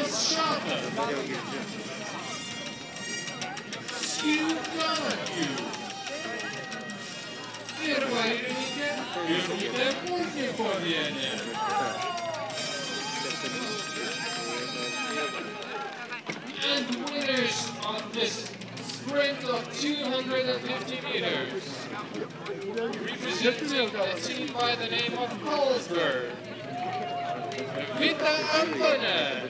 Tomas Šatas. Skill Donahue. Ir vairininkė Irutė Pulkikovienė. And winners of this sprint of 250 meters, representing a team by the name of Colesberg, Vita Antonet,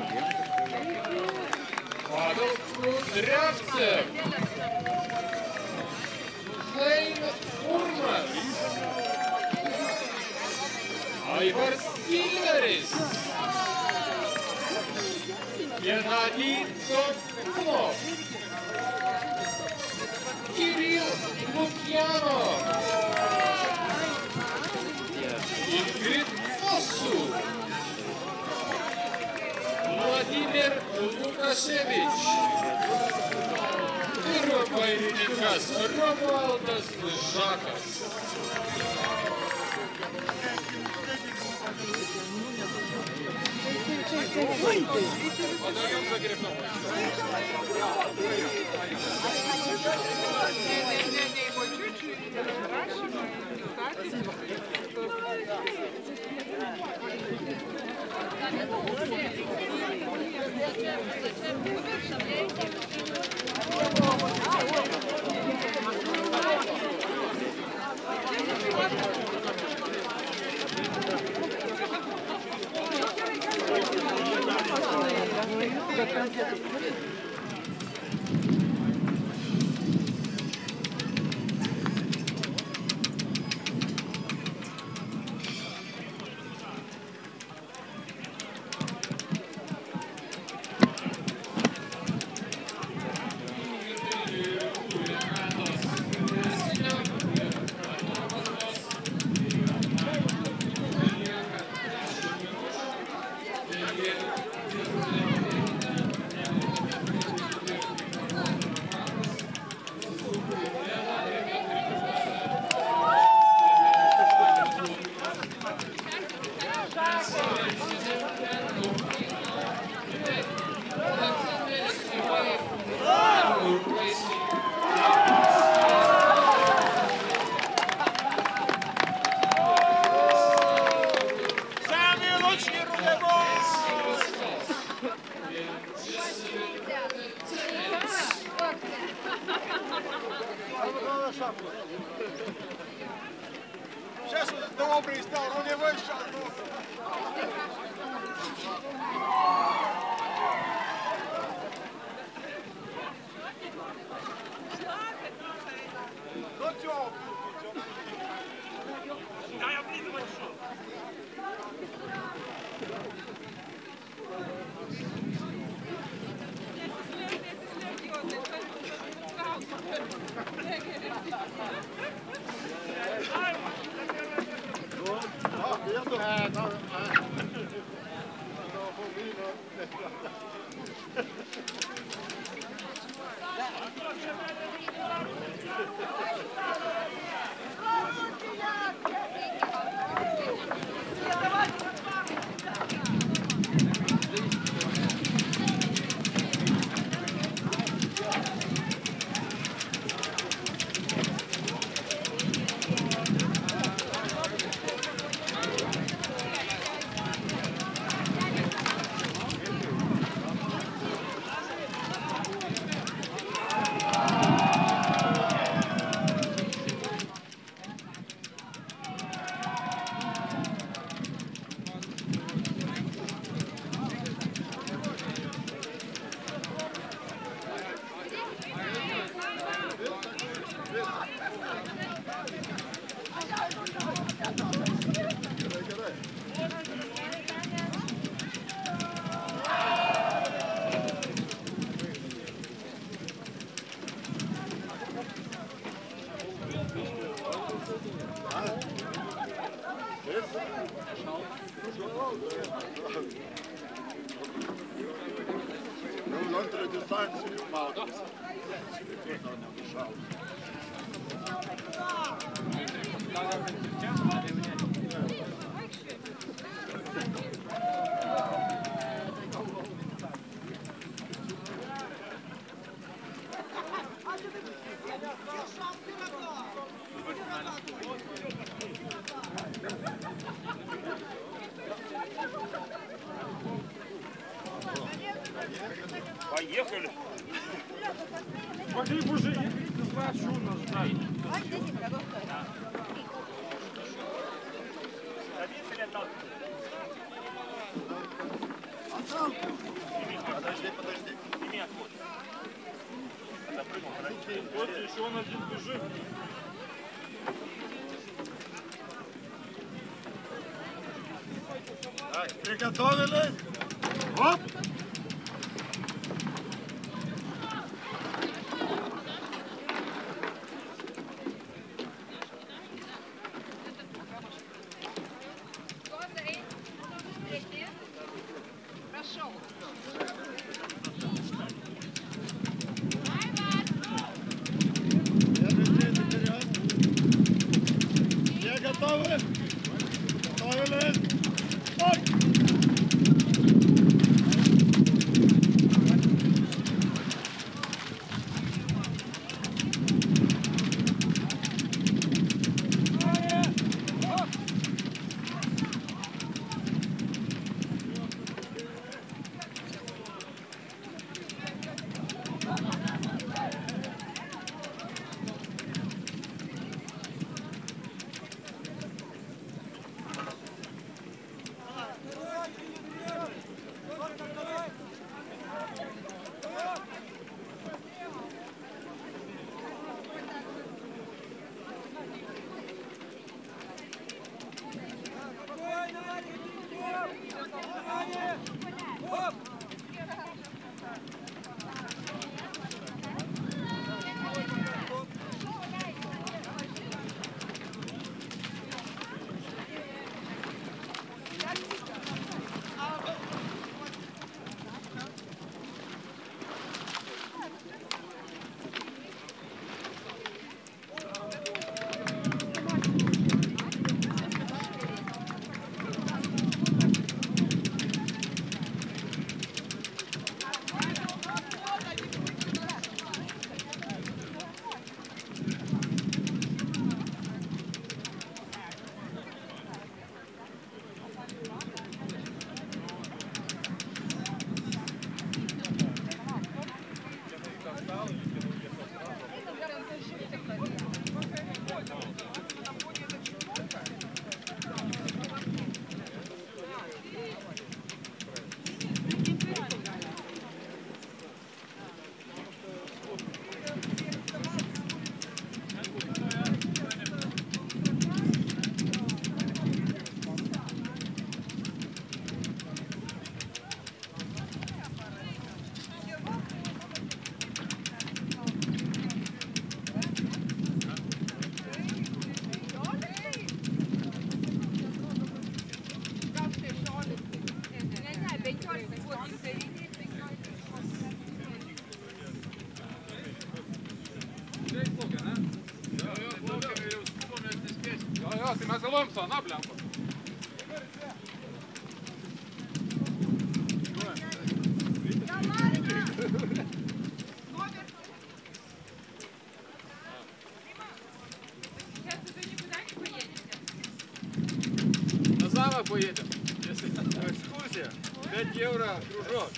Pavel Kudryavtsev, Klein Urmas, Aivars Kileris, Gennadiy Tokov, Kirill Lukyanov, Ingrid Fosu, Vladimir Lukashevich ir vairininkas Romualdas Žakas. Сейчас он добрый стал, рулевой сейчас. Ну чё? Да я близко пошел. Untere Distanz im Markt. Подожди, подожди. Сними отход. Запрыгнул, подожди. Вот еще он один бежит. Так, приготовились. Оп! Прошел. Держите вперед. Все готовы? Готовились. Оп! Jo, tai mes galvojam su Ana blemba. Сейчас вы никуда не поедете. На Заву поедем. Экскурсия. 5 евро кружок.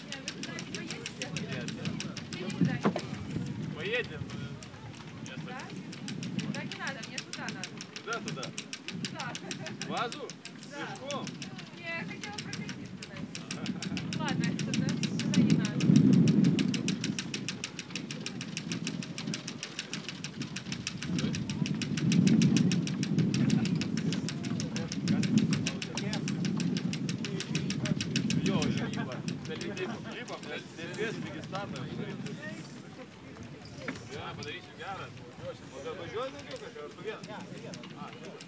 Поедем. Да? Да не надо, мне туда надо. Куда туда? Туда. Вазу? Да. Пешком? Я хотела прокатиться. Ладно, туда не надо. Йо, Либо. Либо, без Вегестана. Ja, padarysiu gerą. O dar važiuoji daugiau kažką, ar tu vienas?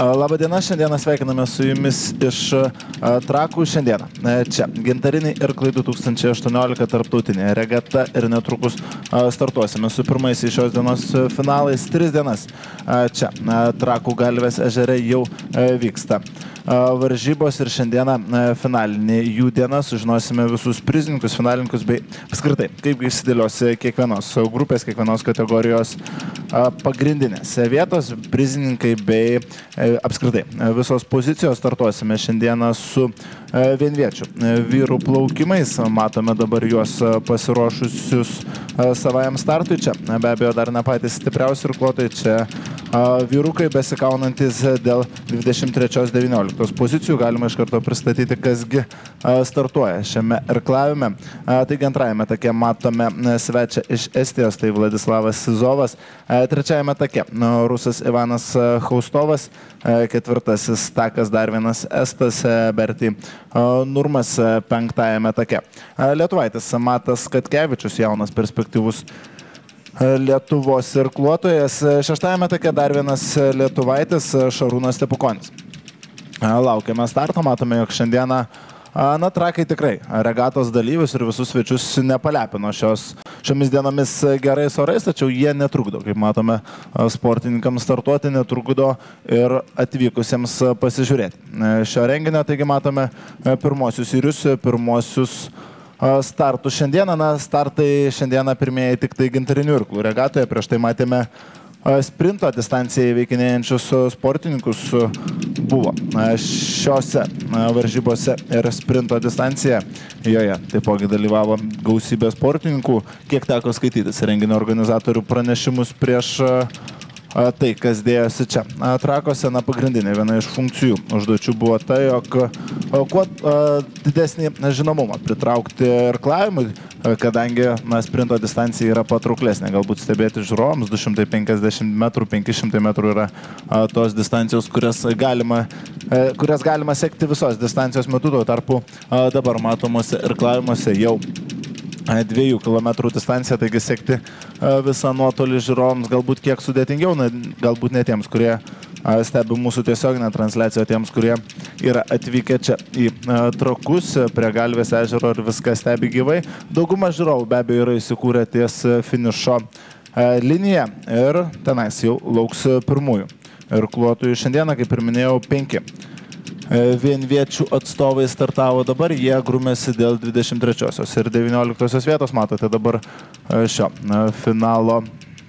Labadiena, šiandieną sveikiname su jumis iš Trakų. Šiandieną čia gintariniai irklai 2018 tarptautinė regata ir netrukus startuosime su pirmaisiais šios dienos finalais. 3 dienas čia Trakų Galvės ežere jau vyksta varžybos ir šiandieną finalinė jų diena. Sužinosime visus prizininkus, finalininkus bei apskritai, kaip išsidėlios kiekvienos grupės, kiekvienos kategorijos pagrindinės vietos, prizininkai bei apskritai visos pozicijos. Startuosime šiandieną su vienviečių vyrų plaukimais. Matome dabar juos pasiruošusius savajam startui. Čia be abejo dar ne patys stipriausi irkluotojai. Čia vyrukai besikaunantis dėl 23-19 pozicijų. Galima iš karto pristatyti, kasgi startuoja šiame irklavime. Taigi antrajame take matome svečią iš Estijos, tai Vladislavas Sizovas. Trečiajame take rusas Ivanas Haustovas. Ketvirtasis takas dar vienas Estas Berti Nurmas penktajame take. Lietuvaitis Matas Katkevičius, jaunas perspektyvus Lietuvos irkluotojas. Šeštajame take dar vienas lietuvaitis Šarūnas Stepukonis. Laukiame starto, matome, jog šiandieną Trakai tikrai regatos dalyvius ir visus svečius nepalepino šiomis dienomis gerais orais, tačiau jie netrukdo, kaip matome, sportininkams startuoti, netrukdo ir atvykusiems pasižiūrėti šio renginio. Taigi matome pirmosius įrius, pirmosius startų šiandieną. Startai šiandieną pirmieji tik tai gintarinių irklų regatoje. Prieš tai matėme sprinto distanciją įveikinėjančius sportininkus. Buvo šiose varžybose ir sprinto distancija. Joje taipogi dalyvavo gausybė sportininkų. Kiek teko skaitytis renginio organizatorių pranešimus prieš tai, kas dėjosi čia Trakuose. Pagrindinė viena iš funkcijų užduočių buvo tai, jog kuo didesnį žinomumą pritraukti irklavimui, kadangi sprinto distancija yra patrauklesnė. Galbūt stebėti žiūrovams 250 metrų, 500 metrų yra tos distancijos, kurias galima sekti visos distancijos metu. Tuo tarpu dabar matomuose irklavimuose jau 2 kilometrų distanciją, taigi sekti visą nuotolį žiūrovams galbūt kiek sudėtingiau, galbūt ne tiems, kurie stebi mūsų tiesioginę transliaciją, tiems, kurie yra atvykę čia į Trakus prie Galvės ežero ir viską stebi gyvai. Dauguma žiūrovų be abejo yra įsikūrę ties finišo liniją ir tenais jau lauks pirmųjų irkluotojų. Šiandieną, kaip ir minėjau, 5 vienviečių atstovai startavo dabar, jie grumėsi dėl 23 ir 19 vietos. Matote dabar šio finalo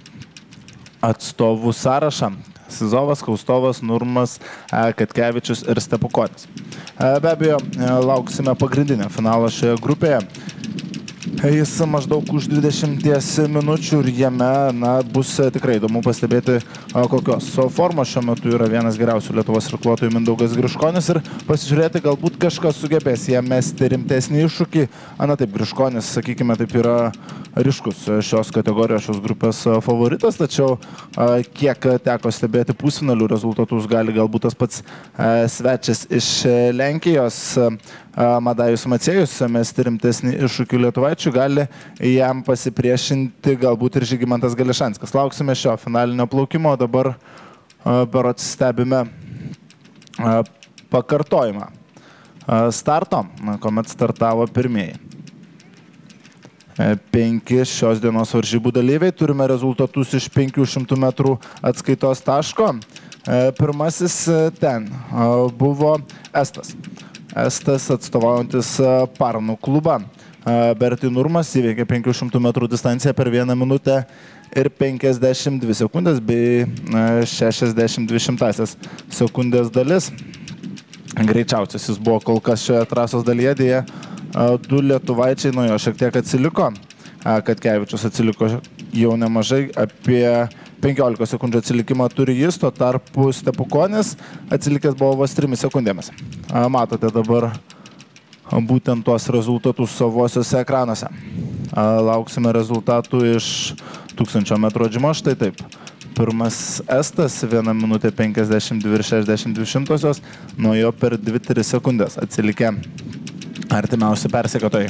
atstovų sąrašą. Sizovas, Haustovas, Nurmas, Katkevičius ir Stepukonis. Be abejo, lauksime pagrindinio finalo šioje grupėje. Jis maždaug už 20 minučių ir jame bus tikrai įdomu pastebėti, kokios formos šiuo metu yra vienas geriausių Lietuvos irkluotojų Mindaugas Griškonis ir pasižiūrėti, galbūt kažkas sugebės jam mesti rimtesnį iššūkį. Taip, Griškonis, sakykime, taip yra ryškus šios kategorijos, šios grupės favoritas, tačiau kiek teko stebėti pusfinalių rezultatus, gali galbūt tas pats svečias iš Lenkijos Madajus Maciejus mesti rimtesnį iššūkį lietuvaičių, gali jam pasipriešinti galbūt ir Žygimantas Gališanskas. Lauksime šio finalinio plaukimo, dabar berods stebime pakartojimą starto, kuomet startavo pirmieji 5 šios dienos varžybų dalyviai. Turime rezultatus iš 500 metrų atskaitos taško. Pirmasis ten buvo Estas atstovaujantis Parnų klubą. Berti Nurmas įveikė 500 metrų distanciją per 1 minutę ir 52 sekundės bei 62 sekundės dalis. Greičiausias jis buvo kol kas šioje trasos dalyje, dėja 2 lietuvaičiai nuo jo šiek tiek atsiliko. Katkevičius atsiliko jau nemažai, apie 15 sekundžių atsilikimą turi jis, tuo tarpu Stepukonis atsilikęs buvo vos 3 sekundėmis. Matote dabar būtent tuos rezultatus savosiuose ekranuose. Lauksime rezultatų iš 1000 metrų atžymo. Štai taip. Pirmas Estas 1 minutė 52 ir 62, nuo jo per 2-3 sekundės atsilikę artimiausi persekiotojai.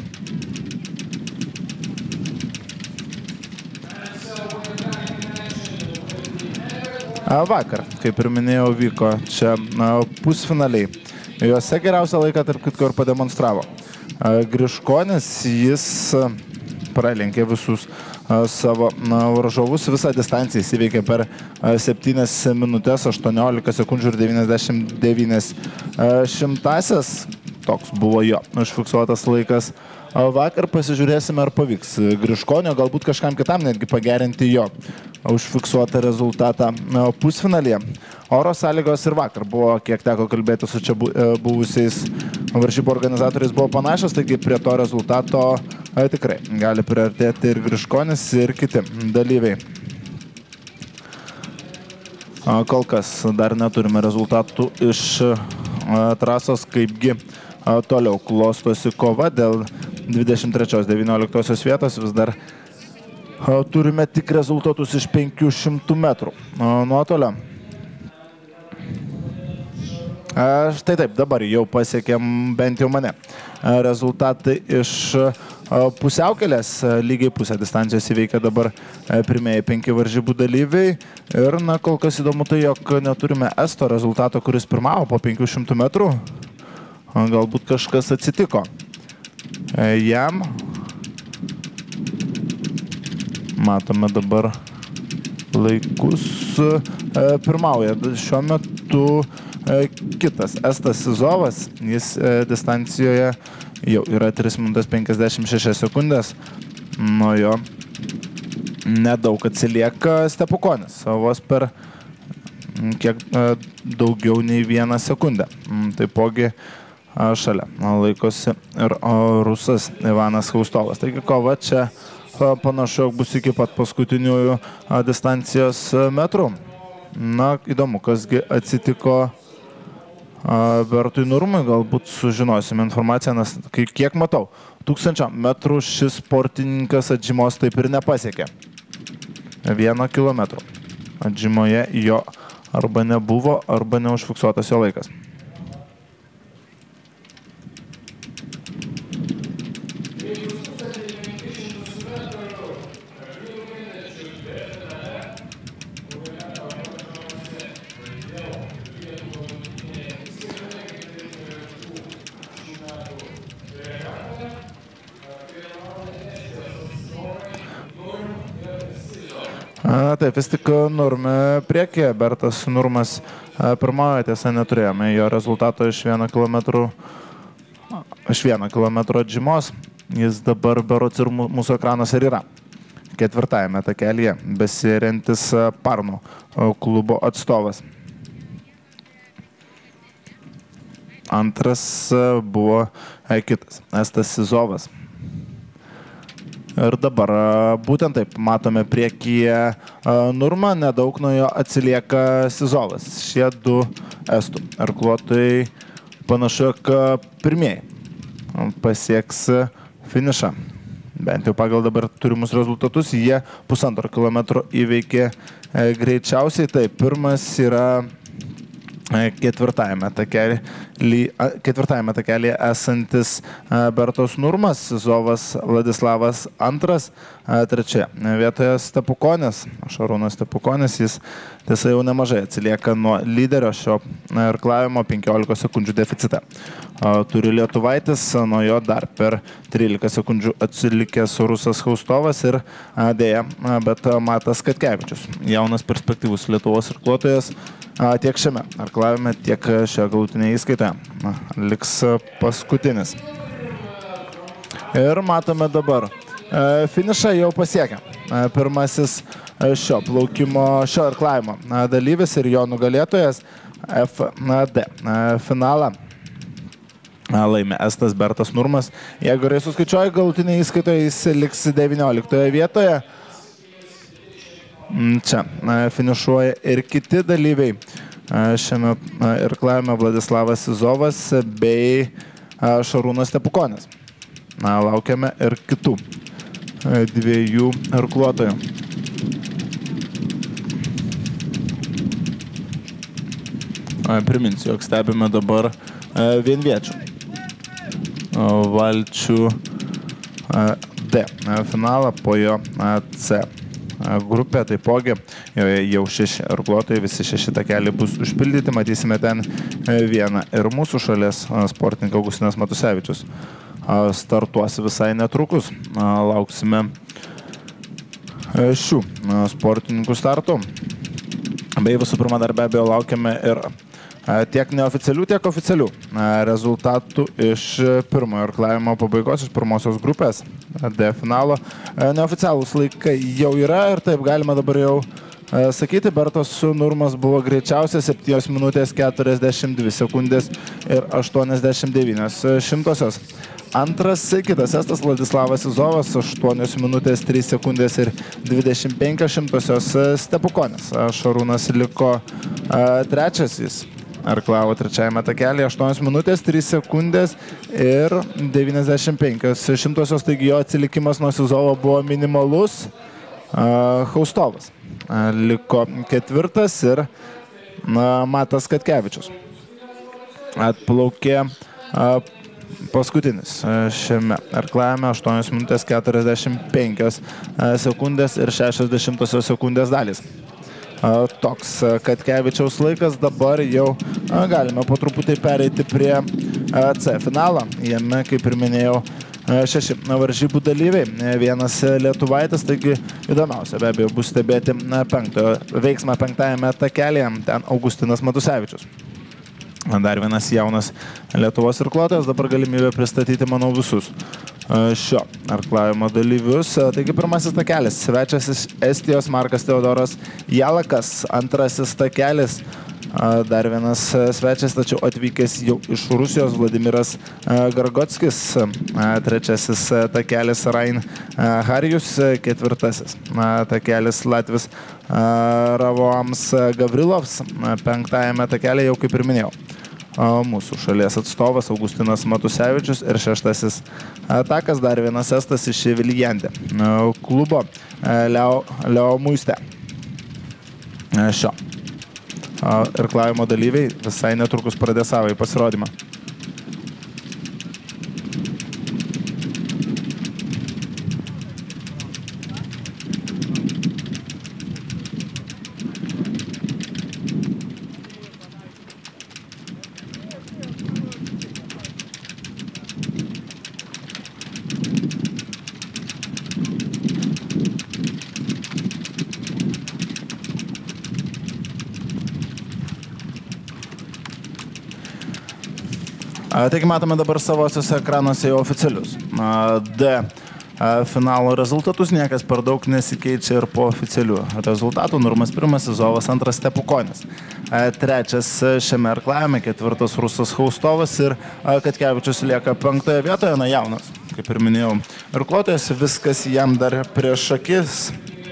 Vakar, kaip ir minėjau, vyko čia pusfinaliai. Juose geriausią laiką, tarp kitko, ir pademonstravo Griškonis. Jis pralenkė visus savo varžovus, visą distanciją įveikė per 7 minutės, 18 sekundžių ir 99 šimtasias. Toks buvo jo užfiksuotas laikas. Vakar pasižiūrėsime, ar pavyks Griškonio, galbūt kažkam kitam netgi pagerinti jo užfiksuotą rezultatą pusfinalyje. Oro sąlygos ir vakar buvo, kiek teko kalbėti su čia buvusiais varžybų organizatoriais, buvo panašios, taigi prie to rezultato tikrai gali priartėti ir Griškonis, ir kiti dalyviai. Kol kas dar neturime rezultatų iš trasos, kaipgi toliau klostosi kova dėl 23-19 vietos. Vis dar turime tik rezultatus iš 500 metrų nuotolio. Štai taip, dabar jau pasiekėm bent jau mane rezultatai iš pusiaukelės. Lygiai pusę distancijos įveikia dabar pirmieji 5 varžybų dalyviai. Ir kol kas įdomu tai, jog neturime esto rezultato, kuris pirmavo po 500 metrų. Galbūt kažkas atsitiko jam. Matome dabar laikus. Pirmauja šiuo metu kitas estas Sizovas. Jis distancijoje jau yra 3 minutės 56 sekundės. Nuo jo nedaug atsilieka Stepukonis. Vos per kiek daugiau nei 1 sekundę. Taipogi šalia laikosi ir rusas Ivanas Haustovas. Taigi kova čia panašu, jog bus iki pat paskutiniųjų distancijos metrų. Įdomu, kasgi atsitiko Bertui Nurmui, galbūt sužinosime informaciją, nes kiek matau, 1000 metrų šis sportininkas atžymos taip ir nepasiekė. 1 kilometrų. Atžymoje jo arba nebuvo, arba neužfiksuotas jo laikas. Taip, vis tik Nurme priekyje. Bertas Nurmas pirmauja, tiesa neturėjome jo rezultato iš 1 kilometro atžymos. Jis dabar berods ir mūsų ekranas ir yra. 4. takelyje besiriantis Parno klubo atstovas. Antras buvo kitas, estas Sizovas. Ir dabar būtent taip matome priekyje Nurmą, nedaug nuo jo atsilieka Sizovas. Šie 2 estų irkluotojai panašu, kad pirmieji pasieks finišą. Bent jau pagal dabar turimus rezultatus, jie 1,5 kilometro įveikė greičiausiai. Taip, pirmas yra 4. takelėje esantis Bertos Nurmas, Sizovas Vladislavas 2, 3 vietoje Stepukonis, Šarūnas Stepukonis. Jis tiesa jau nemažai atsilieka nuo lyderio šio irklavimo, 15 sekundžių deficitą. Turi lietuvaitis, nuo jo dar per 13 sekundžių atsilikęs rusas Haustovas ir dėja, bet Matas Katkevičius, jaunas perspektyvus Lietuvos irkluotojas, tiek šiame irklavime, tiek šioje galutinėje įskaitoje liks paskutinis. Ir matome dabar finišą jau pasiekę. Pirmasis šio plaukimo, šio irklavimo dalyvis ir jo nugalėtojas FD. Finalą laimė estas Bertas Nurmas. Jeigu gerai suskaičiuoju, galutinėje įskaitoje jis liks 19 vietoje. Čia finišuoja ir kiti dalyviai. Šiame irklavime Vladislavas Sizovas bei Šarūnas Stepukonis. Laukiame ir kitų 2 irkluotojų. Priminsiu, jog stebime dabar vienviečių valčių D finalą, po jo C grupė, taipogi jau 6 irkluotojai, visi 6 takeliai bus užpildyti, matysime ten vieną ir mūsų šalies sportininkas Augustinas Matusevičius startuos visai netrukus, lauksime šių sportininkų startų, bei visų pirma dar be abejo laukiame ir tiek neoficialių, tiek oficialių rezultatų iš pirmojo irklavimo pabaigos, iš pirmosios grupės D finalo. Neoficialūs laikai jau yra ir taip galima dabar jau sakyti, Bertos Nurmas buvo greičiausias 7 minutės 42 sekundės ir 89 šimtosios. Antras kitas estas Vladislavas Izovas 8 minutės 3 sekundės ir 25 šimtosios. Stepukonis Šarūnas liko trečiasis. Irklavo trečiajame takelėje 8 minutės 3 sekundės ir 95 šimtosios, taigi jo atsilikimas nuo Izovo buvo minimalus. Haustovas liko ketvirtas ir Matas Katkevičius atplaukė paskutinis šiame irklavime 8 minutės 45 sekundės ir 60 sekundės dalys. Toks Katkevičiaus laikas, dabar jau galime po truputį pereiti prie C finalą. Jame, kaip ir minėjau, 6 varžybų dalyviai, vienas lietuvaitis, taigi įdomiausia be abejo bus stebėti veiksmą 5-ame takelėje, ten Augustinas Matusevičius. Dar vienas jaunas Lietuvos irkluotojas, dabar galimybė pristatyti, manau, visus šio irklavimo dalyvius. Taigi pirmasis takelis, svečias iš Estijos Markas Teodoras Jalakas, antrasis takelis, dar vienas svečias, tačiau atvykęs jau iš Rusijos, Vladimiras Gargotskis, trečiasis takelis Rain Harijus, ketvirtasis takelis Latvis Ravoams Gavrilovs, 5-ame takelėje jau kaip ir minėjau mūsų šalies atstovas Augustinas Matusevičius ir 6-asis takas, dar vienas estas iš Viljandė klubo Leo Muiste. Šio irklavimo dalyviai visai netrukus pradės savo pasirodymą. Taigi matome dabar savosiuose ekranuose jau oficialius D finalo rezultatus, niekas per daug nesikeičia ir po oficialių rezultatų. Nurmas pirmas, Izovas antras, Stepukonis trečias šiame irklavime, ketvirtas Rusas Haustovas ir Katkevičius lieka 5-oje vietoje, jaunas, kaip ir minėjau, irkluotojas, viskas jam dar prieš akis.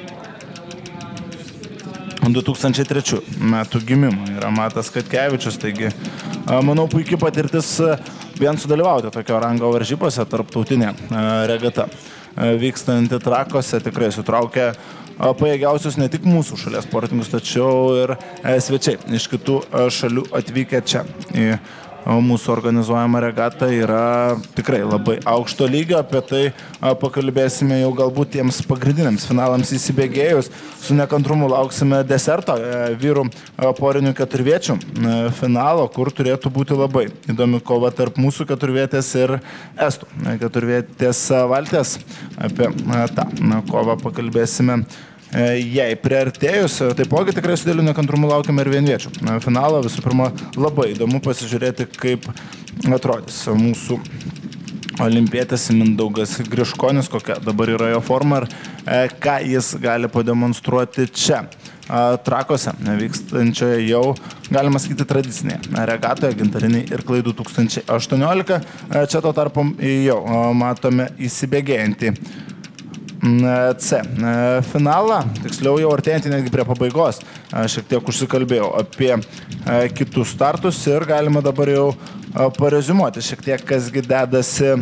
2003 metų gimimo yra Matas Katkevičius, taigi manau puikiai patirtis vien sudalyvauti tokio rango varžybose, tarptautinė regata vykstanti Trakuose tikrai sutraukia pajėgiausius ne tik mūsų šalies sportininkus, tačiau ir svečiai iš kitų šalių atvykę čia į mūsų organizuojama regata yra tikrai labai aukšto lygio, apie tai pakalbėsime jau galbūt tiems pagrindiniams finalams įsibėgėjus. Su nekantrumu lauksime deserto vyrų porinių keturviečių finalo, kur turėtų būti labai įdomi kova tarp mūsų keturvietės ir estų keturvietės valties. Apie tą kovą pakalbėsime jai priartėjus. Taipogi tikrai su dėliu nekantrumu laukiame ir vienviečių finalo. Visų pirma, labai įdomu pasižiūrėti, kaip atrodys mūsų olimpietis Mindaugas Griškonis, kokia dabar yra jo forma ir ką jis gali pademonstruoti čia Trakuose vykstančioje jau, galima sakyti, tradicinėje regatoje Gintariniai irklai 2018. Čia to tarpu jau matome įsibėgėjantį C finalą, tiksliau jau artėjantį netgi prie pabaigos. Šiek tiek užsikalbėjau apie kitus startus ir galima dabar jau pareziumuoti šiek tiek, kasgi dedasi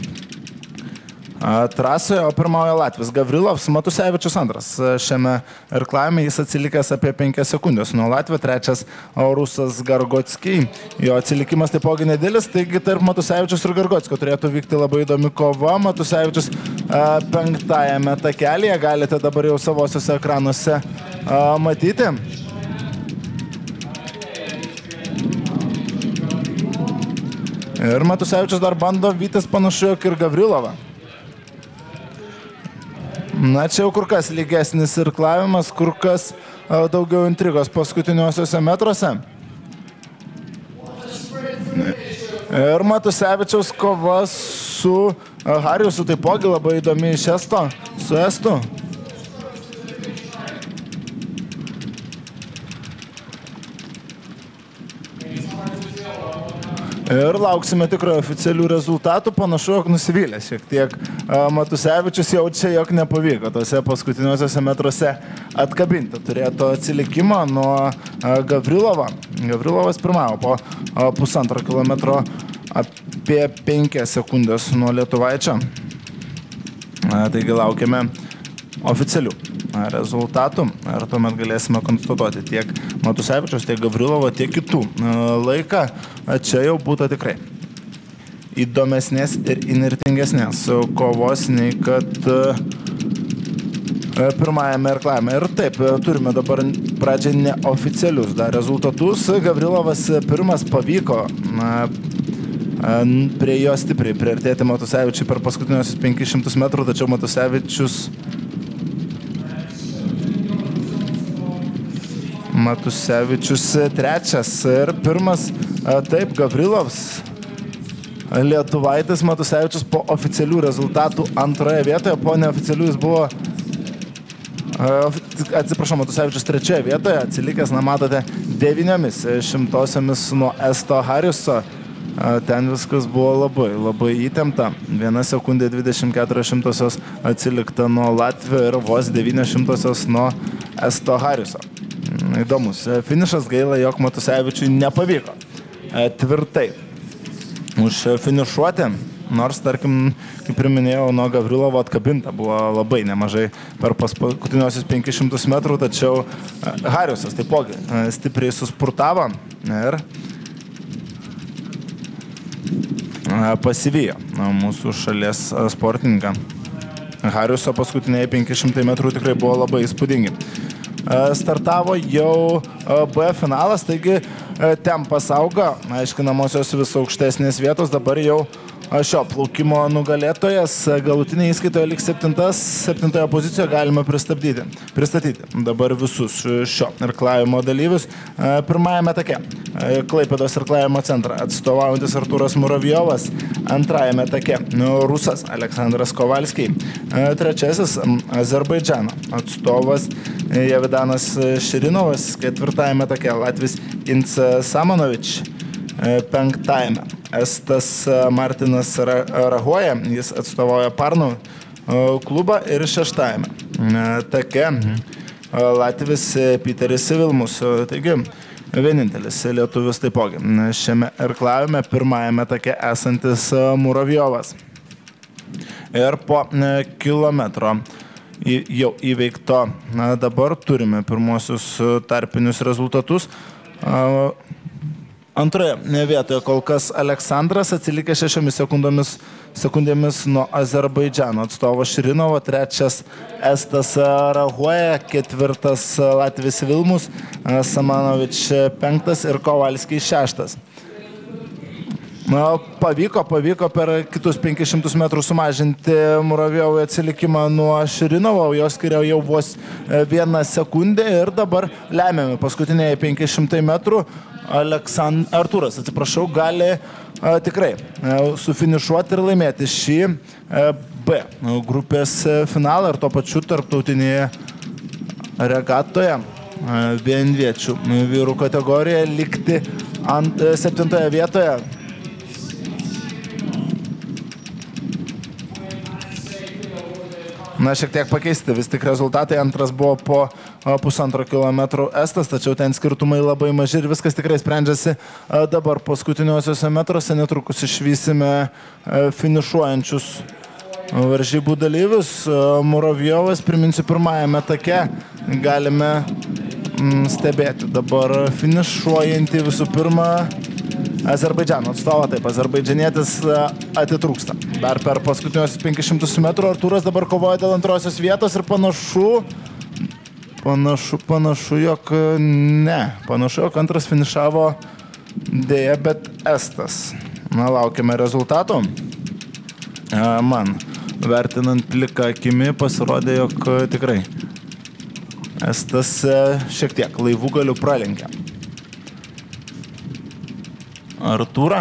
trasoje, o pirmauja Latvis Gavrilovs, Matusevičius antras. Šiame irklavime jis atsilikęs apie 5 sekundės nuo Latvio, trečias Rusas Gargotskiai. Jo atsilikimas taipogi nedėlis, taigi tarp Matusevičius ir Gargotskio turėtų vykti labai įdomi kova. Matusevičius 5-ajame takelėje. Galite dabar jau savosiuose ekranuose matyti. Ir Matusevičius dar bando vytis panašu, jog ir Gavrilovą. Na, čia jau kur kas lygesnis irklavimas, kur kas daugiau intrigos paskutiniuosiuose metruose. Ir Matusevičiaus kova su Hariusu taipogi labai įdomi iš Esto, su Estu. Ir lauksime tikrai oficialių rezultatų, panašu, jog nusivylė šiek tiek. Matusevičius jaučia, jog nepavyko tose paskutiniuosiuose metruose atkabinti. Turėtų atsilikimą nuo Gavrilovo. Gavrilovas pirmavo po 1,5 kilometro apie 5 sekundės nuo lietuvaičio. Taigi laukiame oficialių rezultatų ir tuomet galėsime konstatuoti tiek Matusevičiaus, tiek Gavrilovo, tiek kitų laiką. Čia jau būtų tikrai įdomesnės ir įnirtingesnės kovos nei kad pirmajame irklavime. Ir taip, turime dabar pradžiai neoficialius dar rezultatus. Gavrilovas pirmas pavyko prie jo stipriai priartėti Matusevičiui per paskutiniuosius 500 metrų, tačiau Matusevičius trečias ir pirmas, taip, Gavrilovas, lietuvaitis, Matusevičius po oficialių rezultatų antroje vietoje, po neoficialių jis buvo, Matusevičius trečioje vietoje, atsilikęs, matote, 900 nuo Esto Hariuso. Ten viskas buvo labai įtempta. 1 sekundė 24 atsilikta nuo Latvio ir vos 900 nuo Esto Hariuso. Įdomus finišas, gaila, jog Matusevičiui nepavyko tvirtai užfinišuoti, nors, tarkim, kaip ir minėjau, nuo Gavrilovo atkabinta buvo labai nemažai per paskutiniuosius 500 metrų, tačiau Hariusas taipogi stipriai suspurtavo ir pasivijo mūsų šalies sportininką. Hariuso paskutiniai 500 metrų tikrai buvo labai įspūdingi. Startavo jau B finalas, taigi tempas auga, aiškinamosios vis aukštesnės vietos, dabar jau šio plaukimo nugalėtojas galutinėje įskaitoje lik 7 pozicijoje galime pristatyti dabar visus šio irklavimo dalyvius. Pirmajame take Klaipėdos irklavimo centrą atstovaujantis Artūras Muravjovas, antrajame take rusas Aleksandras Kovalskiai, trečiasis Azerbaidžano atstovas Javidanas Širinovas, ketvirtajame take Latvis Inca Samanovič, penktajame Estas Martinas Rahoja, jis atstovauja Parnų klubą, ir šeštajame take Latvis Piteris Vilmus, taigi vienintelis lietuvis taipogi šiame irklavime, pirmajame take esantis Muravjovas. Ir po kilometro jau įveikto dabar turime pirmosius tarpinius rezultatus. Antroje vietoje kol kas Aleksandras atsilikė 6 sekundėmis nuo Azerbaidžano atstovo Širinovo, trečias Estas Rahoja, ketvirtas Latvis Vilmus, Samanovič penktas ir Kovalskiai šeštas. Pavyko per kitus 500 metrų sumažinti Muravjovui atsilikimą nuo Širinovo, jos skiriau jau vos 1 sekundę ir dabar lemiami paskutiniai 500 metrų. Artūras, gali tikrai sufinišuoti ir laimėti šį B grupės finalą ir tuo pačiu tarptautinėje regatoje vienviečių vyrų kategorijoje likti 7 vietoje. Šiek tiek pakeisti vis tik rezultatai. Antras buvo po 1,5 kilometrų Estas, tačiau ten skirtumai labai maži ir viskas tikrai sprendžiasi dabar paskutiniuosiuose metruose. Netrukus išvysime finišuojančius varžybų dalyvius. Muravjovas, priminsiu, pirmajame take galime stebėti dabar finišuojantį visų pirma Azerbaidžano atstovą. Taip, azerbaidžanietis atitrūksta. Dar per paskutinius 500 metrų Artūras dabar kovoja dėl antrosios vietos ir panašu, jog ne. Panašu, jog antras finišavo dėja, bet Estas. Na, laukiame rezultatų. Man, vertinant pliką akimi, pasirodė, jog tikrai Estas šiek tiek laivų galių pralenkė Artūrą.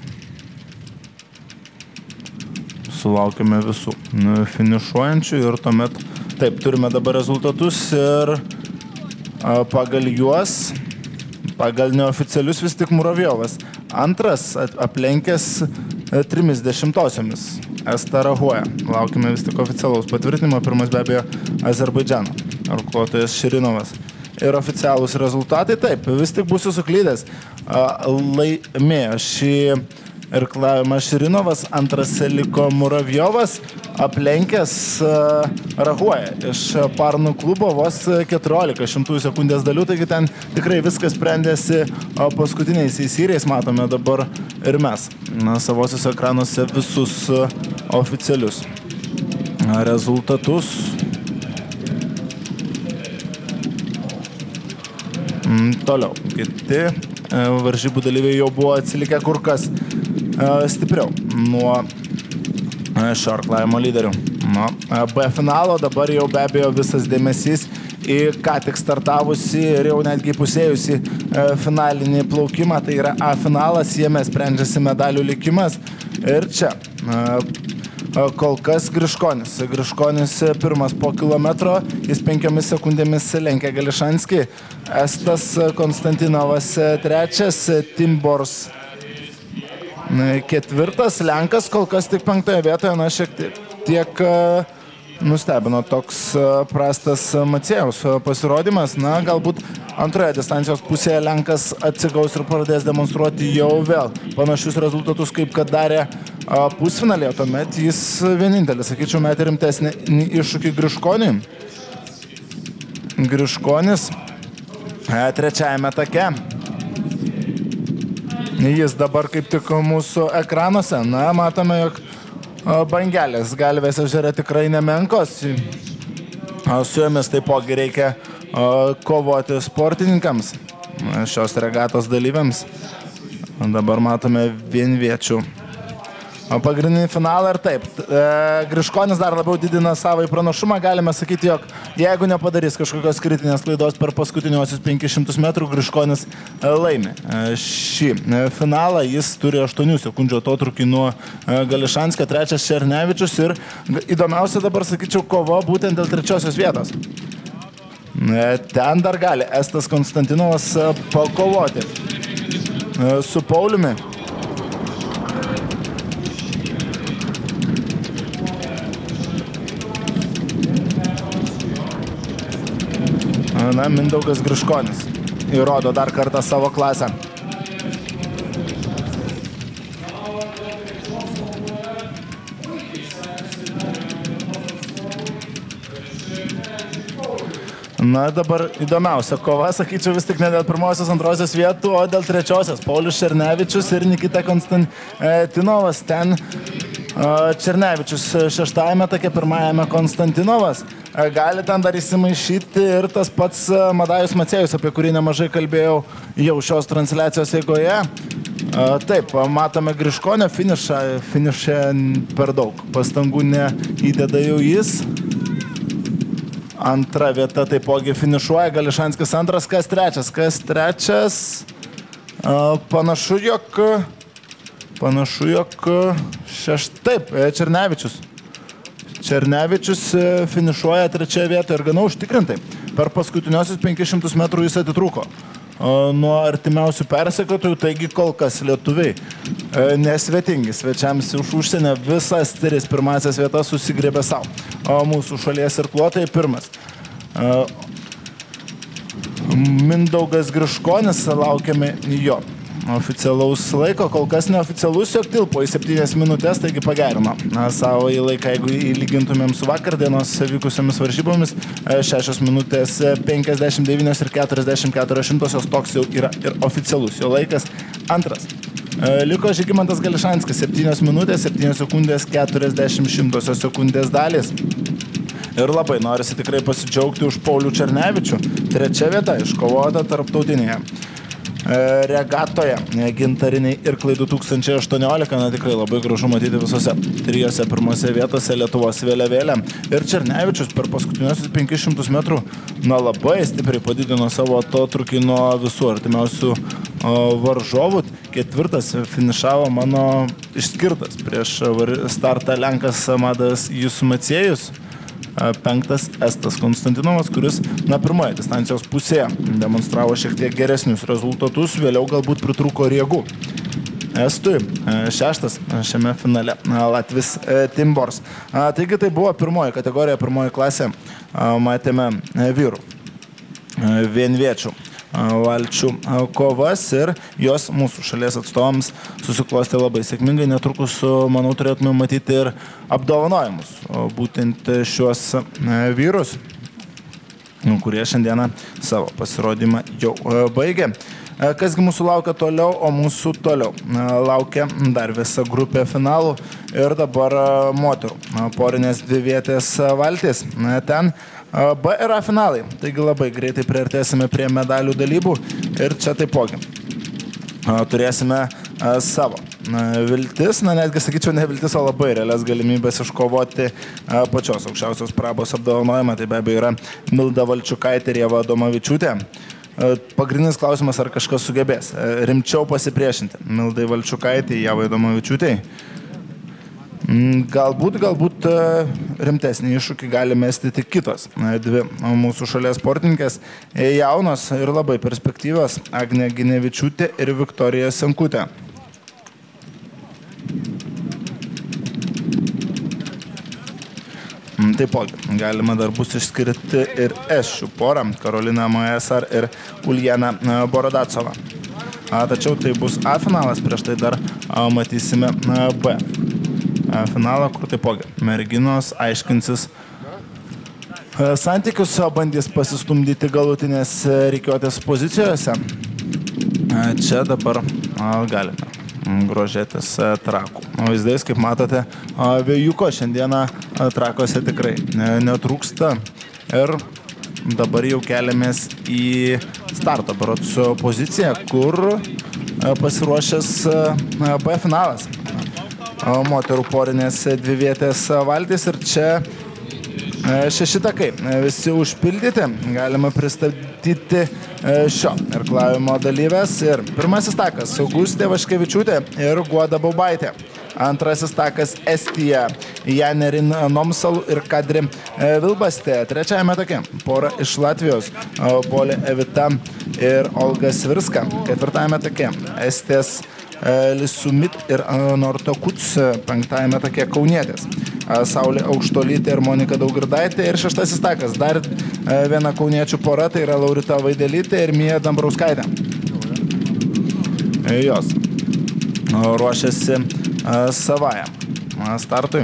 Sulaukime visų finišuojančių ir tuomet, taip, turime dabar rezultatus ir pagal juos, pagal neoficialius vis tik Muravjovas. Antras aplenkęs 30-osiomis. Esta Rahuoja. Laukime vis tik oficialaus patvirtinimo. Pirmas be abejo Azerbaidžano irkluotojas Širinovas. Ir oficialūs rezultatai, taip, vis tik būsiu suklydęs. Laimėjo šį irklavimą Širinovas, antras liko Muravjovas, aplenkęs Rahuoja iš Parnų klubo vos 14 sekundės dalių, taigi ten tikrai viskas sprendėsi paskutiniais įsyriais, matome dabar ir mes savosiuose ekranuose visus oficialius rezultatus. Toliau, kiti varžybų dalyviai jau buvo atsilikę kur kas stipriau nuo šio irklavimo lyderių. B finalo dabar jau be abejo visas dėmesys į ką tik startavusi ir jau netgi pusėjusi finalinį plaukimą, tai yra A finalas, jame sprendžiasi medalių likimas ir čia kol kas Griškonis. Griškonis pirmas po kilometro, jis 5 sekundėmis lenkia Gališanskį, Estas Konstantinovas trečias, Timbors ketvirtas, Lenkas kol kas tik 5 vietoje, na šiek tiek nustebino toks prastas Macėjaus pasirodymas, na galbūt antroje distancijos pusėje Lenkas atsigaus ir pradės demonstruoti jau vėl panašius rezultatus, kaip kad darė pusfinalėje, tuomet jis vienintelis, sakyčiau, metė rimtesnį iššūkį Griškoniui. Griškonis trečiajame take. Jis dabar kaip tik mūsų ekranuose. Na, matome, jog bangelės Galvės ežere tikrai nemenkos. Su jomis taipogi reikia kovoti sportininkams, šios regatos dalyviams. Dabar matome vienviečių pagrindinį finalą ir taip. Griškonis dar labiau didina savo pranašumą. Galime sakyti, jog jeigu nepadarys kažkokios kritinės klaidos per paskutiniuosius 500 metrų, Griškonis laimi šį finalą. Jis turi 8 sekundžių atotrūkį nuo Gališanskio, trečias Černevičius ir įdomiausia dabar, sakyčiau, kova būtent dėl trečiosios vietos. Ten dar gali Estas Konstantinovas pakovoti su Pauliumi. Na, Mindaugas Griškonis įrodo dar kartą savo klasę. Na, dabar įdomiausia kova, sakyčiau, vis tik ne dėl pirmosios, antrosios vietų, o dėl trečiosios. Paulius Černevičius ir Nikita Konstantinovas. Ten Černevičius šeštajame take, pirmajame Konstantinovas. Gali ten dar įsimaišyti ir tas pats Madajus Macėjus, apie kurį nemažai kalbėjau jau šios transliacijos eigoje. Taip, matome Griškonio finišą per daug. Pastangų neįdeda jau jis. Antra vieta taipogi finišuoja Gališanskis antras, kas trečias. Panašu, jog taip, Černevičius. Černevičius finišuoja trečioje vietoje ir gana užtikrintai. Per paskutiniosius 500 metrų jis atitrūko nuo artimiausių persekiotojų, taigi kol kas lietuviai nesvetingi. Svečiams iš užsienio visas 3 pirmasias vietas susigrėbė savo. O mūsų šalies irkluotojai pirmas. Mindaugas Griškonis, laukiame jo oficialaus laiko, kol kas neoficialus, jog tilpo į 7 minutės, taigi pagerino savo į laiką, jeigu įlygintumėm su vakar dienos vykusiomis varžybomis, 6 minutės 59 ir 44, toks jau yra ir oficialus jo laikas. Antras Liko Žygimantas Gališanskis 7 minutės, 7 sekundės, 40 sekundės dalys. Ir labai norisi tikrai pasidžiaugti už Paulių Černevičių. 3 vieta iškovota tarptautinėje regatoje Gintariniai Irklai 2018. Na tikrai labai gražu matyti visose 3 pirmose vietose Lietuvos vėliavėlę. Ir Černevičius per paskutiniosius 500 metrų labai stipriai padidino savo atotrūkį nuo visų artimiausių varžovų. 4 finišavo mano išskirtas prieš startą Lenkas Madas Jusmaciejus. 5 Estas Konstantinovas, kuris pirmoje distancijos pusėje demonstravo šiek tiek geresnius rezultatus, vėliau galbūt pritrūko jėgų. Estui 6 šiame finale Latvis Timbors. Taigi tai buvo pirmoji kategorija, pirmoji klasė. Matėme vyrų vienviečių valčių kovas ir jos mūsų šalies atstovams susiklostė labai sėkmingai. Netrukus, manau, turėtume matyti ir apdovanojimus, būtent šiuos vyrus, kurie šiandieną savo pasirodymą jau baigė. Kasgi mūsų laukia toliau, o mūsų toliau laukia dar visa grupė finalų ir dabar moterų porinės dvivietės valtys. Ten B ir A finalai, taigi labai greitai priartėsime prie medalių dalybų ir čia taipogi turėsime savo viltis, netgi sakyčiau ne viltis, o labai realias galimybės iškovoti pačios aukščiausios prabos apdovanojimą. Tai be abejo yra Milda Valčiukaitė ir Ieva Adomavičiūtė. Pagrindinis klausimas, ar kažkas sugebės rimčiau pasipriešinti Mildai Valčiukaitė, Ievai Adomavičiūtei. Galbūt rimtesnį iššūkį gali mesti tik kitos dvi mūsų šalies sportininkės, jaunos ir labai perspektyvios Agnė Ginevičiūtė ir Viktorija Senkutė. Taipogi, galima dar bus išskirti ir esčių porą, Karolina Moesar ir Uljana Borodacova. Tačiau tai bus A finalas, prieš tai dar matysime B finalą, kur taipogi merginos aiškinsis santykius, bandys pasistumdyti galutinės rikiuotės pozicijose. Čia dabar galime grožėtis Trakų vaizdais, kaip matote, vėjuko šiandieną Trakuose tikrai netrūksta ir dabar jau keliamės į starto berods poziciją, kur pasiruošęs B finalas. Moterų porinės dvivietės valtys ir čia 6 takai visi užpildyti. Galima pristatyti šio irklavimo dalyvės. Ir pirmasis takas Augustė Vaškevičiūtė ir Guoda Baubaitė. Antrasis takas Estija Janerin Nomsalu ir Kadri Vilbastė. Trečiajame take pora iš Latvijos Polė Evita ir Olga Svirska. Ketvirtajame take Estės Lisumit ir Norto Kuts. Penktajame take kaunietės Saulė Aukštolytė ir Monika Daugirdaitė. Ir šeštasis takas dar viena kauniečių pora, tai yra Laurita Vaidelytė ir Mija Dambrauskaitė. Jos ruošiasi savajam startui,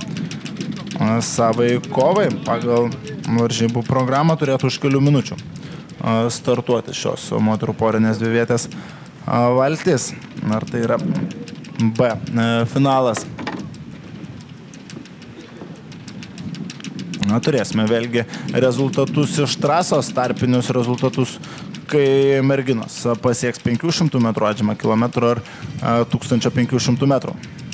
savai kovai. Pagal varžybų programą turėtų už kelių minučių startuoti šios moterų porinės dvivietės valtis. Ar tai yra B finalas. Turėsime vėlgi rezultatus iš trasos, tarpinius rezultatus, kai merginos pasieks 500 metrų atžymą kilometrų ar 1500 metrų.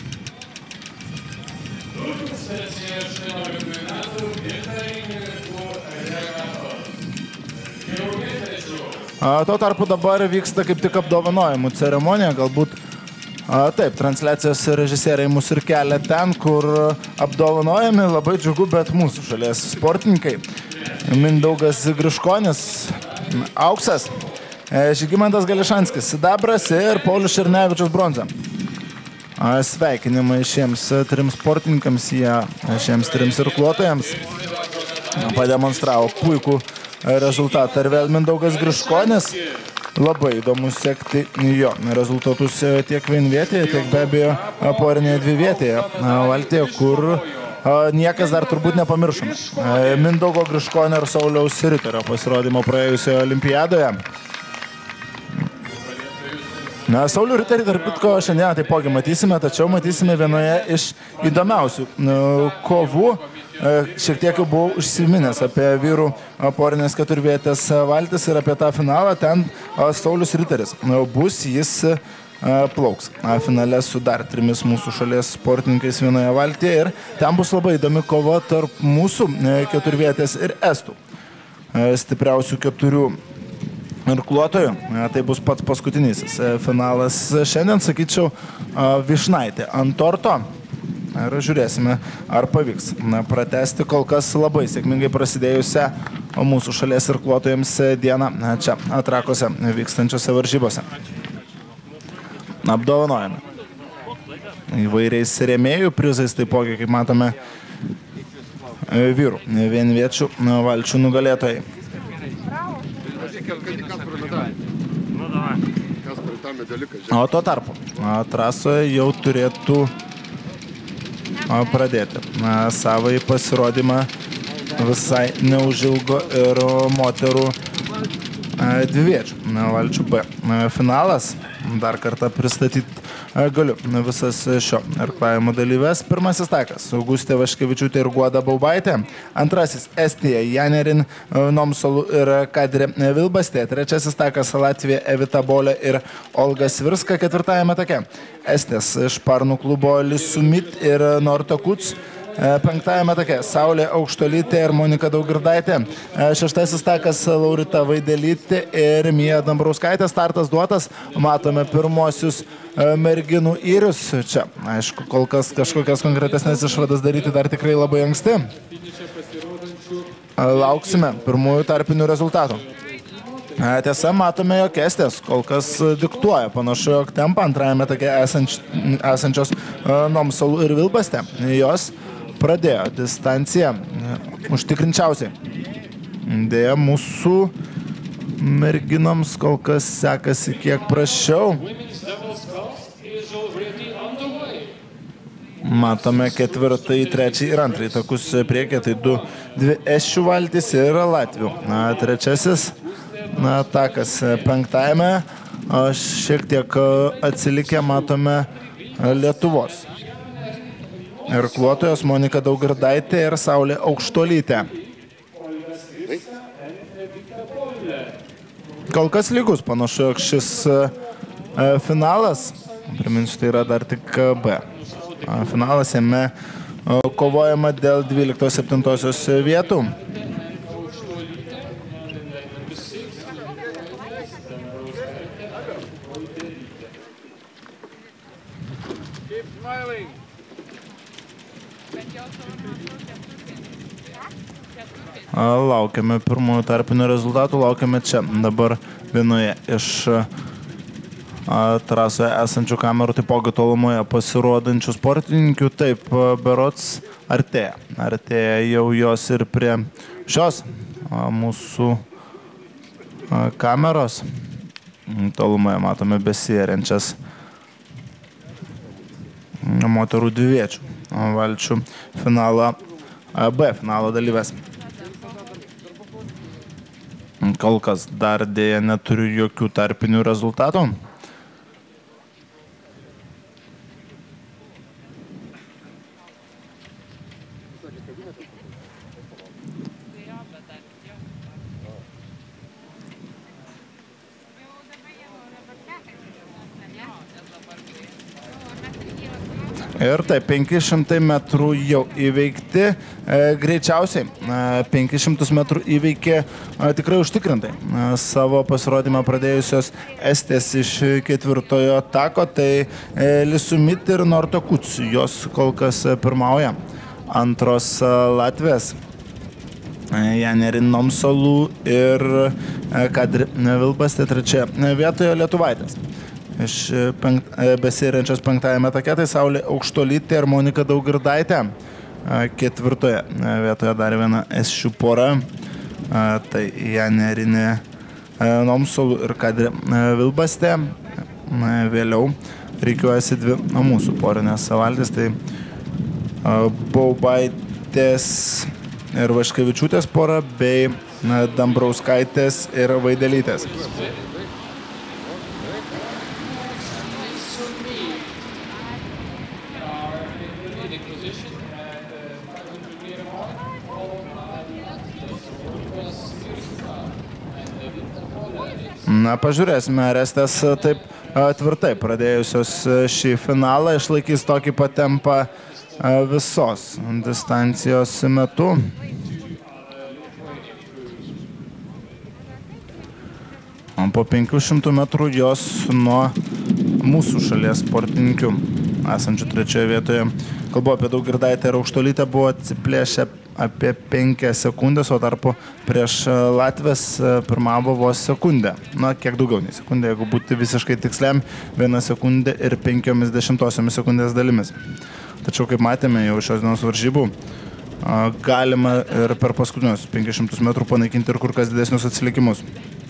Tuo tarpu dabar vyksta kaip tik apdovanojimų ceremonija, galbūt taip, transliacijos režisieriai mus ir kelia ten, kur apdovanojami, labai džiugu, bet mūsų šalies sportininkai. Mindaugas Griškonis, auksas, Žygimantas Gališanskis, sidabras ir Paulius Černevičius bronza. Sveikinimai šiems trims sportininkams, jie šiems trims irkluotojams pademonstravo puikų rezultatą. Ir vėl Mindaugas Griškonis, labai įdomu sekti jo rezultatus tiek vienvietėje, tiek be abejo porinėje dvivietėje valtyje, kur niekas dar turbūt nepamiršome Mindaugo Griškonio ir Sauliaus Riterio pasirodymo praėjusioje olimpiadoje. Na, Saulių Riterį tarp kitko šiandien taipogi matysime, tačiau matysime vienoje iš įdomiausių kovų. Šiek tiek jau buvau užsiminęs apie vyrų porinės keturvietės valtis ir apie tą finalą. Ten Saulius Riteris bus, jis plauks finale su dar 3 mūsų šalies sportininkais vienoje valtyje ir ten bus labai įdomi kova tarp mūsų keturvietės ir estų stipriausių 4 irkluotojų. Tai bus pats paskutinysis finalas šiandien, sakyčiau, Vyšnaitė ant torto. Ir žiūrėsime, ar pavyks pratęsti kol kas labai sėkmingai prasidėjusią mūsų šalies irkluotojams dieną čia Trakuose vykstančiose varžybose. Apdovanojame įvairiais rėmėjų prizais, taipogi, kaip matome, vyrų vienviečių valčių nugalėtojai. O tuo tarpu trasoje jau turėtų pradėti savai pasirodymą visai neužilgo ir moterų dviviečių valčių B finalas. Dar kartą pristatyti galiu visas šio irklavimo dalyves. Pirmasis takas Augustė Vaškevičiūtė ir Guoda Baubaitė. Antrasis Estija Janerin Nomsolu ir Kadrė Vilbastė. Trečiasis takas Latvija Evita Bolė ir Olga Svirska. Ketvirtajame take Estės Šparnų klubo Lisumit ir Norto Kuc. Penktajame take Saulė Aukštolytė ir Monika Daugirdaitė. Šeštasis takas Laurita Vaidelytė ir Mija Dambrauskaitė. Startas duotas. Matome pirmosius merginų įrius. Čia, aišku, kol kas kažkokias konkretesnės išvadas daryti dar tikrai labai anksti. Lauksime pirmųjų tarpinių rezultatų. Tiesa, matome, jog Estės kol kas diktuoja panašu, jog tempą antrajame take esančios Nomsalų ir Vilbastė. Jos pradėjo distanciją užtikrinčiausiai. Deja, mūsų merginoms kol kas sekasi kiek prašiau. Matome 4., 3. ir 2. takus priekį, tai 2 esčių valtys ir Latvių. Trečiasis takas 5. Šiek tiek atsilikę matome Lietuvos irkluotojos Monika Daugirdaitė ir Saulė Aukštolytė. Kol kas lygus panašu, jog šis finalas, priminsiu, tai yra dar tik B. Finalas, jame kovojama dėl 12-7 vietų. Laukiame pirmųjų tarpinių rezultatų, laukiame čia dabar vienoje iš trasoje esančių kamerų, taipogi tolumoje pasirodančių sportininkių. Taip, berods artėja. Artėja jau jos ir prie šios mūsų kameros. Tolumoje matome besiriančias moterų dviviečių valčių finalą B finalo dalyves. Kol kas dar dėja neturiu jokių tarpinių rezultatų. Ir taip, 500 metrų jau įveikti, greičiausiai 500 metrų įveikė tikrai užtikrintai savo pasirodymą pradėjusios Estės iš 4. tako, tai Lisumit ir Norto Kuc, jos kol kas pirmauja. Antros Latvės Janerin Nomsalų ir Kadri Vilbastė trečioje vietoje Lietuvaitės. Iš besiriančios 5. take, tai Saulė Aukštolytė ir Monika Daugirdaitė. 4. vietoje dar viena esčių pora. Tai Janerinė Nomsalų ir Kadri Vilbastė. Vėliau reikiuojasi 2 mūsų porinės valtys. Tai Baubaitės ir Vaškevičiūtės pora bei Dambrauskaitės ir Vaidelytės. Na, pažiūrėsime, ar Estės taip tvirtai pradėjusios šį finalą išlaikys tokį patempą visos distancijos metu. Po 500 metrų jos nuo mūsų šalies sportininkių esančių trečioje vietoje. Kalbu apie Daugirdaitę ir Aukštuolytę, buvo atsiplėšę apie 5 sekundės, o tarpu prieš Latvės pirmavo vos sekundę. Na, kiek daugiau nei sekundė, jeigu būti visiškai tiksliam, 1 sekundė ir 0,5 sekundės dalimis. Tačiau, kaip matėme jau šios dienos varžybų, galima ir per paskutinius 500 metrų panaikinti ir kur kas didesnius atsilikimus.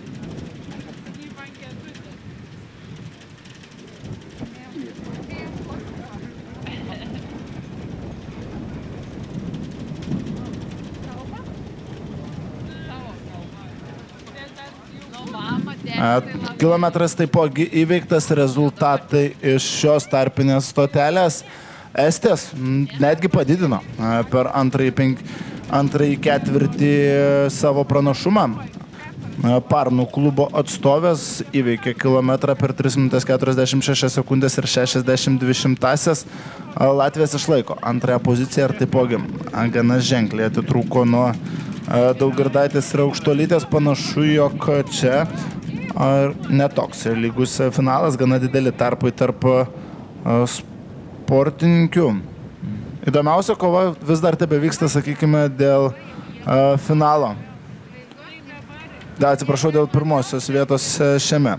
Kilometras taipogi įveiktas, rezultatai iš šios tarpinės stotelės. Estės netgi padidino per antrąjį ketvirtį savo pranašumą. Parnų klubo atstovės įveikė kilometrą per 3 minutės 46 sekundės ir 62 šimtasias. Latvijas išlaiko antrąją poziciją ir taipogi gana ženkliai atitrūko nuo Daugirdaitės ir Aukštuolytės. Panašu, jog čia netoks lygus finalas, gana dideli tarpai tarp sportininkių. Įdomiausia kova vis dar tebevyksta, sakykime, dėl finalo. Atsiprašau, dėl pirmosios vietos šiame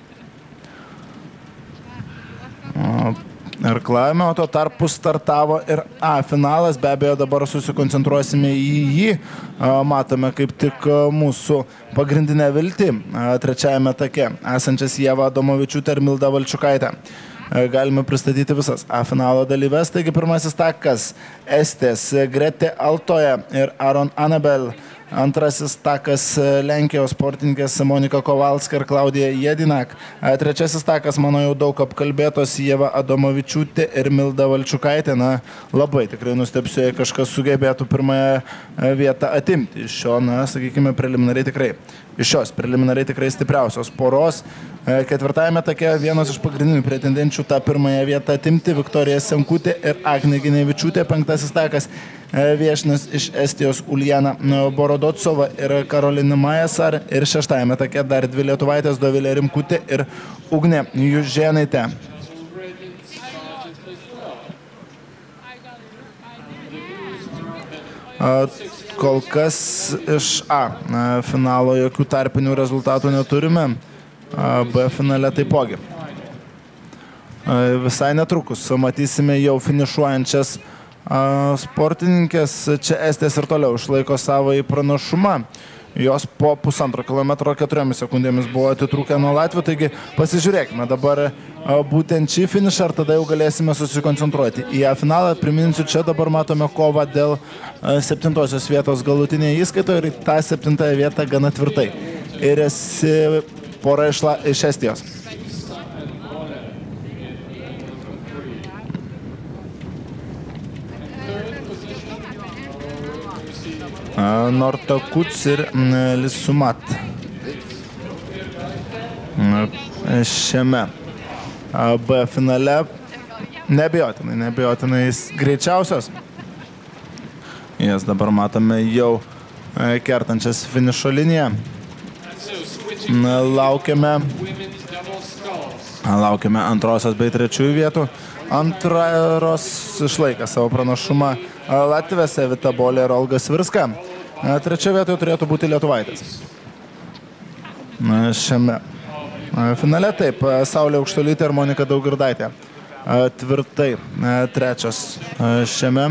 irklavime, o tuo tarpu startavo ir A finalas. Be abejo, dabar susikoncentruosime į jį. Matome kaip tik mūsų pagrindinę viltį trečiajame take esančias Ieva Adomovičiūtė ir Milda Valčiukaitė. Galime pristatyti visas A finalo dalyves. Taigi pirmasis takas Estės Gretė Altoja ir Aron Anabel. Antrasis takas Lenkijos sportininkės Monika Kovalska ir Klaudija Jedinak. Trečiasis takas, mano jau daug apkalbėtos, Ieva Adomovičiūtė ir Milda Valčiukaitė. Na, labai tikrai nustebsiu, jei kažkas sugebėtų pirmąją vietą atimti iš šio, na, sakykime, iš šios preliminariai tikrai stipriausios poros. Ketvirtajame take vienos iš pagrindinių pretendenčių tą pirmąją vietą atimti Viktorija Senkutė ir Agnė Ginevičiūtė. Penktasis takas viešinas iš Estijos Uljana Borodotsova ir Karolina Majasar. Ir šeštajame take dar dvi lietuvaitės, Dovilė Rimkutė ir Ugnė Južėnaitė. Kol kas iš A finalo jokių tarpinių rezultatų neturime. B finale taipogi. Visai netrukus matysime jau finišuojančias sportininkės. Čia Estės ir toliau išlaiko savo pranašumą. Jos po 1,5 kilometro 4 sekundėmis buvo atitrūkę nuo Latvių. Taigi pasižiūrėkime dabar būtent šį finišą, ar tada jau galėsime susikoncentruoti į A finalą. Priminsiu, čia dabar matome kovą dėl 7-osios vietos galutinėje įskaitoje ir tą 7-ąją vietą gana tvirtai. Ir esi pora iš Estijos. Nortakuts ir Lisumat. Šiame B finale neabejotinai greičiausios. Jas dabar matome jau kertančias finišo liniją. Laukiame antrosios bei trečiųjų vietų. Antros išlaikė savo pranašumą Latvės Evita Bolė ir Olga Svirska. Trečia vietoje turėtų būti lietuvaitės. Šiame finale taip, Saulė Aukštuolytė ir Monika Daugirdaitė. Tvirtai trečios šiame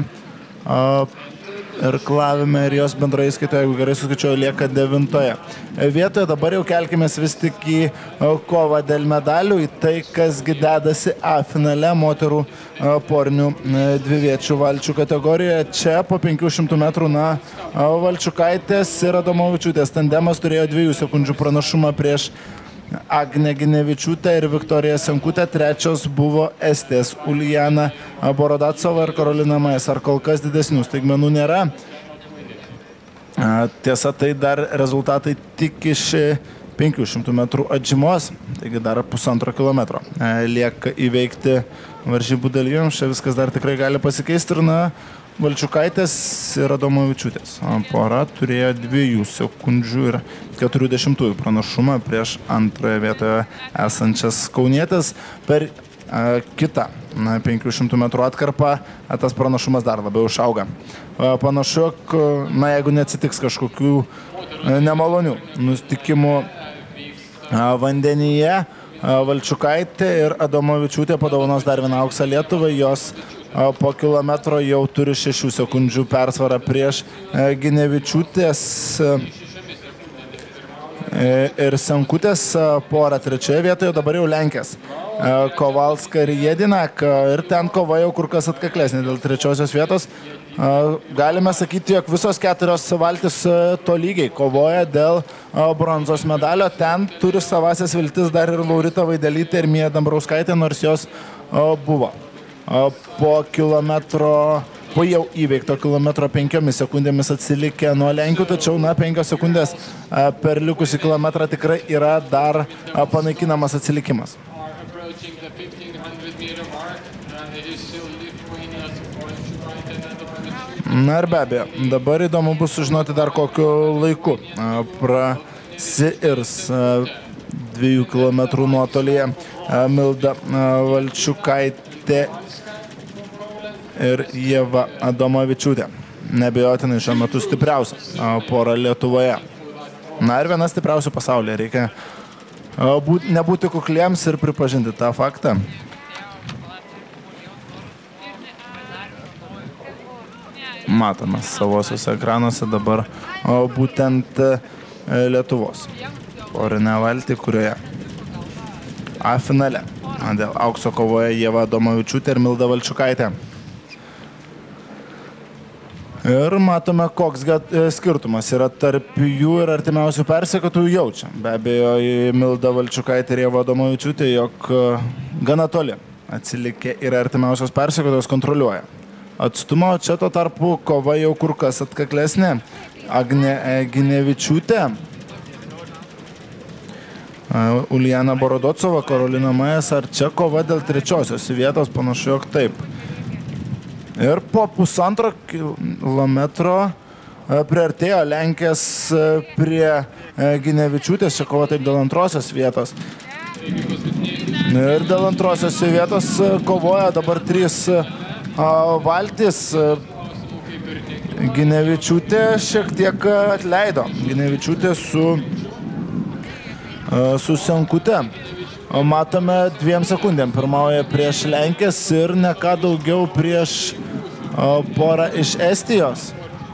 irklavime ir jos bendroje įskaitoje, jeigu gerai suskaičiuoju, lieka 9-oje vietoje. Dabar jau kelkimės vis tik į kovą dėl medalių, į tai, kasgi dedasi A finale moterų porinių dviviečių valčių kategorijoje. Čia po 500 metrų, Valčiukaitės ir Adomovičiūtės tandemas turėjo 2 sekundžių pranašumą prieš Agnė Ginevičiūtė ir Viktorija Senkutė. Trečios buvo Estės Uljana Borodatsova ir Karolina Majasar. Kol kas didesnių staigmenų nėra. Tiesa, tai dar rezultatai tik iš 500 metrų atžymos, taigi dar 1,5 kilometro. Lieka įveikti varžybų dalyviams, čia viskas dar tikrai gali pasikeisti ir Valčiukaitės ir Adomavičiūtės pora turėjo 2 sekundžių ir 40 pranašumą prieš antroje vietoje esančias kaunietės. Per kitą 500 metrų atkarpą tas pranašumas dar labiau išauga. Panašu, jeigu neatsitiks kažkokių nemalonių nutikimų vandenyje, Valčiukaitė ir Adomavičiūtė padovanos dar vieną auksą Lietuvai. Jos po kilometro jau turi 6 sekundžių persvarą prieš Ginevičiūtės ir Senkutės porą 3 vietoje, dabar jau lenkės Kovalska ir Jedinak, ir ten kova jau kur kas atkaklesnė dėl 3 vietos. Galime sakyti, jog visos 4 valtis tolygiai kovoja dėl bronzos medalio. Ten turi savasias viltis dar ir Laurita Vaidelytė ir Mija Dambrauskaitė, nors jos buvo po jau įveikto kilometro 5 sekundėmis atsilikę nuo Lenkių, tačiau 5 sekundės per likusį kilometrą tikrai yra dar panaikinamas atsilikimas. Na ir be abejo, dabar įdomu bus sužinoti dar kokiu laiku prasiirs 2 kilometrų nuotolyje Milda Valčiukaitė ir Ieva Adomavičiūtė. Neabejotinai šiuo metu stipriausia pora Lietuvoje. Na ir viena stipriausių pasaulyje. Reikia nebūti kukliems ir pripažinti tą faktą. Matome savosiuose ekranuose dabar būtent Lietuvos porinę valtį, kurioje finale dėl aukso kovoja Ieva Adomavičiūtė ir Milda Valčiukaitė. Ir matome, koks skirtumas yra tarp jų ir artimiausių persekiotojų jaučia. Be abejo, Milda Valčiukaitė ir Ieva Adomavičiūtė, jog gana toli atsilikė ir artimiausios persekiotojos kontroliuoja atstumą, čia tuo tarpu kova jau kur kas atkaklesnė. Agnė Ginevičiūtė, Uljana Borodocova, Karolina Majas, ar čia kova dėl 3 vietos, panašu, jog taip. Ir po 1,5 kilometro priartėjo lenkės prie Ginevičiūtės, čia kova taip dėl 2 vietos. Ir dėl 2 vietos kovoja dabar 3 valtis. Ginevičiūtė šiek tiek atleido. Ginevičiūtė su Senkute. Matome 2 sekundėm pirmauja prieš lenkės ir ne ką daugiau prieš porą iš Estijos.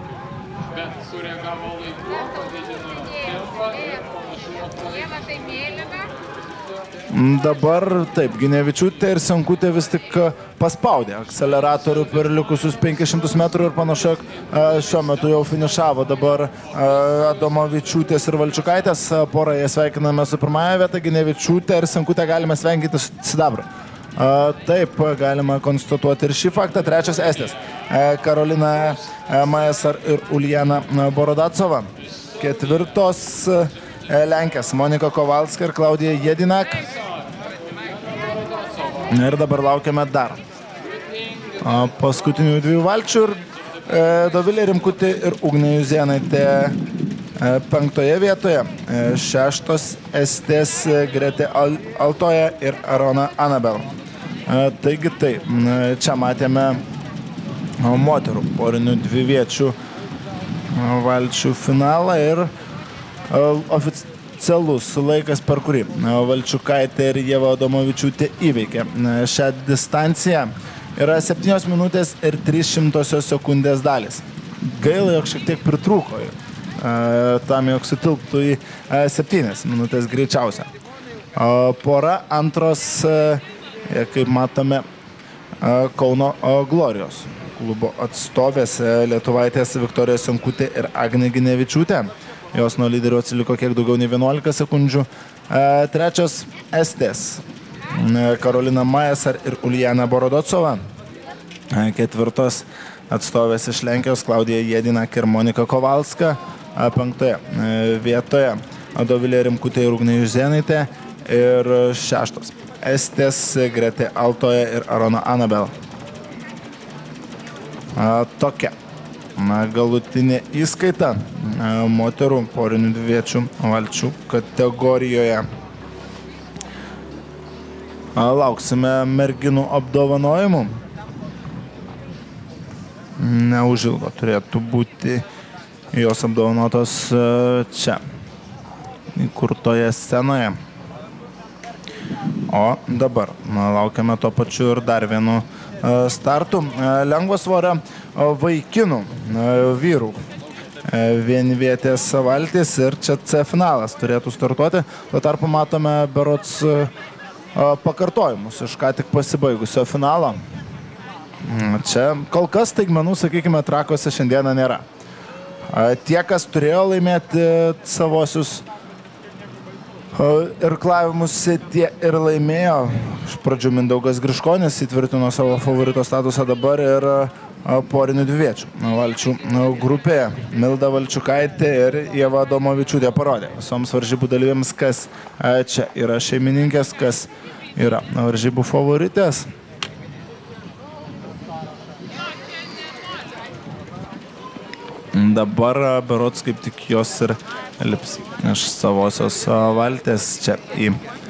Dabar taip, Ginevičiūtė ir Senkutė vis tik paspaudė akceleratorių per likusius 500 metrų ir panašu, šiuo metu jau finišavo dabar Adomavičiūtės ir Valčiukaitės porą. Jie sveikiname su pirmąją vietą, Ginevičiūtė ir Senkutė galime sveikinti sidabru. Taip, galima konstatuoti ir šį faktą. 3 Estės Karolina Majasar ir Uljana Borodacova. 4 lenkės Monika Kovalska ir Klaudija Jedinak. Ir dabar laukiame dar paskutinių 2 valčių ir Dovilė Rimkutė ir Ugnė Juzėnaitė 5 vietoje. 6 Estės Gretė Altoja ir Arona Anabel. Taigi tai, čia matėme moterų porinių 2 viečių valčių finalą ir oficialus laikas, per kurį Valčiukaitė ir Ieva Adomavičiūtė įveikė šią distanciją, yra 7 minutės ir 300 sekundės dalis. Gaila, jog šiek tiek pritrūko tam, jog sutilptų į 7 minutės greičiausia. Pora antros, kaip matome, Kauno Glorijos klubo atstovės lietuvaitės Viktorija Senkutė ir Agnė Ginevičiūtė. Jos nuo lyderio atsiliko kiek daugiau nei 11 sekundžių. 3 Estės Karolina Majasar ir Uljana Borodocova. 4 atstovės iš Lenkijos Klaudija Jedinak ir Monika Kovalska. 5 vietoje Dovilė Rimkutė ir Ugnė Juozėnaitė. Ir 6. Estės Gretė Altoja ir Arona Anabel. Tokia galutinė įskaita moterų porinių dviviečių valčių kategorijoje. Lauksime merginų apdovanojimų. Neužilgo turėtų būti jos apdovanotos čia, įkurtoje scenoje. O dabar laukiame to pačiu ir dar vienu startu. Lengvosvorio vaikinų vyrų vienvietės valtis ir čia C finalas turėtų startuoti. Tuo tarpu matome berods pakartojimus iš ką tik pasibaigusio finalo. Čia kol kas staigmenų, sakykime, Trakuose šiandieną nėra. Tie, kas turėjo laimėti savosius irklavimus, tie ir laimėjo. Iš pradžių Mindaugas Griškonis įtvirtino savo favorito statusą, dabar ir porinių dviviečių valčių grupėje Milda Valčiukaitė ir Ieva Adomavičiūtė parodė visoms varžybų dalyviams, kas čia yra šeimininkės, kas yra varžybų favoritės. Dabar berods kaip tik jos ir lips iš savosios valties čia į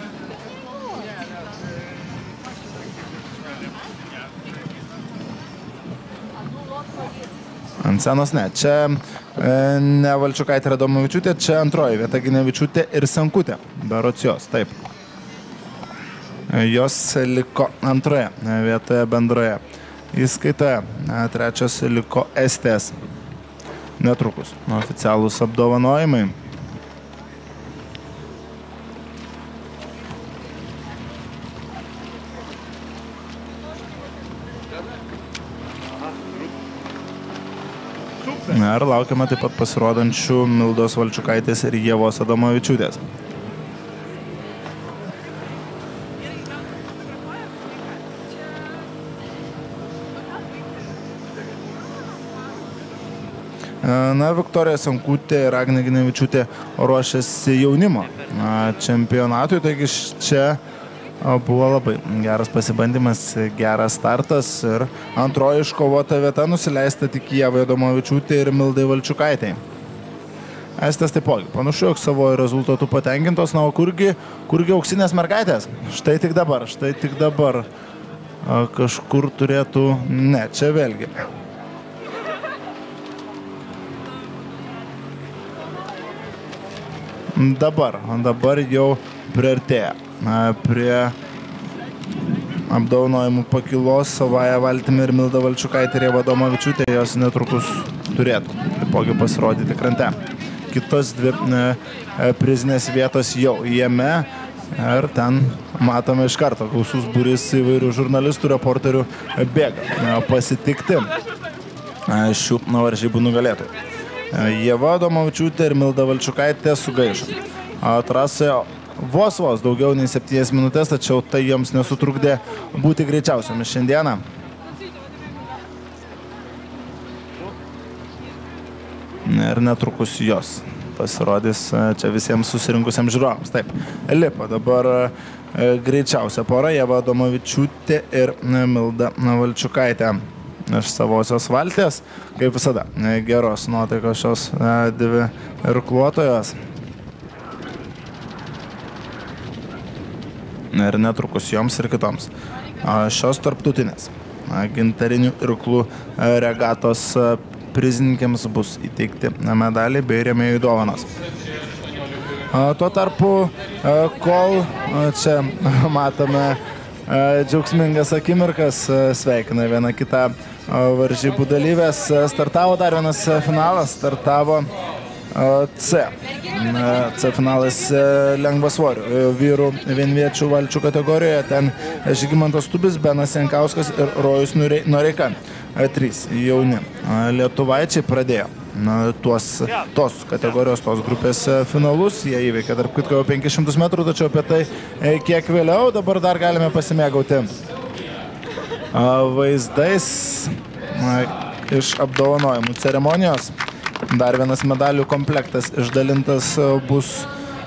ant scenos. Ne, čia ne Valčiukaitė ir Adomavičiūtė, čia antroji vieta Ginevičiūtė ir Senkutė. Berods jos, taip. Jos liko antroje vietoje bendroje įskaitoje. Trečios liko Estės. Netrukus oficialūs apdovanojimai. Ir laukiame taip pat pasirodančių Mildos Valčiukaitės ir Ievos Adomavičiūtės. Na, Viktorija Senkutė ir Agnė Ginevičiūtė ruošiasi jaunimo čempionatui, taigi čia buvo labai geras pasibandymas, geras startas ir antroji iškovota vieta nusileista tik Ievai Adomavičiūtė ir Mildai Valčiukaitei. Estės taipogi panašu, jog savo rezultatų patenkintos, na, o kurgi auksinės mergaitės? Štai tik dabar kažkur turėtų, ne, čia vėlgi. Dabar jau priartėja prie apdovanojimų pakilos Savaja Valtimi ir Milda Valčiukaitė ir Ieva Adomavičiūtė, jos netrukus turėtų taipogi pasirodyti krante. Kitos dvi prizinės vietos jau jame ir ten matome iš karto gausus būrys įvairių žurnalistų, reporterių bėga pasitikti šių varžybų nugalėtojų. Ieva Adomavičiūtė ir Milda Valčiukaitė sugaišo trasoje vos daugiau nei 7 minutės, tačiau tai joms nesutrukdė būti greičiausiomis šiandieną. Ir netrukus jos pasirodys čia visiems susirinkusiems žiūrovams. Taip, lipa dabar greičiausia pora Ieva Adomavičiūtė ir Milda Valčiukaitė iš savosios valties, kaip visada, geros nuotaikos šios dvi irkluotojos. Ir netrukus joms ir kitoms šios tarptautinės gintarinių irklų regatos prizininkėms bus įteikti medaliai bei rėmėjų dovanos. Tuo tarpu, kol čia matome džiaugsmingas akimirkas, sveikina viena kitą varžybų dalyvės, startavo dar vienas finalas, startavo C finalas lengvasvorių vyrų vienviečių valčių kategorijoje. Ten Žygimantas Tubis, Benas Jankauskas ir Rojus Noreika. 3 jauni lietuvaičiai pradėjo tos kategorijos, tos grupės finalus. Jie įveikė tarp kitko 500 metrų, tačiau apie tai kiek vėliau. Dabar dar galime pasimėgauti vaizdais iš apdovanojimų ceremonijos. Dar vienas medalių komplektas išdalintas bus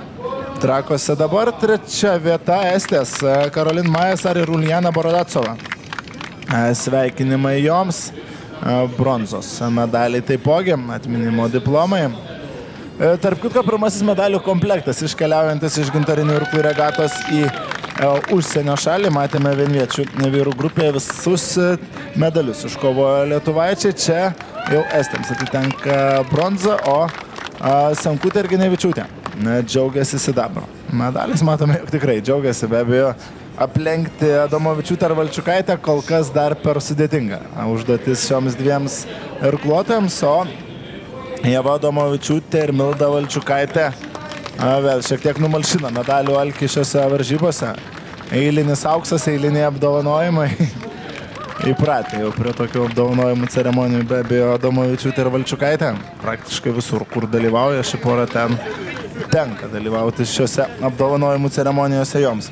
Trakuose dabar trečia vieta Estės Karolin Majasar ir Uljana Borodacova. Sveikinimai joms, bronzos medaliai taipogi, atminimo diplomai. Tarp kitko, pirmasis medalių komplektas iškeliaujantis iš gintarinių irklų regatos į užsienio šalį. Matėme vienviečių vyrų grupėje visus medalius iškovojo lietuvaičiai. Čia jau estėms atitenka bronza, o Senkutė ir Ginevičiūtė džiaugiasi sidabro. Medalis matome, jog tikrai džiaugiasi, be abejo, aplenkti Adomovičiūtę ar Valčiukaitę kol kas dar per sudėtinga užduotis šioms dviems irkluotojams, o Ieva Adomovičiūtė ir Milda Valčiukaitė vėl šiek tiek numalšina medalių alkį šiose varžybose. Eilinis auksas, eiliniai apdovanojimai. Įpratę jau prie tokių apdovanojimų ceremonijų, be abejo, Adomovičiūtė ir Valčiukaitė. Praktiškai visur, kur dalyvauja ši pora, ten tenka dalyvauti šiose apdovanojimų ceremonijose joms.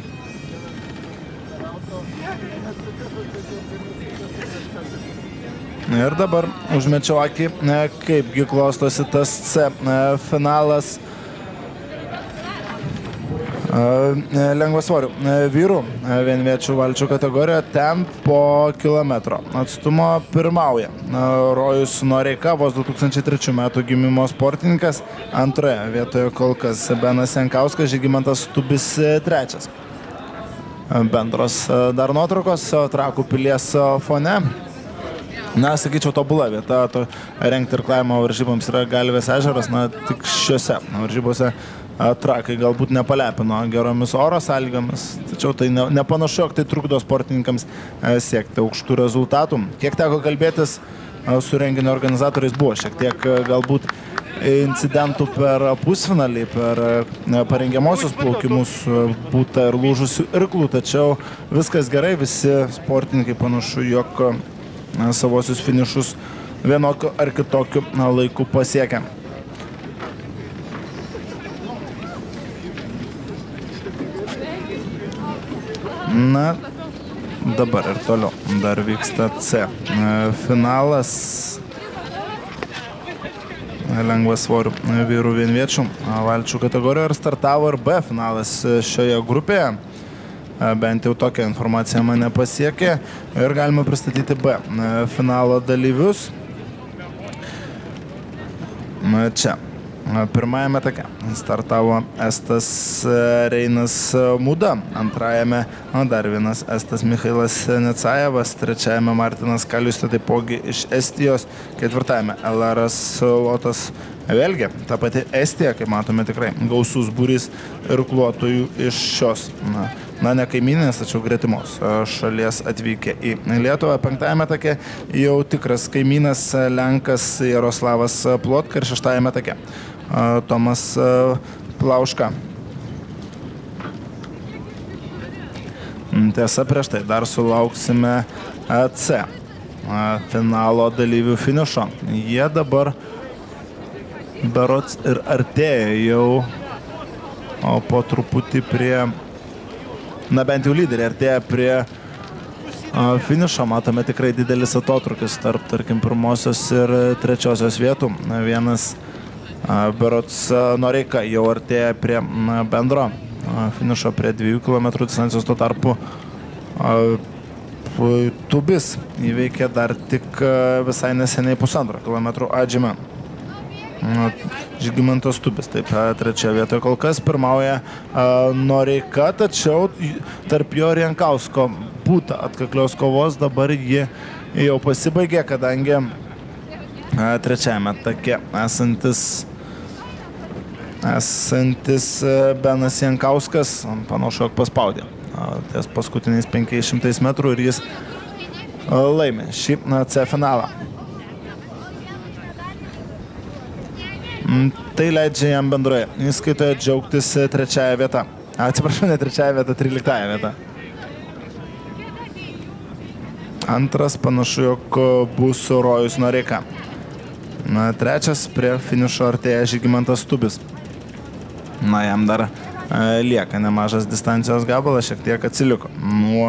Ir dabar užmečiau akį, kaipgi klostosi tas C finalas lengvasvorių vyrų vienviečių valčių kategorijoje. Ten po kilometro atstumo pirmauja Rojus Noreika, vos 2003 metų gimimo sportininkas. Antroje vietoje kol kas Benas Jankauskas, Žygimantas Tubis trečias. Bendros dar nuotraukos Trakų pilies fone. Na, sakyčiau, tobula vieta rengti irklavimo varžyboms yra Galvės ežeras. Na, tik šiuose varžybose Trakai galbūt nepalepino geromis oro sąlygomis, tačiau tai nepanašu, jog tai trukdo sportininkams siekti aukštų rezultatų. Kiek teko kalbėtis su renginio organizatoriais, buvo šiek tiek galbūt incidentų per pusfinalį, per parengiamosius plaukimus būta ir lūžusių irklų, tačiau viskas gerai, visi sportininkai panašu, jog savosius finišus vienokiu ar kitokiu laiku pasiekia. Na, dabar ir toliau dar vyksta C finalas lengvasvorių vyrų vienviečių valčių kategorijoje ir startavo ir B finalas šioje grupėje. Bent jau tokią informaciją mane pasiekė ir galime pristatyti B finalo dalyvius. Čia pirmajame take startavo Estas Reinas Muda, antrajame dar vienas Estas Michailas Necajevas, trečiajame Martinas Kaliustė, taipogi iš Estijos, ketvirtajame Elaras Lotas. Vėlgi, ta pati Estija, kaip matome, tikrai gausus būrys irkluotojų iš šios, ne kaimyninės, tačiau gretimos šalies atvykę į Lietuvą. Penktajame take jau tikras kaimynas Lenkas Jaroslavas Plotka ir šeštajame take Tomas Plauška. Tiesa, prieš tai dar sulauksime C finalo dalyvių finišo. Jie dabar berods ir artėja jau po truputį prie, na bent jau lyderiai artėja prie finišo. Matome tikrai didelis atotrukis tarp, tarkim, pirmosios ir trečiosios vietų. Vienas berods Noreika jau artėja prie bendro finišo, prie 2 km distancijos, tuo tarpu Tubis įveikė dar tik visai neseniai 1,5 km atžymę. Žygimantas Tubis, taip, trečia vietoje kol kas pirmauja Noreika, tačiau tarp jo ir Jankausko būta atkaklios kovos, dabar ji jau pasibaigė, kadangi trečiajame take esantis Benas Jankauskas panašu, jog paspaudė ties paskutiniais 500 metrų ir jis laimė šį C finalą. Tai leidžia jam bendroje įskaitoje džiaugtis trečiąją vietą. Atsiprašau, ne trečiąją vietą, 13 vietą. Antras panašu, jog bus Rojus Noreika. Trečias prie finišo artėja Žygimantas Tubis. Na, jam dar lieka nemažas distancijos gabalas, šiek tiek atsiliko nuo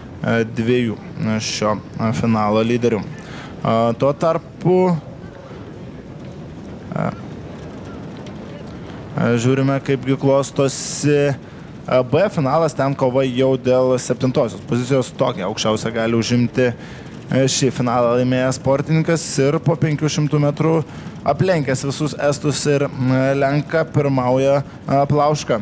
2 šio finalo lyderių. Tuo tarpu Žiūrime, kaipgi klostosi B finalas, ten kova jau dėl 7-osios pozicijos, tokia aukščiausia gali užimti šį finalą laimėjęs sportininkas ir po 500 metrų aplenkęs visus estus ir lenką pirmauja Plauška.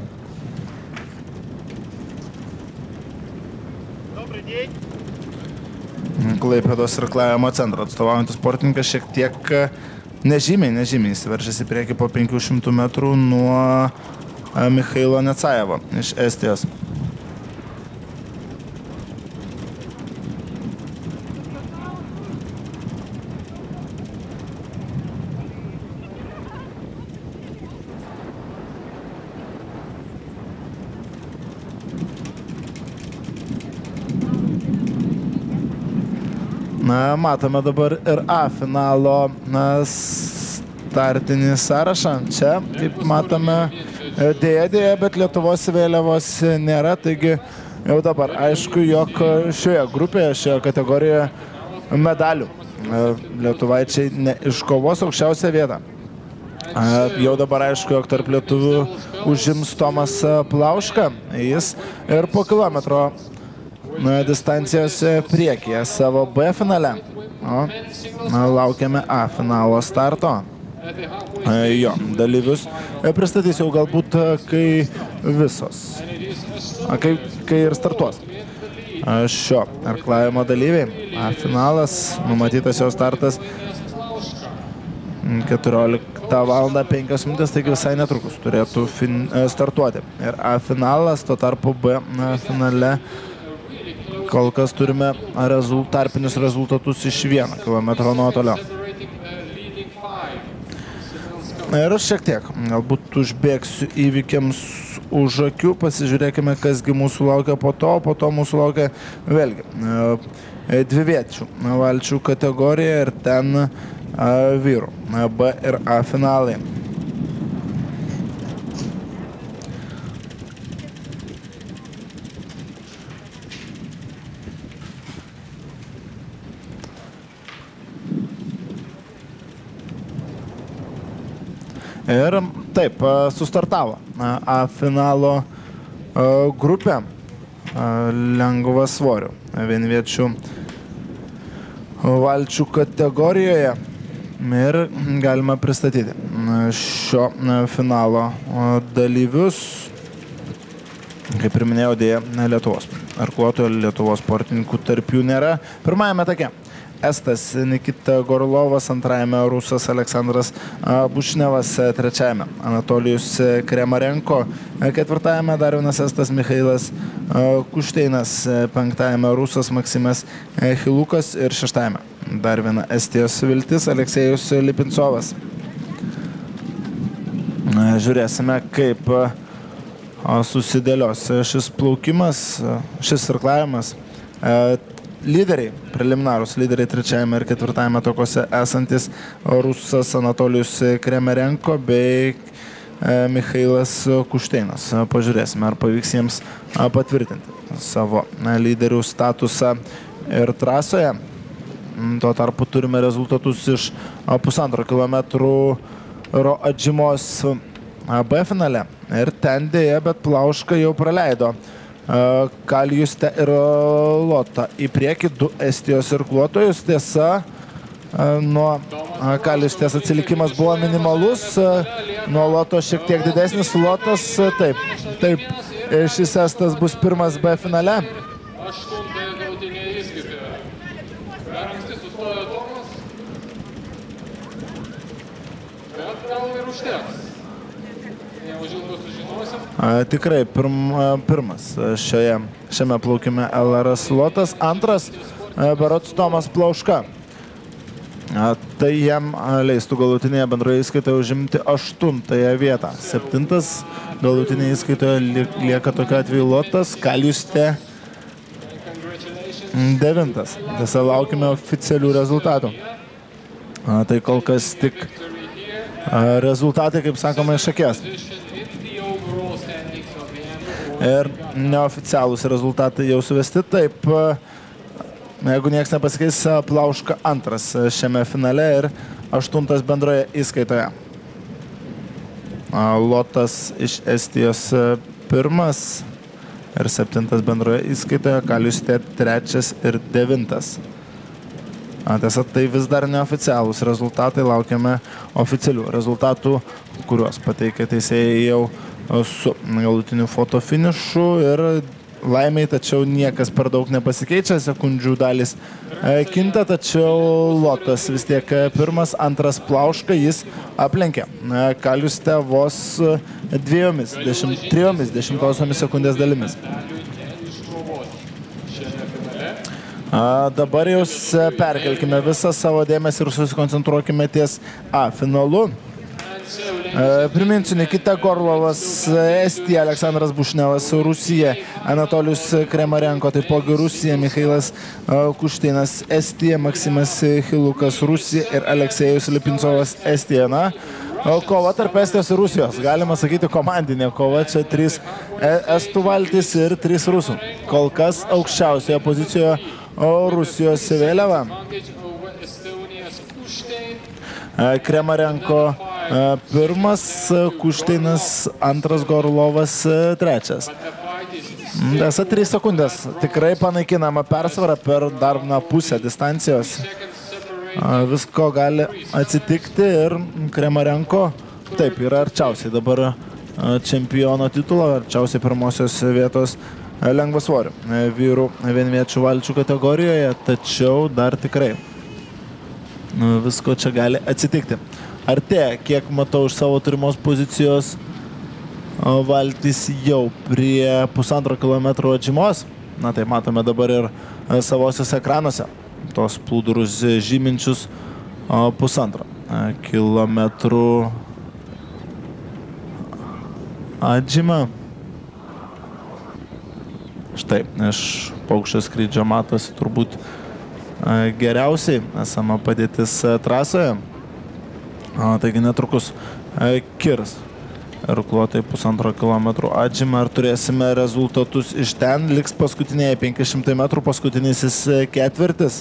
Klaipėdos irklavimo centro atstovaujantis sportininkas šiek tiek nežymiai įsiveržęs į priekį po 500 metrų nuo Michailo Necajevo iš Estijos. Matome dabar ir A finalo startinį sąrašą. Čia, kaip matome, dėja, bet Lietuvos vėliavos nėra, taigi jau dabar aišku, jog šioje grupėje, šioje kategorijoje medalių lietuvaičiai neiškovos aukščiausią vietą. Jau dabar aišku, jog tarp lietuvių užims Tomas Plauška, jis ir po kilometro distancijos priekyje savo B finale. Laukiame A finalo starto. Jo, dalyvius pristatys jau galbūt, kai visos, kai ir startuos šio irklavimo dalyviai. A finalas, numatytas jo startas 14:05, taigi visai netrukus turėtų startuoti. Ir A finalas, tuo tarpu B finale kol kas turime tarpinius rezultatus iš 1 kilometro nuotolio. Ir šiek tiek, galbūt užbėgsiu įvykiams už akių, pasižiūrėkime, kasgi mūsų laukia po to mūsų laukia vėlgi dviviečių valčių kategorija ir ten vyrų B ir A finalai. Ir taip, sustartavo A finalo grupė lengvas svorių vienviečių valčių kategorijoje. Ir galima pristatyti šio finalo dalyvius. Kaip ir minėjau, dėja Lietuvos irkluotojų, Lietuvos sportininkų tarp jų nėra. Pirmajame take Estas Nikita Gorlovas, antrajame Rusas Aleksandras Bušnevas, trečiajame Anatolijus Kremarenko, ketvirtajame dar vienas Estas Michailas Kušteinas, penktajame Rusas Maksimas Hilukas ir šeštajame dar viena Estijos viltis Aleksejus Lipincovas. Žiūrėsime, kaip susidėlios šis plaukimas, šis irklavimas. Lyderiai, preliminarūs lyderiai trečiajame ir ketvirtajame takuose esantis Rusas Anatolijus Kremerenko bei Michailas Kušteinas. Pažiūrėsime, ar pavyks jiems patvirtinti savo lyderių statusą ir trasoje. Tuo tarpu turime rezultatus iš 1,5 kilometrų Adžimos B finale. Ir ten dėja, bet Plauška jau praleido Kaljuste ir Lotą į priekį, 2 Estijos irkluotojus. Tiesa, nuo Kaljustės atsilikimas buvo minimalus, nuo Loto šiek tiek didesnis. Lotas, taip, šis Estas bus pirmas B finale. 8 galutinėje įskaitoje. Per anksti sustojo Tomas, bet gal ir užteks. Neužilgo sužinosim. Tikrai pirmas šiame plaukime LRS Lotas, antras berods Tomas Plauška. Tai jam leistų galutinėje bendroje įskaitoje užimti 8-ąją vietą. 7 galutinėje įskaitoje lieka tokiu atveju Lotas, Kaljuste 9. Tiesa, laukime oficialių rezultatų. Tai kol kas tik rezultatai, kaip sakoma, iš akies. Ir neoficialūs rezultatai jau suvesti. Taip, jeigu nieks nepasikeis, Plauška antras šiame finale ir 8 bendroje įskaitoje. Lotas iš Estijos pirmas ir 7 bendroje įskaitoje, Kaliustė 3 ir 9. Tiesa, tai vis dar neoficialūs rezultatai, laukiame oficialių rezultatų, kuriuos pateikia teisėjai jau su galutiniu fotofinišu ir laimiai, tačiau niekas per daug nepasikeičia, sekundžių dalis kinta, tačiau Lotas vis tiek pirmas, antras Plauška, jis aplenkė Kaliustę vos 2,3 sekundės dalimis. Dabar jau perkelkime visą savo dėmesį ir susikoncentruokime ties A finalu. Priminsiu, Nikita Gorlovas, Estija, Aleksandras Bušnevas, Rusija, Anatolijus Kremarenko, taipogi Rusija, Michailas Kušteinas, Estija, Maksimas Hilukas, Rusija ir Aleksejus Lipincovas, Estija. Na, kova tarp Estijos ir Rusijos, galima sakyti komandinė kova, čia 3 estų valtis ir 3 rusų. Kol kas aukščiausioje pozicijoje Rusijos vėliava. Kremarenko pirmas, Kušteinas antras, Gorlovas 3. Tiesa, 3 sekundės. Tikrai panaikinama persvara per dar pusę distancijos. Visko gali atsitikti ir Kremarenko taip yra arčiausiai dabar čempiono titulo, arčiausiai pirmosios vietos lengvasvorių vyrų vienviečių valčių kategorijoje, tačiau dar tikrai visko čia gali atsitikti. Artėja, kiek matau iš savo turimos pozicijos, valtis jau prie 1,5 kilometro atžymos. Na tai matome dabar ir savosios ekranuose tos plūdurus žyminčius 1,5 kilometrų atžymą. Štai, iš paukščio skrydžio matosi turbūt geriausiai esama padėtis trasoje. Taigi netrukus kirs irkluotai 1,5 kilometrų atžymą. Ar turėsime rezultatus iš ten? Liks paskutinėje 500 metrų, paskutinysis ketvirtis.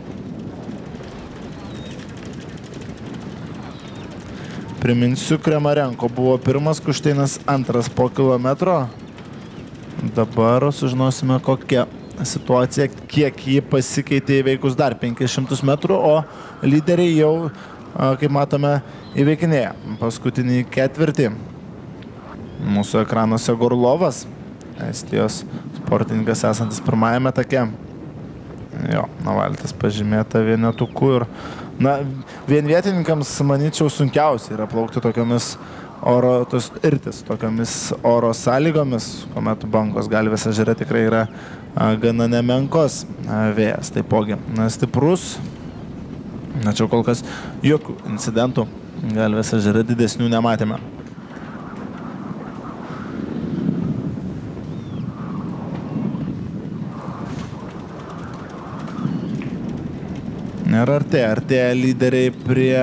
Priminsiu, Kremarenko buvo pirmas, Kušteinas antras po kilometro. Dabar sužinosime, kokia situacija, kiek jį pasikeitė įveikus dar 500 metrų, o lyderiai jau, kaip matome, įveikinėja paskutinį ketvirtį. Mūsų ekranuose Gorlovas, Estijos sportininkas esantis pirmajame take. Jo, valtis pažymėta vienetuku ir, na, vienvietininkams, manyčiau, sunkiausia yra plaukti tokiamis tokiamis oro sąlygomis, kuomet bangos Galvės ežere tikrai yra gana nemenkos, vėjas taipogi stiprus. Tačiau kol kas jokių incidentų Galvės ežere didesnių nematėme. Ir artėja lyderiai prie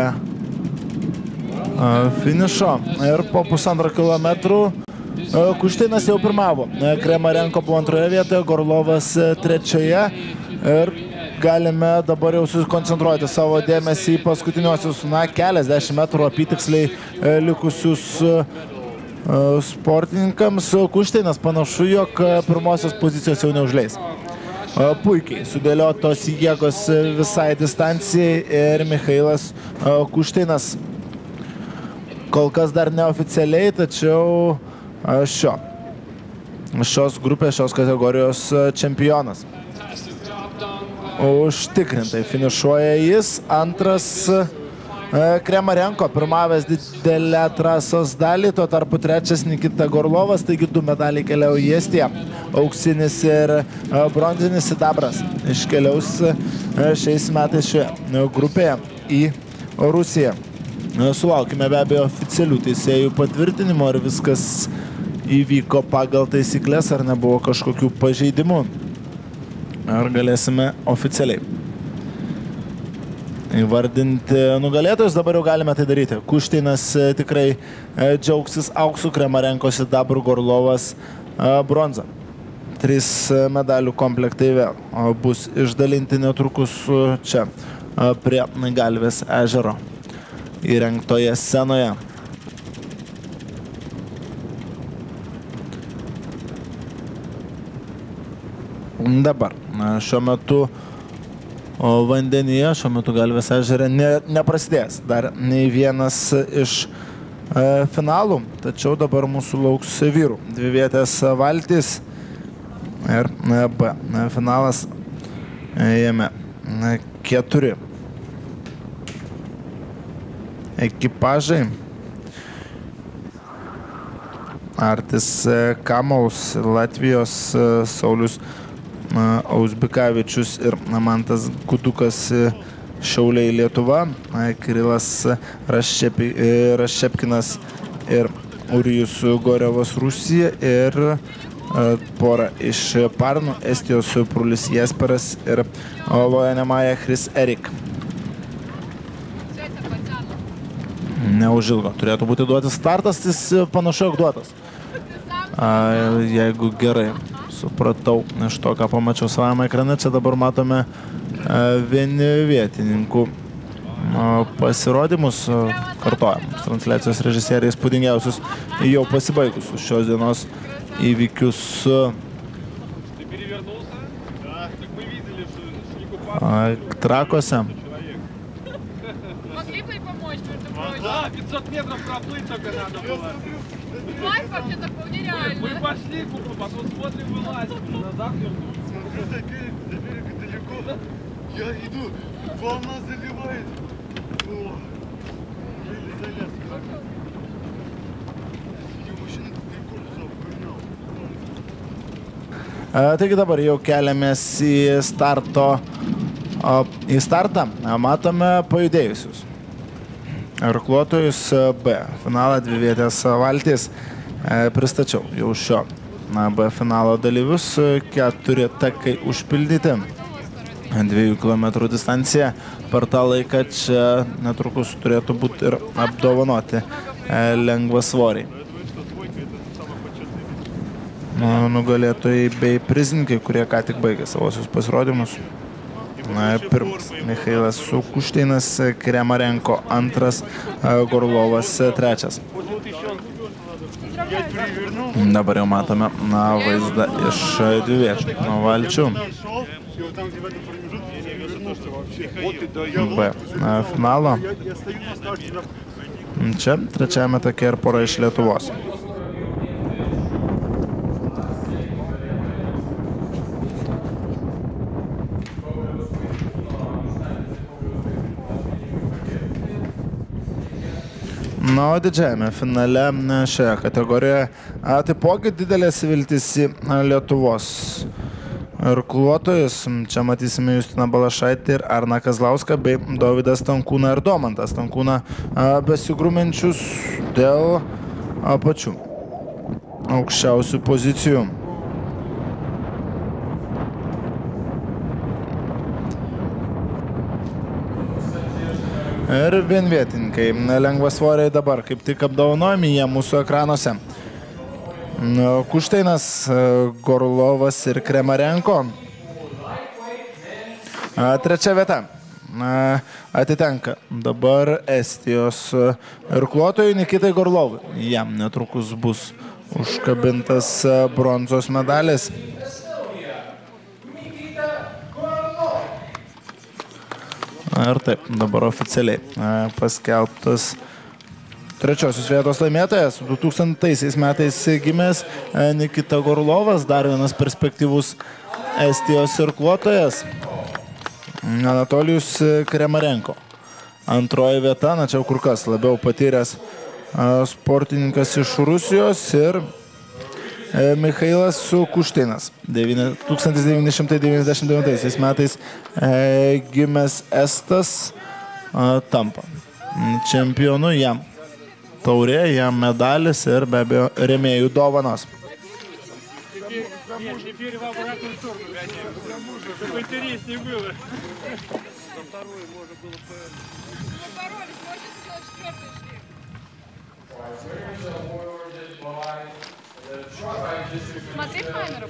finišo. Ir po 1,5 kilometrų Kušteinas jau pirmavo. Kremarenko buvo antroje vietoje, Gorlovas trečioje. Ir galime dabar jau susikoncentruoti savo dėmesį į paskutiniosius, keliasdešimt metrų apytiksliai likusius sportininkams. Kušteinas panašu, jog pirmosios pozicijos jau neužleis. Puikiai sudėliotos jėgos visai distancijai ir Michailas Kušteinas kol kas dar neoficialiai, tačiau šios grupės, šios kategorijos čempionas. Užtikrintai finišuoja jis. Antras Kremarenko, pirmavęs didelę trasos dalį, tuo tarpu trečias Nikita Gorlovas, taigi 2 medaliai keliauja į Estiją. Auksinis ir bronzinis sidabras iškeliaus šiais metais šioje grupėje į Rusiją. Sulaukime be abejo oficialių teisėjų patvirtinimo, ar viskas įvyko pagal taisyklės, ar nebuvo kažkokių pažeidimų. Ar galėsime oficialiai įvardinti nugalėtojus, dabar jau galime tai daryti. Kušteinas tikrai džiaugsis auksu, Kremarenko sidabru, Gorlovas bronza. 3 medalių komplektai vėl bus išdalinti netrukus čia prie Galvės ežero įrengtoje scenoje. Dabar šiuo metu vandenyje, šiuo metu Galvės ežere neprasidės dar nei vienas iš finalų, tačiau dabar mūsų lauks vyrų dvivietės valtys ir B finalas, jame 4 ekipažai. Artis Kamaus, Latvijos Saulius Ausbikavičius ir Mantas Gudukas Šiauliai Lietuva, Kirilas Raščepkinas ir Urijus Gorevas Rusija ir pora iš Parnų, Estijos Prulis Jesperas ir Lojanemaja Chris Erik. Neužilgo turėtų būti duotas startas, jis panašu, jog duotas. Jeigu gerai supratau iš to, ką pamačiau savame ekrane, čia dabar matome vieni vietininkų pasirodymus, kartojam transliacijos režisieriai įspūdingiausius jau pasibaigusius šios dienos įvykius Trakuose. Да, 500 метров проплыть только надо было. Лайф вообще такой нереально. Мы пошли, потом смотрим, вылазим. Назад вернусь. До берега далеко. Я иду, волна заливает. О, еле залез. Ее машина далеко запрыгнул. Taigi dabar jau keliamės į startą, matome pajudėjusius irkluotojus B finalą dvivietės valtys. Pristačiau jau šio B finalo dalyvius, 4 takai užpildyti, 2 km distancija. Per tą laiką čia netrukus turėtų būti ir apdovanoti lengvasvoriai. Nugalėtojai bei prizininkai, kurie ką tik baigė savosius pasirodymus. Pirmas Michailas Sukušteinas, Kremarenko antras, Gorlovas trečias. Dabar jau matome vaizdą iš dviviečių valčių. B finalo. Čia trečiajame take ir pora iš Lietuvos. Na, o didžiajame finale šioje kategorijoje taipogi didelės viltis į Lietuvos irkluotojus. Čia matysime Justiną Balašaitį ir Arną Kazlauską bei Dovydą Stankūną ir Domantą Stankūną besigrumenčius dėl pačių aukščiausių pozicijų. Ir vienvietininkai lengvasvoriai dabar kaip tik apdovanojami jie mūsų ekranuose. Kušteinas, Gorlovas ir Kremarenko. Trečia vieta atitenka dabar Estijos irkluotojui Nikitai Gorlovui. Jam netrukus bus užkabintas bronzos medalis. Ir taip, dabar oficialiai paskelbtas trečiosios vietos laimėtojas. 2000 metais gimęs Nikita Gorlovas, dar vienas perspektyvus Estijos irkluotojas, Anatolijus Kremarenko. Antroji vieta, na čia kur kas labiau patyręs sportininkas iš Rusijos ir Michailas Sukušteinas, 1999 metais gimęs estas, tampa čempionu, jam taurė, jam medalis ir be abejo rėmėjų dovanos. Теперь в обратную сторону гоняем, чтобы интереснее было. Поборолись, можно сделать четвертый шлип. Смотри в камеру,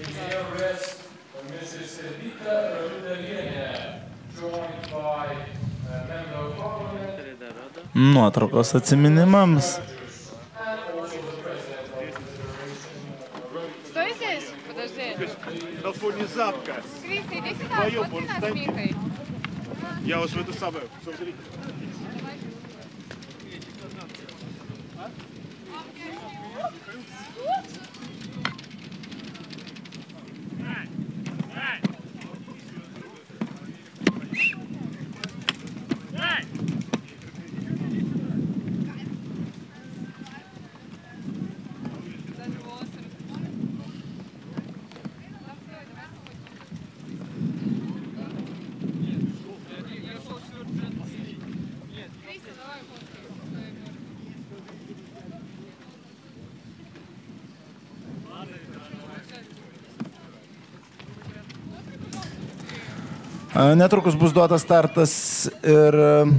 Nuotraukos atsiminimams. Стой здесь, подожди. На фоне запка. Вот нас с Михой. Я уж в эту самую. Netrukus bus duotas startas ir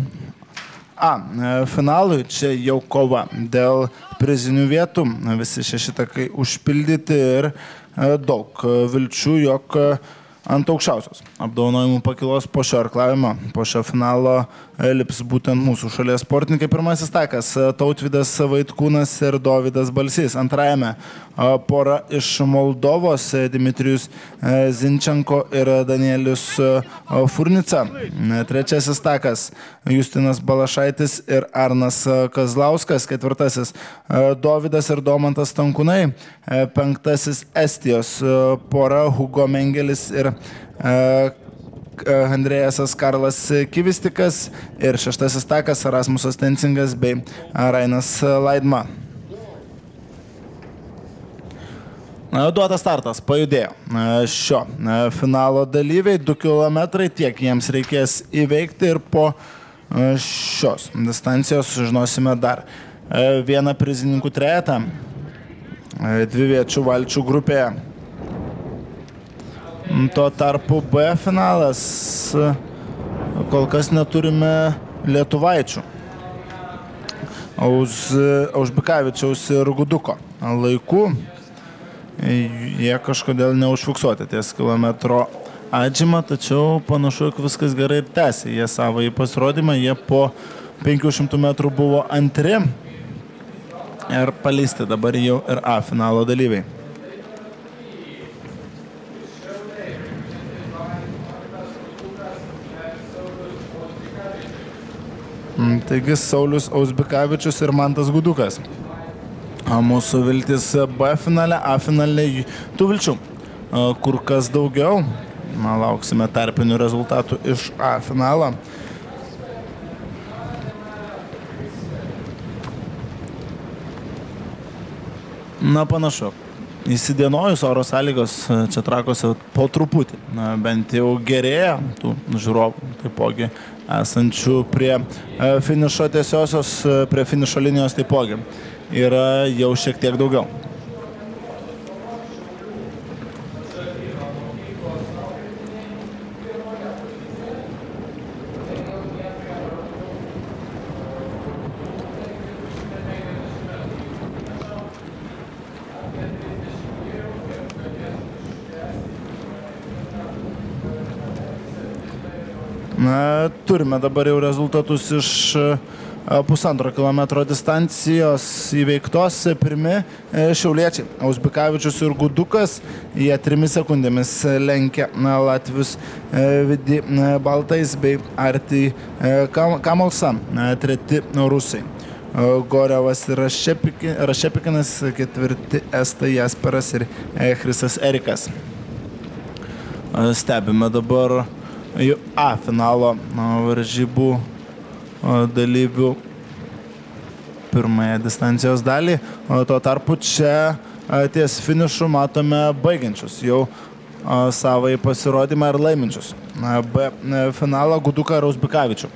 finalui. Čia jau kova dėl prizinių vietų. Visi 6 takai užpildyti ir daug vilčių, jog ant aukščiausios apdovanojimų pakilos po šio irklavimo, po šio finalo lips būtent mūsų šalies sportininkai. Pirmasis takas – Tautvydas Vaitkūnas ir Dovydas Balsys. Antrajame pora iš Moldovos – Dimitrijus Zinčenko ir Danielius Furnica. Trečiasis takas – Justinas Balašaitis ir Arnas Kazlauskas. Ketvirtasis – Dovydas ir Domantas Stankūnai. Penktasis – Estijos pora – Hugo Mengelis ir Andrėjasas Karlas Kivistikas. Ir šeštasis takas – Rasmusas Tensingas bei Rainas Laidma. Duotas startas, pajudėjo šio finalo dalyviai, 2 kilometrai, tiek jiems reikės įveikti ir po šios distancijos sužinosime dar vieną prizininkų trejetą, 2 viečių valčių grupėje. Tuo tarpu B finalas kol kas neturime lietuvaičių. Aužbikavičiaus ir Guduko laikų. Jie kažkodėl neužfiksuoti ties kilometro atžymą, tačiau panašu, jog viskas gerai ir tęsė. Jie savo į pasirodymą, jie po 500 metrų buvo antri ir paleisti dabar jau ir A finalo dalyviai. Taigi Saulius Aužbikavičius ir Mantas Gudukas. Mūsų viltis B finale, A finale tų vilčių kur kas daugiau. Lauksime tarpinių rezultatų iš A finalo. Panašu, įsidienojus oro sąlygos čia Trakuose po truputį, bent jau gerėja tų žiūrovų, taipogi esančių prie finišo tiesiosios, prie finišo linijos taipogi yra jau šiek tiek daugiau. Turime dabar jau rezultatus iš 1,5 kilometro distancijos įveiktos. Pirmi šiauliečiai Aužbikavičius ir Gudukas, jie 3 sekundėmis lenkia latvius Vidį Baltais bei Artį Kamalsą, treti rusai. Gorevas ir Rašepikinas, ketvirti estai Jasperas ir Chrisas Erikas. Stebime dabar A finalo varžybų dalyvių pirmąją distancijos dalį. Tuo tarpu čia ties finišu matome baigiančius jau savai pasirodymą ir laiminčius B finalą Guduką ir Aužbikavičių.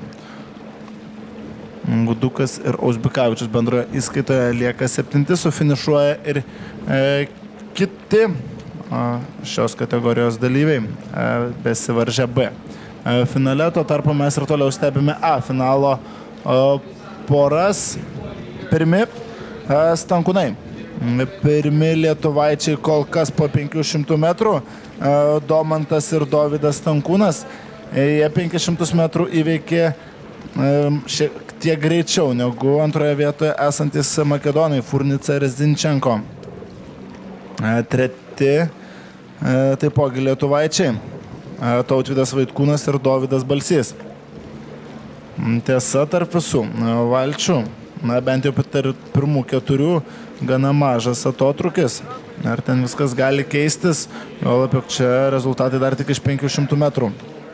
Gudukas ir Aužbikavičius bendroje įskaitoje lieka 7, sufinišuoja ir kiti šios kategorijos dalyviai besivaržę B finale. Tuo tarpu mes ir toliau stebime A finalo poras. Pirmi Stankūnai. Pirmi lietuvaičiai kol kas po 500 metrų. Domantas ir Dovydas Stankūnas. Jie 500 metrų įveikė šiek tiek greičiau negu antroje vietoje esantis makedonai Furnica ir Zinčenko. Treti taipogi lietuvaičiai. Tautvydas Vaitkūnas ir Dovydas Balsys. Tiesa, tarp visų valčių, bent jau per pirmų 4 gana mažas atotrukis. Ar ten viskas gali keistis, jo labiau čia rezultatai dar tik iš 500 metrų.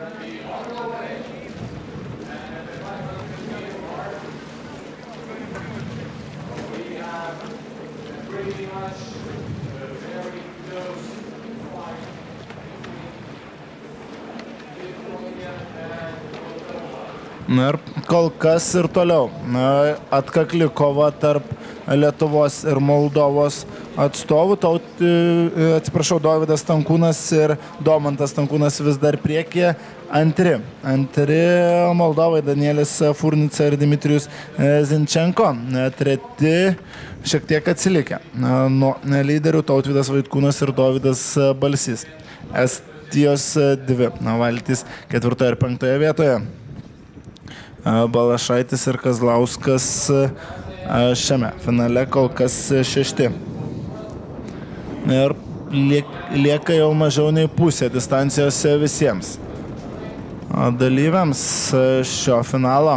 Ir kol kas ir toliau atkakli kova tarp Lietuvos ir Moldovos atstovų. Dovydas Stankūnas ir Domantas Stankūnas vis dar priekyje. Antri Moldovai Danielis Furnica ir Dmitrijus Zinčenko. Treti šiek tiek atsilikę nuo lyderių Tautvydas Vaitkūnas ir Dovydas Balsys. Estijos 2 valtys 4 ir 5 vietoje. Balašaitis ir Kazlauskas šiame finale kol kas 6. Ir lieka jau mažiau nei pusė distancijose visiems dalyviams šio finalo.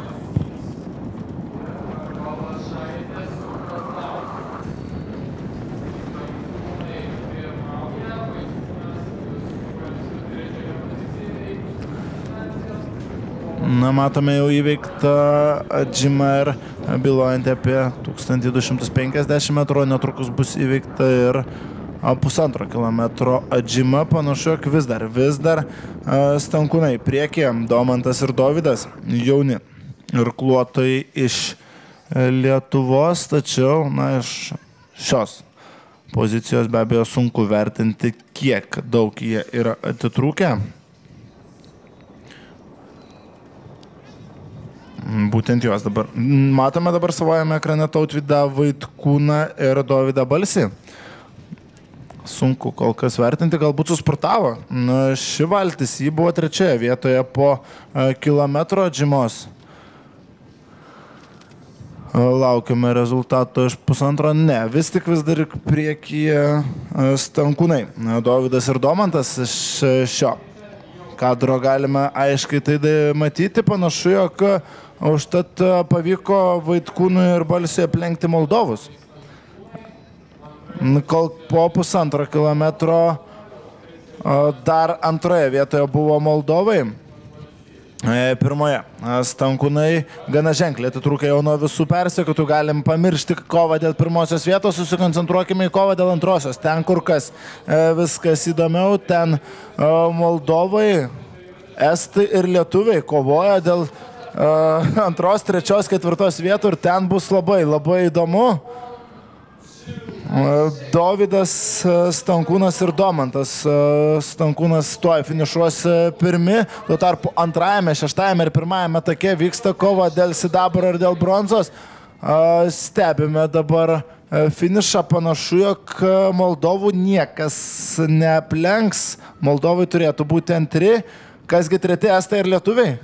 Matome jau įveiktą atžymą ir bylojantį apie 1250 metrų, netrukus bus įveikta ir 1,5 kilometro atžyma. Panašu, jog vis dar Stankūnai priekyje, Domantas ir Dovydas, jauni irkluotojai iš Lietuvos, tačiau iš šios pozicijos be abejo sunku vertinti, kiek daug jie yra atitrūkę. Būtent juos dabar. Matome dabar savojame ekrane Tautvydą Vaitkūną ir Dovydą Balsį. Sunku kol kas vertinti, galbūt susportavo. Ši valtis, ji buvo 3 vietoje po kilometro atžymos. Laukiame rezultato iš 1,5. Ne, vis dar priekyje Stankūnai. Dovydas ir Domantas iš šio kadro galime aiškiai tai matyti. Panašu, jog užtat pavyko Vaitkūnui ir Balsiui aplenkti Moldovus. Kol po 1,5 kilometro dar 2 vietoje buvo Moldovai. Pirmoje Stankūnai gana ženkliai atitrūkė jau nuo visų persekiotų. Galim pamiršti kovą dėl pirmosios vietos, susikoncentruokime į kovą dėl antrosios. Ten kur kas viskas įdomiau, ten Moldovai, Estai ir Lietuviai kovoja dėl 2, 3, 4 vietų ir ten bus labai įdomu. Dovydas Stankūnas ir Domantas. Stankūnas tuoj finišuos pirmi, tuo tarpu 2., 6. ir 1. take vyksta kova dėl sidabro ir dėl bronzos. Stebime dabar finišą, panašu, jog Moldovų niekas neaplenks. Moldovai turėtų būti 2. Kasgi 3, Estai ir Lietuviai?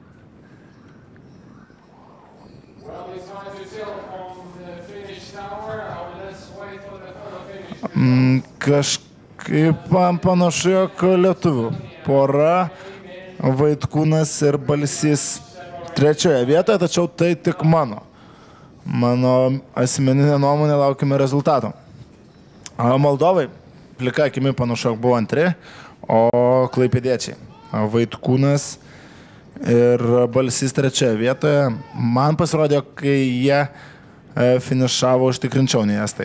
Kažkaip panašu, jog lietuvių pora Vaitkūnas ir Balsys 3 vietoje, tačiau tai tik mano asmeninė nuomonė, laukime rezultato. Moldovai plika akimi panašu, jog buvo 2, o klaipėdiečiai Vaitkūnas ir Balsys 3 vietoje. Man pasirodė, kai jie finišavo užtikrinčiau nei Estai.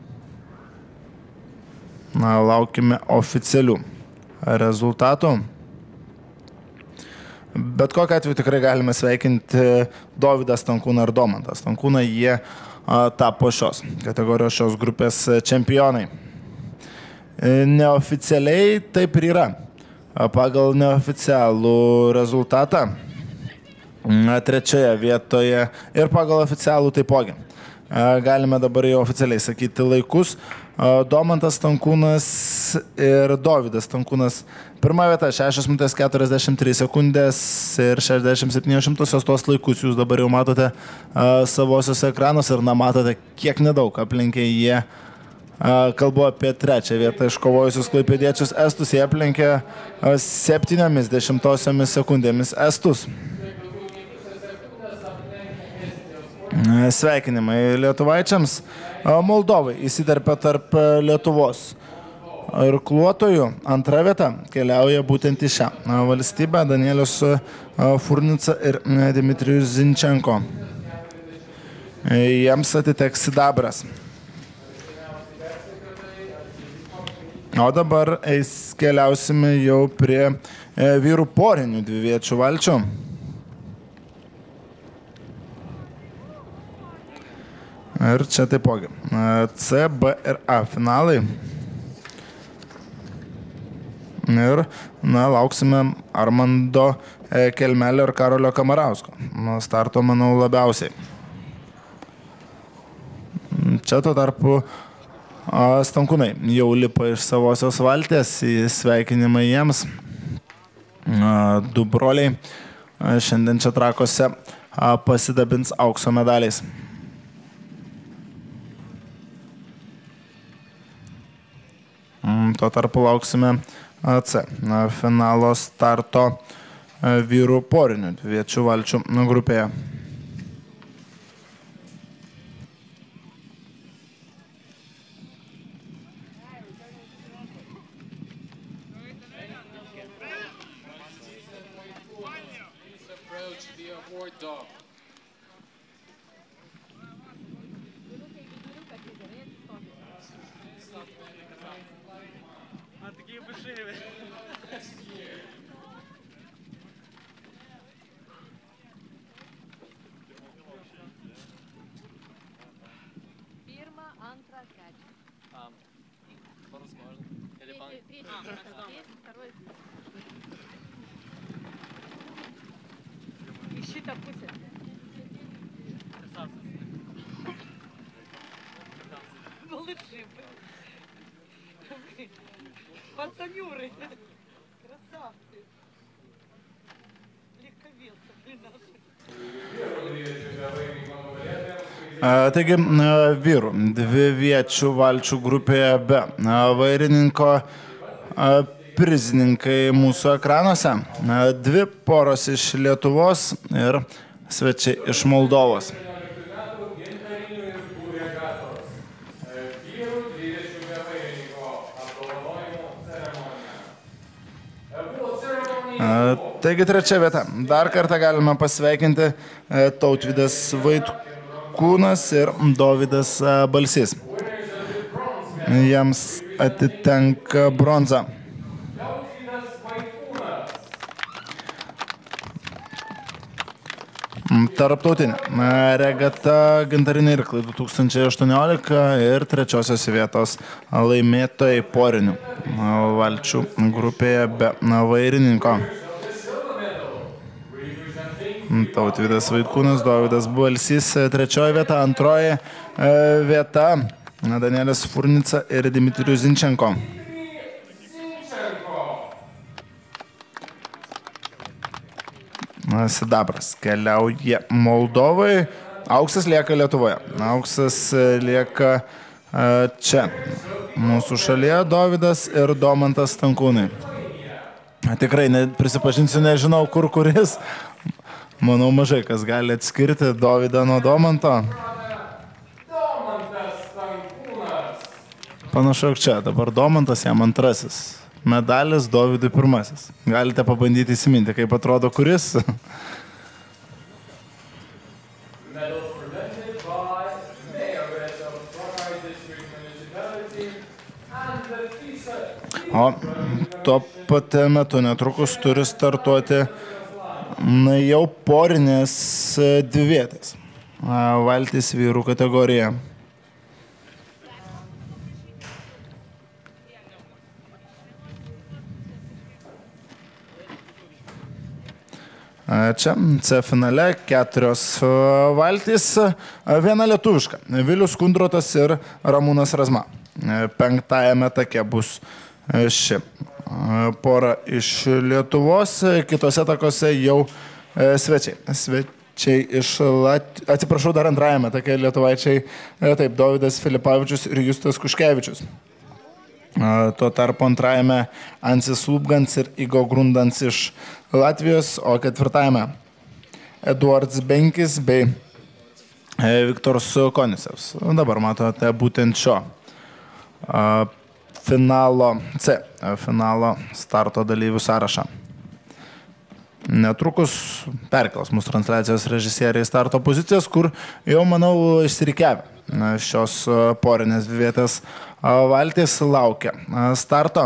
Laukime oficialių rezultatų. Bet kokiu atveju tikrai galime sveikinti Dovydą Stankūną ir Domantą Stankūną. Jie tapo šios kategorijos, šios grupės čempionai. Neoficialiai taip ir yra. Pagal neoficialų rezultatą 3 vietoje ir pagal oficialų taipogi. Galime dabar jau oficialiai sakyti laikus. Domantas Stankūnas ir Dovydas Stankūnas. 1 vieta 6 minutės 43 sekundės ir 67 tos laikus jūs dabar jau matote savosios ekranos ir matote, kiek nedaug aplenkė jie Kalbu apie trečią vietą iškovojusius klaipėdiečius estus. Jie aplenkė 0,7 sekundėmis estus. Sveikinimai lietuvaičiams. Moldovai įsiterpia tarp Lietuvos irkluotojų. Antra vieta keliauja būtent į šią valstybę. Danielius Furnica ir Dmitrijus Zinčenko. Jiems atiteks sidabras. O dabar keliausime jau prie vyrų porinių dviviečių valčių. Ir čia taipogi C, B ir A finalai. Ir, lauksime Armando Kelmelio ir Karolio Kamarausko. Starto, manau, labiausiai. Čia tuo tarpu Stankūnai jau lipa iš savosios valties, sveikinimai jiems. Du broliai šiandien čia Trakuose pasidabins aukso medaliais. Tuo tarpu lauksime C finalo starto vyrų porinių dviviečių valčių grupėje. Пацанюры. Красавцы. Легковесы при наших. Taigi, vyrų dviviečių valčių grupėje be vairininko prizininkai mūsų ekranuose. Dvi poros iš Lietuvos ir svečiai iš Moldovos. Taigi trečia vieta. Dar kartą galime pasveikinti Tautvydas Vaitkūnas ir Dovydas Balsys. Jiems atitenka bronza. Tarptautinė regata Gintariniai irklai 2018 ir trečiosios vietos laimėtojai porinių valčių grupėje be vairininko. Tautvydas Vaitkūnas, Dovydas Balsys trečioji vieta, antroji vieta Danielis Furnica ir Dmitrijus Zinčenko. Sidabras keliauja Moldovai, auksas lieka Lietuvoje. Auksas lieka čia. Mūsų šalyje Dovydas ir Domantas Stankūnai. Tikrai, prisipažinsiu, nežinau kuris. Manau, mažai kas gali atskirti Dovydą nuo Domanto. Panašu, čia dabar Domantas jam antrasis. Medalis Dovydui pirmasis. Galite pabandyti įsiminti, kaip atrodo kuris. O tuo pat metu netrukus turi startuoti jau porinės dvivietės. Valtis vyrų kategorija. Čia C finale 4 valtys, viena lietuviška. Vilius Kundrotas ir Ramūnas Razma. 5-ajame take bus ši pora iš Lietuvos, kitose takose jau svečiai. iš atsiprašau, dar antrajame, tokie lietuvaičiai, taip, Dovydas Filipavičius ir Justas Kuškevičius. Tuo tarpu antrajame Ansis Lubgans ir Igo Grundans iš Latvijos, o ketvirtajame Eduardas Benkis bei Viktoras Konisevs. Dabar matote būtent šio finalo starto dalyvių sąrašą. Netrukus perkels mūsų transliacijos režisieriai starto pozicijas, kur jau, manau, išsirikiavę šios porinės dvivietės valtys laukia starto.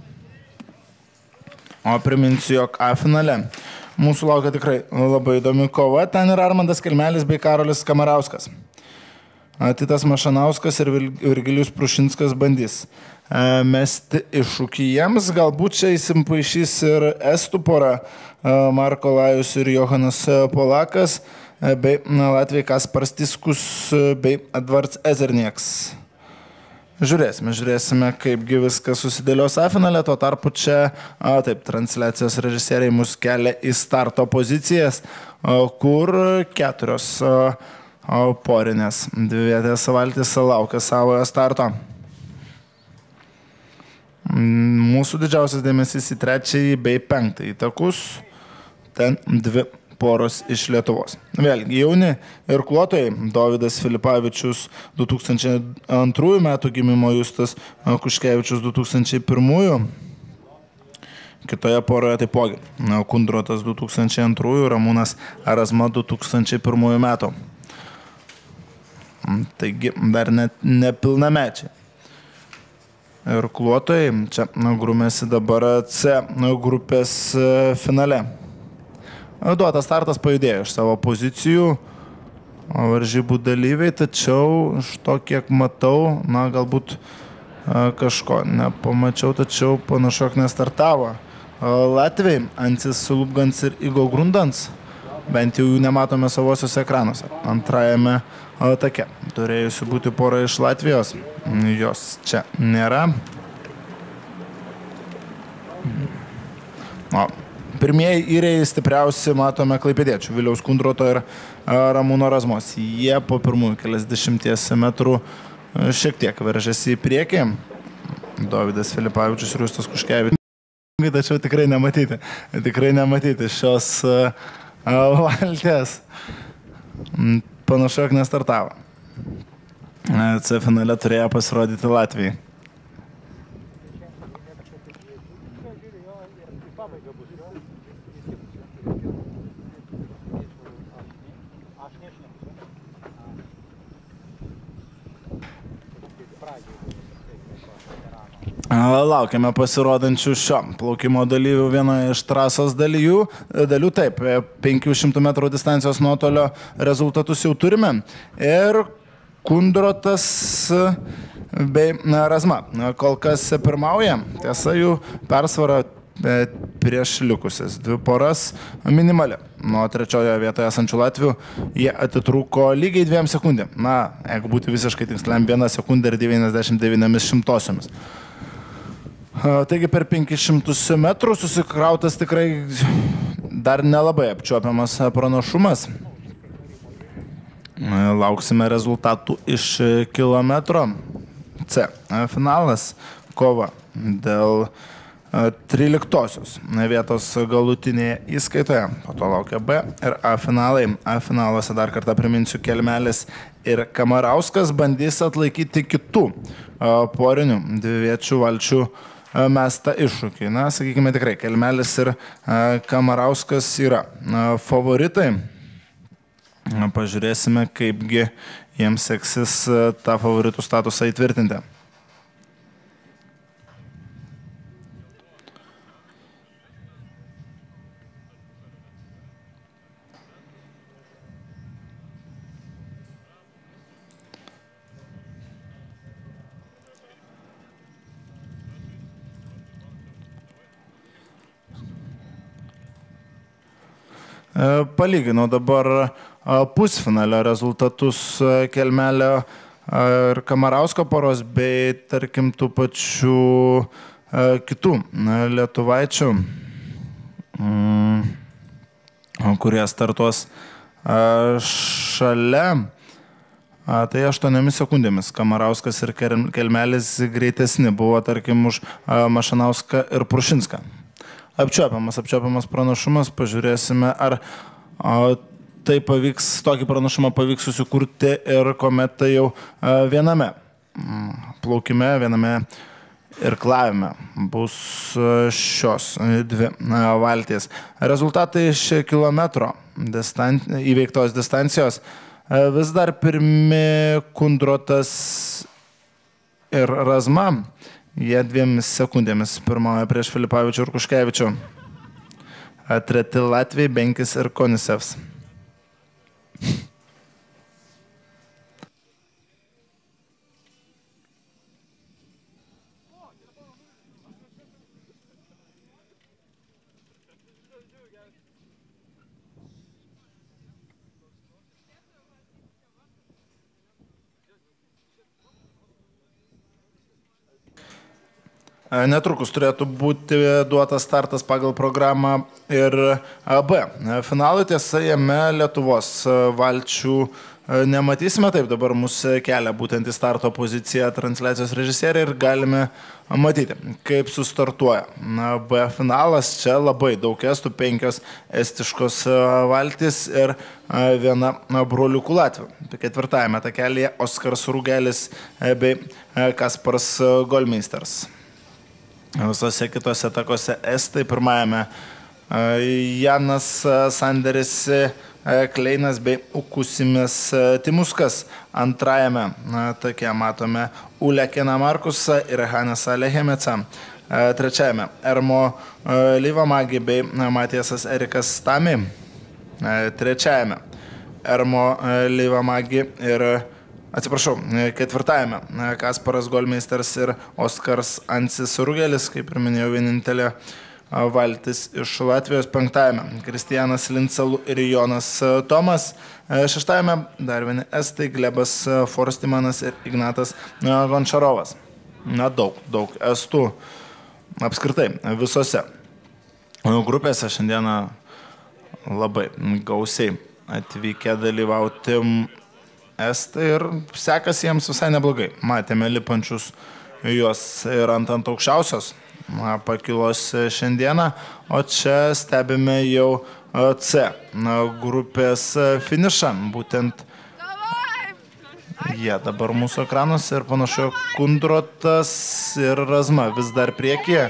O priminsiu, jog A finale mūsų laukia tikrai labai įdomi kova. Ten yra Armandas Kelmelis bei Karolis Kamarauskas. Titas Mašanauskas ir Virgilijus Prušinskas bandys mesti iššūkį jiems. Galbūt čia įsimpaišys ir estų pora Marko Lajus ir Johanas Polakas bei Latvijai Kaspars Tiskus bei Edvards Ezernieks. Žiūrėsime, kaipgi viskas susidėlios A finale. Tuo tarpu čia, taip, transliacijos režisieriai mus kelia į starto pozicijas, kur 4 porinės dvivietės valtys laukia savojo starto. Mūsų didžiausias dėmesys į 3 bei 5 takus, ten 2 poros iš Lietuvos. Vėlgi, jauni irkluotojai, Dovydas Filipavičius 2002 metų gimimo, Justas Kuškevičius 2001. Kitoje poroje taipogi Kundrotas 2002, Ramūnas Razma 2001 metų. Taigi, dar net nepilnamečiai. Irkluotojai čia grūmėsi dabar C grupės finale. Duotas startas pajudėjo iš savo pozicijų varžybų dalyviai, tačiau iš to, kiek matau, galbūt kažko nepamačiau, tačiau panašu, kad nestartavo. Latviai, Ansis Lubgans ir Igo Grundans, bent jau jų nematome savosios ekranuose. Antrajame take turėjusi būti pora iš Latvijos, jos čia nėra. Pirmieji įrėjai stipriausi matome klaipėdiečių Viliaus Kundroto ir Ramūno Razmos. Jie po pirmųjų keliasdešimties metrų šiek tiek veržėsi į priekį. Dovydas Filipavičius ir Justas Kuškevičius. Tačiau tikrai nematyti šios valtės. Panašu, jog nestartavo. C finale turėjo pasirodyti Latvijai. Laukiame pasirodančių šio plaukimo dalyvių vienoje iš trasos dalių. Taip, 500 metrų distancijos nuotolio rezultatus jau turime. Ir Kundrotas bei Razma kol kas pirmauja. Tiesa, jų persvara prieš likusias 2 poras minimali. Nuo 3 vietoje esančių Latvių jie atitrūko lygiai 2 sekundėm. Jeigu būti visiškai tiksliam, 1 sekundė ir 99 šimtosiomis. Taigi per 500 metrų susikrautas tikrai dar nelabai apčiuopiamas pranašumas. Lauksime rezultatų iš kilometro. C finalas, kova dėl 13-osios vietos galutinėje įskaitoje. Po to laukia B ir A finalai. A finaluose dar kartą priminsiu, Kelmelis ir Kamarauskas bandys atlaikyti kitų porinių dviviečių valčių mestą iššūkį. Sakykime tikrai, Kelmelis ir Kamarauskas yra favoritai. Pažiūrėsime, kaipgi jiems seksis tą favoritų statusą įtvirtinti. Palyginau dabar pusfinalio rezultatus Kelmelio ir Kamarausko poros bei, tarkim, tų pačių kitų lietuvaičių, kurie startuos šalia. Tai 8 sekundėmis Kamarauskas ir Kelmelis greitesni buvo, tarkim, už Mašanauską ir Prušinską. Apčiuopiamas pranašumas, pažiūrėsime, ar tai pavyks, tokį pranašumą pavyks susikurti ir kuomet tai jau viename plaukime, viename irklavime bus šios dvi valtys. Rezultatai iš kilometro įveiktos distancijos. Vis dar pirmi Kundrotas ir Razma. Jie 2 sekundėmis pirmauja prieš Filipavičių ir Kuškevičių. Treti Latviai, Benkis ir Konisevs. Netrukus turėtų būti duotas startas pagal programą ir B. Finalui, tiesa, jame Lietuvos valčių nematysime. Taip, dabar mus kelia būtent į starto poziciją transliacijos režisieriai ir galime matyti, kaip sustartuoja. B finalas, čia labai daug estų, 5 estiškos valtys ir 1 broliukų Latvių. 4 takelėje Oskaras Rūgelis bei Kasparas Golmeisters. Visose kitose takose estai. Pirmajame Janas Sanderis Kleinas bei Ukusimis Timuskas. Antrajame take matome Ulekina Markusą ir Hanesą Lehemecą. Trečiajame Ermo Lyvamagi bei Matiesas Erikas Stami. Trečiajame Ermo Lyvamagi ir ketvirtajame Kasparas Golmeisters ir Oskars Ansis Rūgelis, kaip ir minėjau, vienintelė valtis iš Latvijos. 5 Kristijanas Lincelų ir Jonas Tomas. 6 dar vieni estai, Glebas Forstimanas ir Ignatas Gončarovas. Daug estų apskritai visose grupėse šiandieną labai gausiai atvykę dalyvauti estai ir sekasi jiems visai neblogai. Matėme lipančius juos ir ant aukščiausios pakilos šiandieną, o čia stebime jau C grupės finišą. Būtent jie dabar mūsų ekranuose ir panašu, Kundrotas ir Razma vis dar priekyje.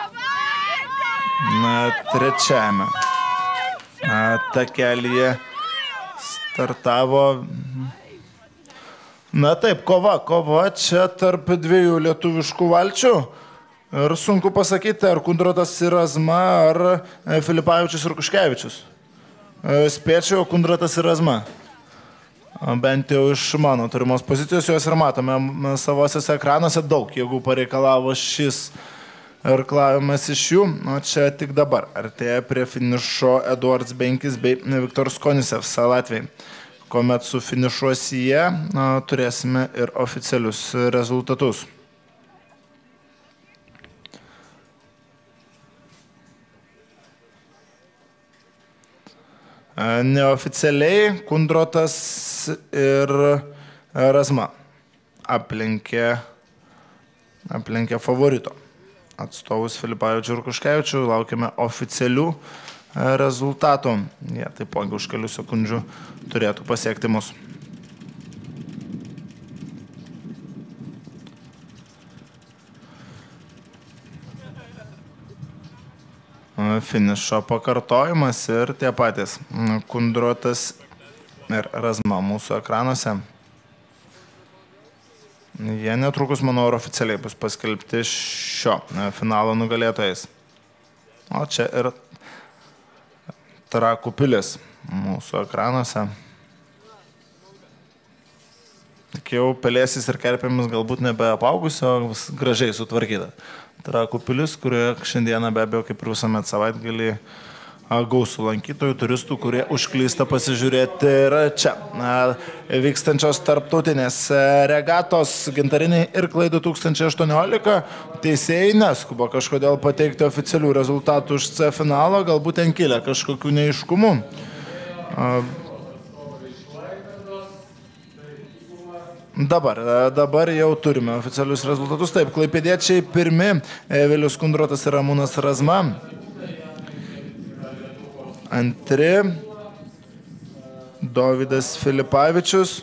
Trečiajame takelyje startavo. Taip, kova čia tarp 2 lietuviškų valčių. Ir sunku pasakyti, ar Kundrotas ir Razma, ar Filipavičius ir Kuškevičius. Spėčiau, Kundrotas ir Razma. Bent jau iš mano turimos pozicijos juos ir matome savosios ekranuose. Daug jėgų pareikalavo šis irklavimas iš jų. O čia tik dabar artėja prie finišo Eduardas Benkis bei Viktoras Konisevs Latviai. Kuomet sufinišuos jie, turėsime ir oficialius rezultatus. Neoficialiai Kundrotas ir Razma aplenkė favorito atstovus Filipavičių ir Kuškevičių. Laukiame oficialių rezultatų. Jie taipogi už kelių sekundžių turėtų pasiekti mus. Finišo pakartojimas ir tie patys Kundrotas ir Razma mūsų ekranuose. Jie netrukus, manau, oficialiai bus paskelbti šio finalo nugalėtojais. O čia ir Trakų pilis mūsų ekranuose. Tik jau pelėsis ir kerpėmis galbūt nebeapaugusio, gražiai sutvarkyta. Trakų pilis, kurioje šiandieną be abejo, kaip ir visuomet savaitgalį, gausų lankytojų, turistų, kurie užklysta pasižiūrėti ir čia. Vykstančios tarptautinės regatos gintariniai irklai 2018. Teisėjai neskuba kažkodėl pateikti oficialių rezultatų iš C finalo, galbūt ten kilę kažkokių neaiškumų. Dabar jau turime oficialius rezultatus. Taip, klaipėdiečiai pirmi, Vilius Kundrotas ir Ramūnas Razma. Antri, Dovydas Filipavičius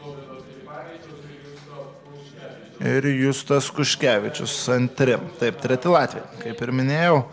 ir Justas Kuškevičius. Antri. Taip, treti Latviai. Kaip ir minėjau,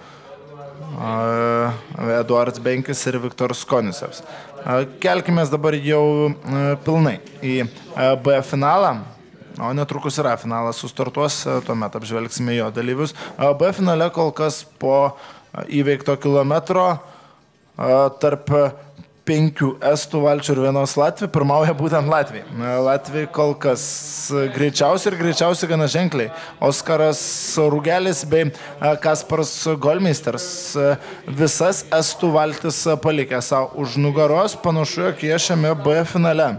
Eduardas Benkis ir Viktoras Konisevs. Kelkime dabar jau pilnai į B finalą, o netrukus yra finalas sustartuos, tuomet apžvelgsime jo dalyvius. B finale kol kas po įveikto kilometro tarp 5 estų valčių ir 1 Latvių pirmauja būtent Latvijai. Latvijai kol kas greičiausiai gana ženkliai. Oskaras Rugelis bei Kasparas Golmeisters visas estų valtis palikė savo už nugaros, panašu, jog jie šiame B finale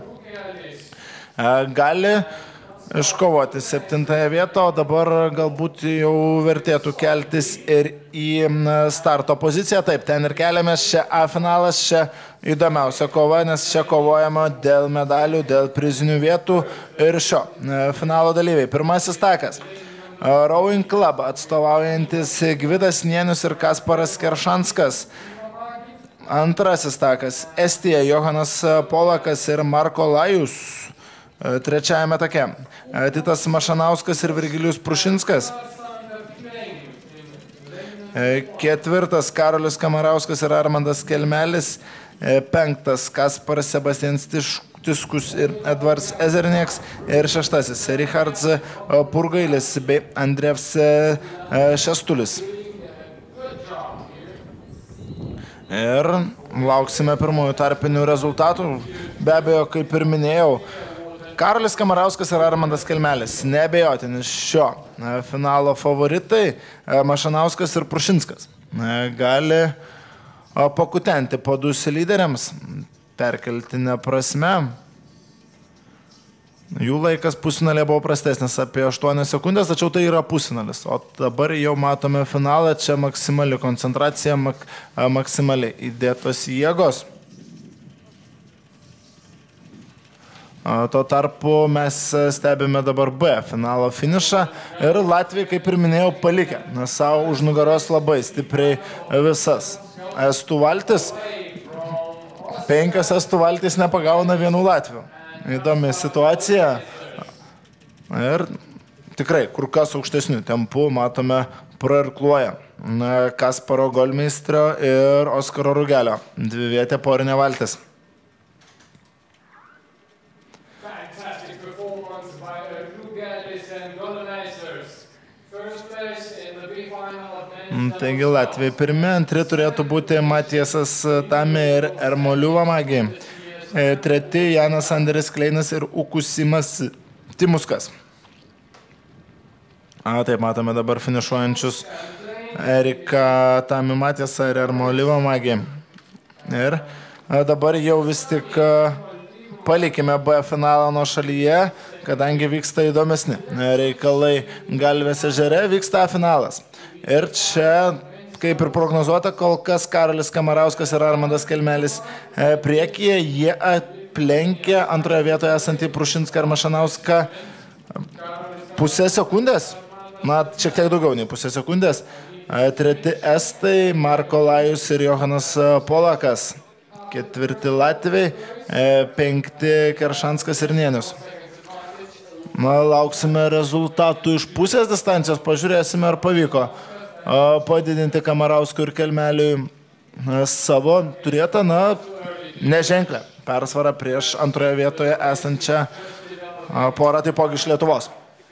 gali iškovoti 7 vietą, o dabar galbūt jau vertėtų keltis ir į starto poziciją. Taip, ten ir keliamės, čia A finalas, čia įdomiausia kova, nes čia kovojama dėl medalių, dėl prizinių vietų ir šio finalo dalyviai. Pirmasis takas. Rowing Club atstovaujantis Gvidas Nienius ir Kasparas Keršanskas. Antrasis takas. Estija Johanas Polakas ir Marko Lajus. Trečiajame take. Titas Mašanauskas ir Virgilijus Prušinskas. Ketvirtas Karolis Kamarauskas ir Armandas Kelmelis. Penktas Kasparas Sebastians Tiskus ir Edvards Ezernieks. Ir šeštasis Richards Purgailis bei Andrevs Šestulis. Ir lauksime pirmųjų tarpinių rezultatų. Be abejo, kaip ir minėjau, Karolis Kamarauskas ir Armandas Kelmelis, neabejotini šio finalo favoritai, Mašanauskas ir Prušinskas. Gali pakutenti padus lyderiams, perkeltinė prasme. Jų laikas pusfinalė buvo prastesnis apie 8 sekundės, tačiau tai yra pusfinalis. O dabar jau matome finalą, čia maksimali koncentracija, maksimaliai įdėtos jėgos. Tuo tarpu mes stebime dabar B finalo finišą ir Latvijai, kaip ir minėjau, palikė savo už nugaros labai stipriai visas estų valtis. 5 estų valtis nepagauna 1 Latvių. Įdomi situacija ir tikrai kur kas aukštesnių tempų matome prairkluoja Kasparo Golmeistrio ir Oskaro Rugelio dvivietė porinė valtis. Taigi Latvijai pirmi, antri turėtų būti Matiesas Tamė ir Ermoliuva Magija. Treti Janas Anderis Kleinas ir Ukusimas Timuskas. Taip, matome dabar finišuojančius Erika Tamį Matiesą ir Ermoliuva Magija. Ir dabar jau vis tik palikime B finalą nuo šalyje, kadangi vyksta įdomesni reikalai Galvės ežere, vyksta finalas. Ir čia, kaip ir prognozuota, kol kas Karolis Kamarauskas ir Armandas Kelmelis priekyje, jie aplenkė antroje vietoje esantį Prušinską ir Mašanauską pusę sekundės, šiek tiek daugiau nei pusę sekundės. Treti estai Marko Lajus ir Johanas Polakas. Ketvirti Latviai, 5 Keršanskas ir Nienius. Lauksime rezultatų iš pusės distancijos, pažiūrėsime, ar pavyko padidinti Kamarauskui ir Kelmeliui savo turėtą, neženklę persvarą prieš antroje vietoje esančią porą taipogi iš Lietuvos.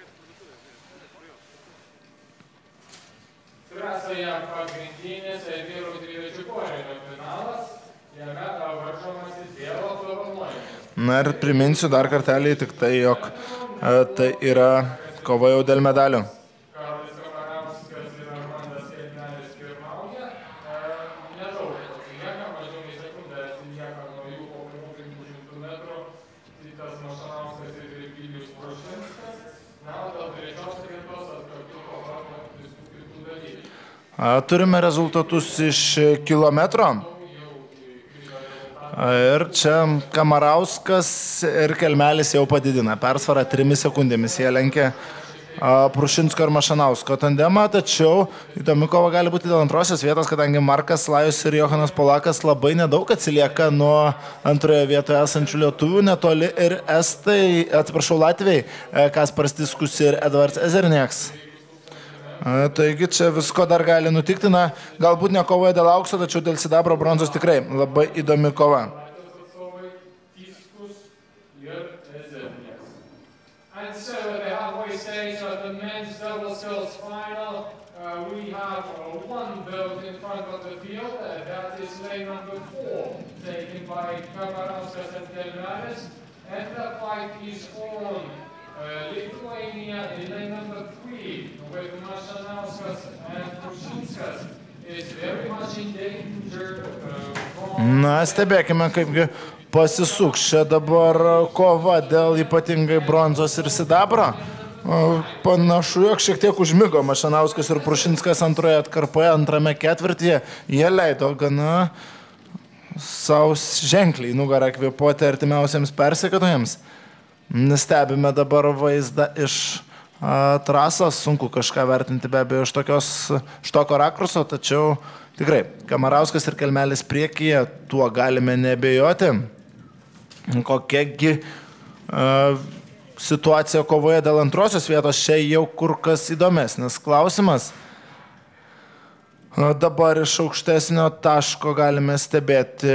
Trasoje pagrindinis vyrų dviračių porinio finalas, jame varžomasi dėl apdovanojimų. Ir priminsiu dar kartelį tik tai, jog tai yra kova jau dėl medalių. Karolis Kamarauskas ir Armandas Kelmelis pirmauja. Nedaug atsilieka, mažiau nei sekundę atsilieka nuo jų po pirmų 500 metrų. Titas Mašanauskas ir Virgilijus Prušinskas. O dėl trečios vietos atkartų kovą visų kitų dalyvių. Turime rezultatus iš kilometro. Ir čia Kamarauskas ir Kelmelis jau padidina persvarą 3 sekundėmis. Jie lenkia Prušinsko ir Mašanausko tandemą, tačiau įdomi kova gali būti dėl antrosios vietos, kadangi Markas Lajus ir Johanas Polakas labai nedaug atsilieka nuo antroje vietoje esančių lietuvių, netoli ir estai, Latviai, Kasparas Tiskus ir Edvards Ezernieks. Taigi čia visko dar gali nutikti, galbūt ne kovoje dėl aukso, tačiau dėl sidabro bronzos tikrai labai įdomi kova. And so at the halfway stage of the men's double skills final, we have one belt in front of the field. That is lane number 4, taken by Kamarauskas and Kelmelis. And the fight is on Lithuania in lane number 3, with Mašanauskas and Prušinskas is very much in danger from... Stebėkime, kaipgi pasisuks čia dabar kova dėl ypatingai bronzos ir sidabro. Panašu, jog šiek tiek užmigo Mašanauskas ir Prušinskas antroje atkarpoje, antrame ketvirtyje. Jie leido gana savo ženkliai nugarą kvėpuoti artimiausiams persekiotojams. Stebime dabar vaizdą iš trasos, sunku kažką vertinti be abejo iš tokio rakurso, tačiau tikrai Kamarauskas ir Kelmelis priekyje, tuo galime nebejoti. Kokiagi situacija kovoje dėl antrosios vietos čia jau kur kas įdomesnis klausimas. Dabar iš aukštesnio taško galime stebėti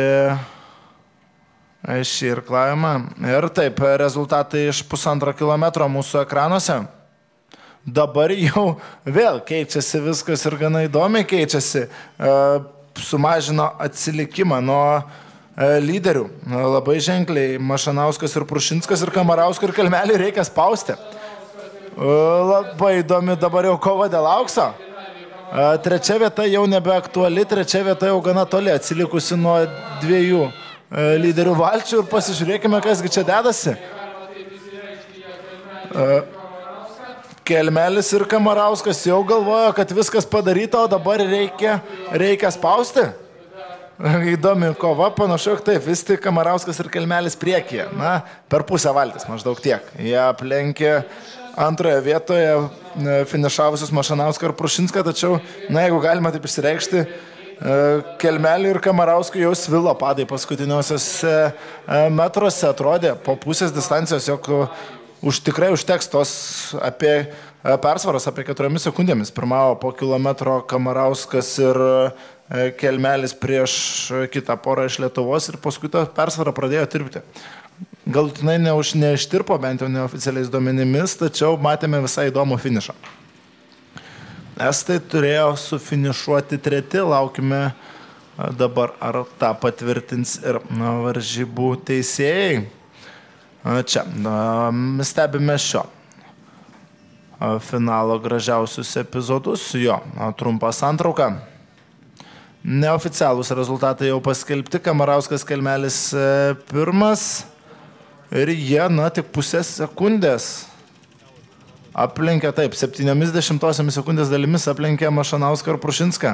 šį irklavimą. Ir taip, rezultatai iš 1,5 kilometro mūsų ekranuose. Dabar jau vėl keičiasi viskas ir gana įdomiai keičiasi. Sumažino atsilikimą nuo lyderių. Labai ženkliai Mašanauskas ir Prušinskas ir Kamarausko ir Kelmelį reikia spausti. Labai įdomi dabar jau kova dėl aukso. Trečia vieta jau nebeaktuali, trečia vieta jau gana toli atsilikusi nuo 2 lyderių valčių ir pasižiūrėkime, kasgi čia dedasi. Kelmelis ir Kamarauskas jau galvojo, kad viskas padaryta, o dabar reikia spausti. Įdomi kova, panašu, taip, vis tik Kamarauskas ir Kelmelis priekyje. Per pusę valtis maždaug tiek. Jie aplenkė antroje vietoje finišavusius Mašanauską ir Prušinską, tačiau, jeigu galima taip išsireikšti, Kelmelį ir Kamarauskų jau svilo padai paskutiniuosiuose metruose, atrodė po pusės distancijos, jog tikrai užteks tos apie persvaros apie 4 sekundėmis. Pirmavo po kilometro Kamarauskas ir Kelmelis prieš kitą porą iš Lietuvos ir paskui tą persvarą pradėjo tirpti. Galutinai neištirpo, bent jau neoficialiais duomenimis, tačiau matėme visai įdomų finišą. Estai turėjo sufinišuoti 3, laukime dabar, ar tą patvirtins ir varžybų teisėjai. Čia, stebime šio finalo gražiausius epizodus, jo, trumpa santrauka. Neoficialūs rezultatai jau paskelbti, Kamarauskas Kelmelis pirmas ir jie, tik pusės sekundės aplenkė, taip, 70 sekundės dalimis aplenkė Mašanauską ir Prušinską.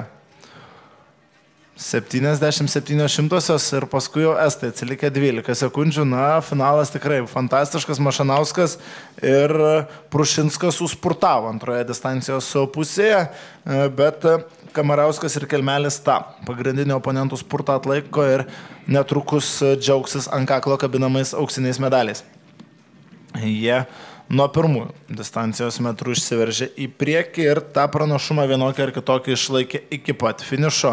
77 ir paskui jau estai atsilikė 12 sekundžių. Finalas tikrai fantastiškas. Mašanauskas ir Prušinskas suspurtavo antroje distancijos pusėje, bet Kamarauskas ir Kelmelis tą pagrindinio oponentų spurtą atlaiko ir netrukus džiaugsis ant kaklo kabinamais auksiniais medaliais. Jie nuo pirmųjų distancijos metrų išsiveržė į priekį ir tą pranašumą vienokį ar kitokį išlaikė iki pat finišo.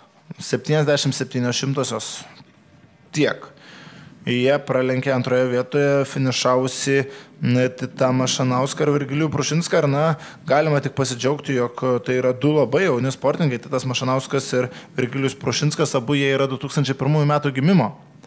77 tiek. Jie pralenkė antroje vietoje finišavusi Titą Mašanauską ir Virgilijų Prušinską. Ir galima tik pasidžiaugti, jog tai yra 2 labai jauni sportininkai. Titas Mašanauskas ir Virgilijus Prušinskas, abu jie yra 2001 metų gimimo.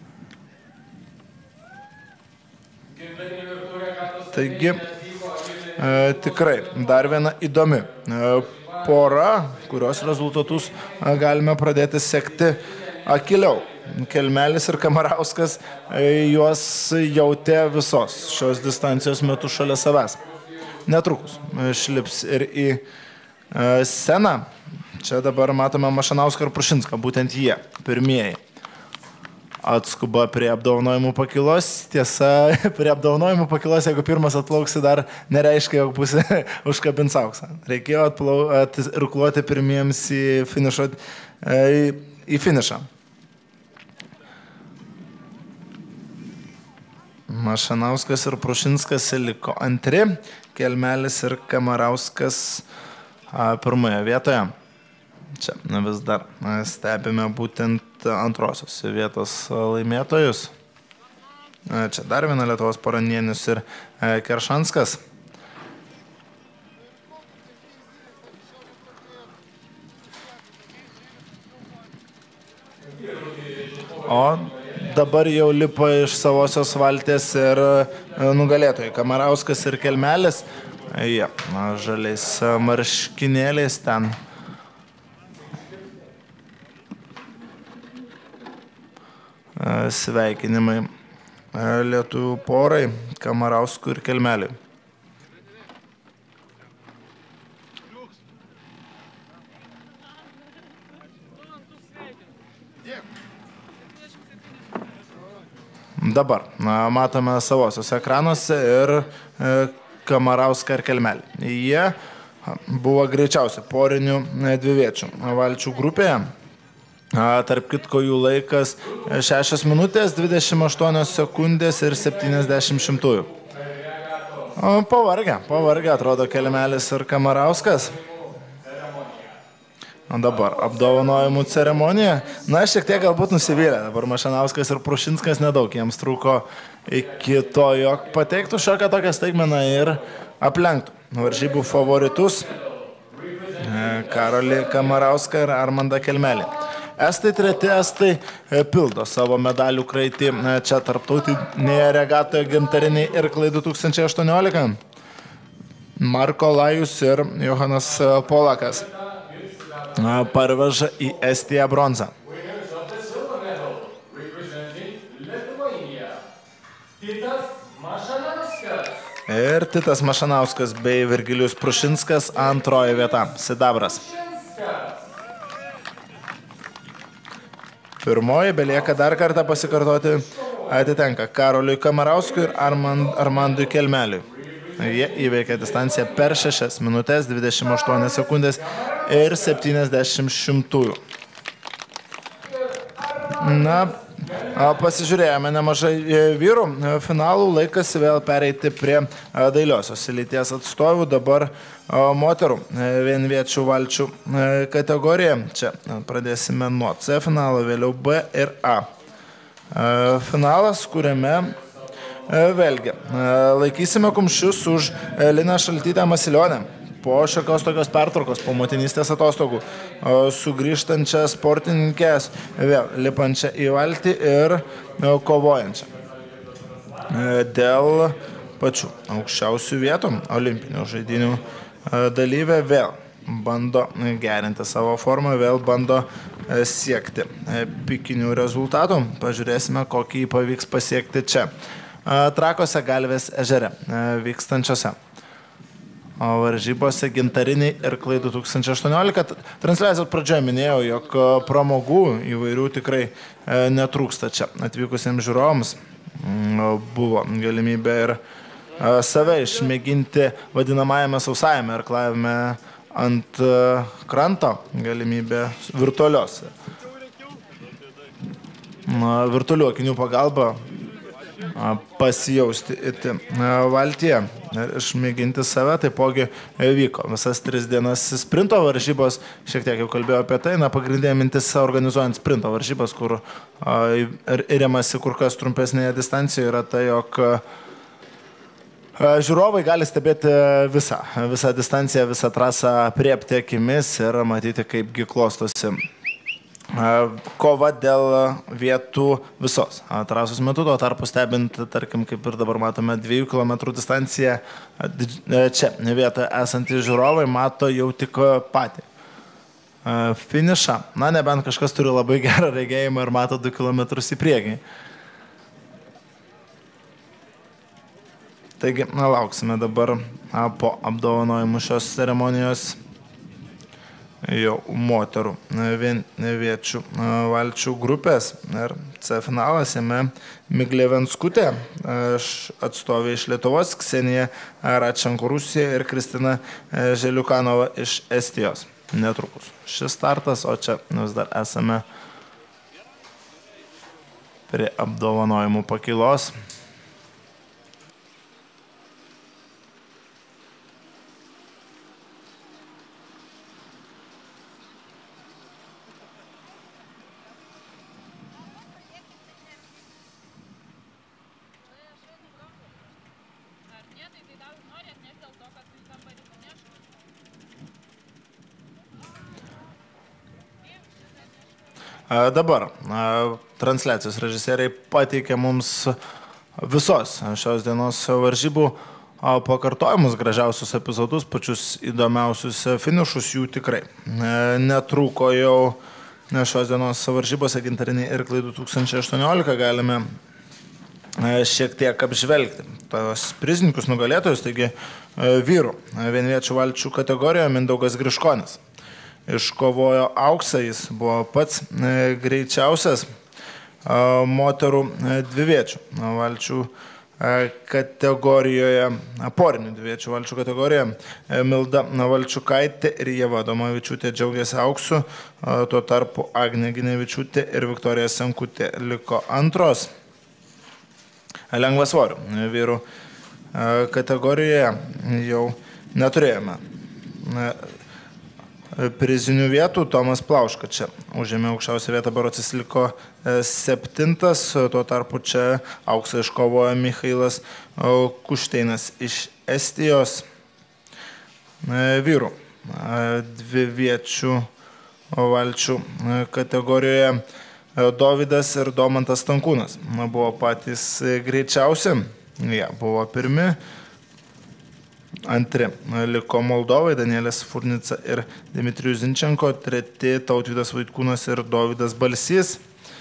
Taigi, tikrai dar viena įdomi pora, kurios rezultatus galime pradėti sekti akiliau. Kelmelis ir Kamarauskas juos jautė visos šios distancijos metu šalia savęs. Netrukus šlips ir į sceną. Čia dabar matome Mašanauską ir Prušinską, būtent jie pirmieji. atskuba prie apdovanojimų pakilos. Tiesa, prie apdovanojimų pakilos, jeigu pirmas atplauksi, dar nereiškia, jog pusė užkabins auksą. Reikėjo rukluoti pirmiems į finišą. Mašanauskas ir Prušinskas liko antri, Kelmelis ir Kamarauskas pirmoje vietoje. Čia vis dar stebime būtent antrosios vietos laimėtojus. Čia dar viena Lietuvos pora Nienius ir Keršanskas. O dabar jau lipa iš savosios valties ir nugalėtojai Kamarauskas ir Kelmelis. Jie, žaliais marškinėliais ten. Sveikinimai lietuvių porai Kamarauskui ir Kelmeliui. Dabar matome savosios ekranuose ir Kamarauską ir Kelmelį. Jie buvo greičiausi porinių dviviečių valčių grupėje. Tarp kitko jų laikas 6 minutės, 28 sekundės ir 70 šimtųjų. Pavargę atrodo Kelmelis ir Kamarauskas. O dabar apdovanojimų ceremonija. Na, šiek tiek galbūt nusivylę. Dabar Mašanauskas ir Prušinskas nedaug jiems trūko iki to, jog pateiktų šiokią tokią staigmeną ir aplenktų varžybų favoritus Karolį Kamarauską ir Armandą Kelmelį. Estai treti estai pildo savo medalių kraitį čia tarptautinėje regatoje Gintariniai irklai 2018. Marko Lajus ir Johanas Polakas parveža į Estiją bronzą. Ir Titas Mašanauskas bei Virgilijus Prušinskas antroji vieta, sidabras. Pirmoji belieka dar kartą pasikartoti atitenka Karoliui Kamarauskui ir Armandui Kelmeliui. Jie įveikė distanciją per 6 minutės, 28 sekundės ir 70 šimtųjų. Na, pasižiūrėjome nemažai vyrų. Finalų laikas vėl pereiti prie dailiosios lyties atstovų. Dabar moterų vienviečių valčių kategorija. Čia pradėsime nuo C finalo, vėliau B ir A. Finalas, kuriame vėlgi laikysime kumščius už Liną Šaltytę Masilionę. Po šiokios tokios pertraukos, po motinystės atostogų, sugrįžtančią sportininkės, vėl lipančią į valtį ir kovojančią. Dėl pačių aukščiausių vietų olimpinių žaidynių dalyvė vėl bando gerinti savo formą, vėl bando siekti pikinių rezultatų. Pažiūrėsime, kokį pavyks pasiekti čia. Trakuose Galvės ežere vykstančiose varžybose Gintariniai irklai 2018. Transliacijos pradžioje minėjau, jog pramogų įvairių tikrai netrūksta čia. Atvykusiems žiūrovams buvo galimybė ir save išmėginti vadinamajame sausajame irklavime ant kranto, galimybė virtualios. Virtualių akinių pagalba pasijausti valtyje ir išmėginti save, taipogi vyko visas 3 dienas sprinto varžybos, šiek tiek jau kalbėjau apie tai, pagrindinė mintis organizuojant sprinto varžybas, kur įrėmasi kur kas trumpesnėje distancijoje, yra tai, jog žiūrovai gali stebėti visą distanciją, visą trasą priepti akimis ir matyti, kaipgi klostosi kova dėl vietų visos trasos metu, tuo tarpu stebint, tarkim, kaip ir dabar matome 2 km distanciją, čia vietoje esantys žiūrovai mato jau tik patį finišą. Na, nebent kažkas turi labai gerą regėjimą ir mato 2 km į priekį. Taigi, lauksime dabar po apdovanojimų šios ceremonijos jau moterų vienviečių valčių grupės. Ir C finalas jame Miglė Venskutė, atstovė iš Lietuvos, Ksenija Radčenko Rusija ir Kristina Želiukanova iš Estijos. Netrukus šis startas, o čia vis dar esame prie apdovanojimų pakylos. Dabar transliacijos režisieriai pateikė mums visos šios dienos varžybų pakartojimus, gražiausius epizodus, pačius įdomiausius finišus, jų tikrai netrūko jau šios dienos varžybose gintariniai irklai 2018, galime šiek tiek apžvelgti tos prizininkus nugalėtojus, taigi vyrų vienviečių valčių kategorijoje Mindaugas Griškonis iškovojo auksą, jis buvo pats greičiausias moterų dviviečių valčių kategorijoje, porinių dviviečių valčių kategorijoje Milda Valčiukaitė ir Ieva Adomavičiūtė džiaugiasi auksu, tuo tarpu Agnė Ginevičiūtė ir Viktorija Senkutė liko antros. Lengvasvorių vyrų kategorijoje jau neturėjome prizinių vietų. Tomas Plauška čia užėmė aukščiausią vietą, berods liko 7, tuo tarpu čia auksą iškovojo Michailas Kušteinas iš Estijos. Vyrų dviviečių valčių kategorijoje Dovydas ir Domantas Stankūnas buvo patys greičiausi, jie buvo pirmi. Antri liko Moldovai, Danielis Furnica ir Dimitrijus Zinčenko, treti Tautvydas Vaitkūnas ir Dovydas Balsys.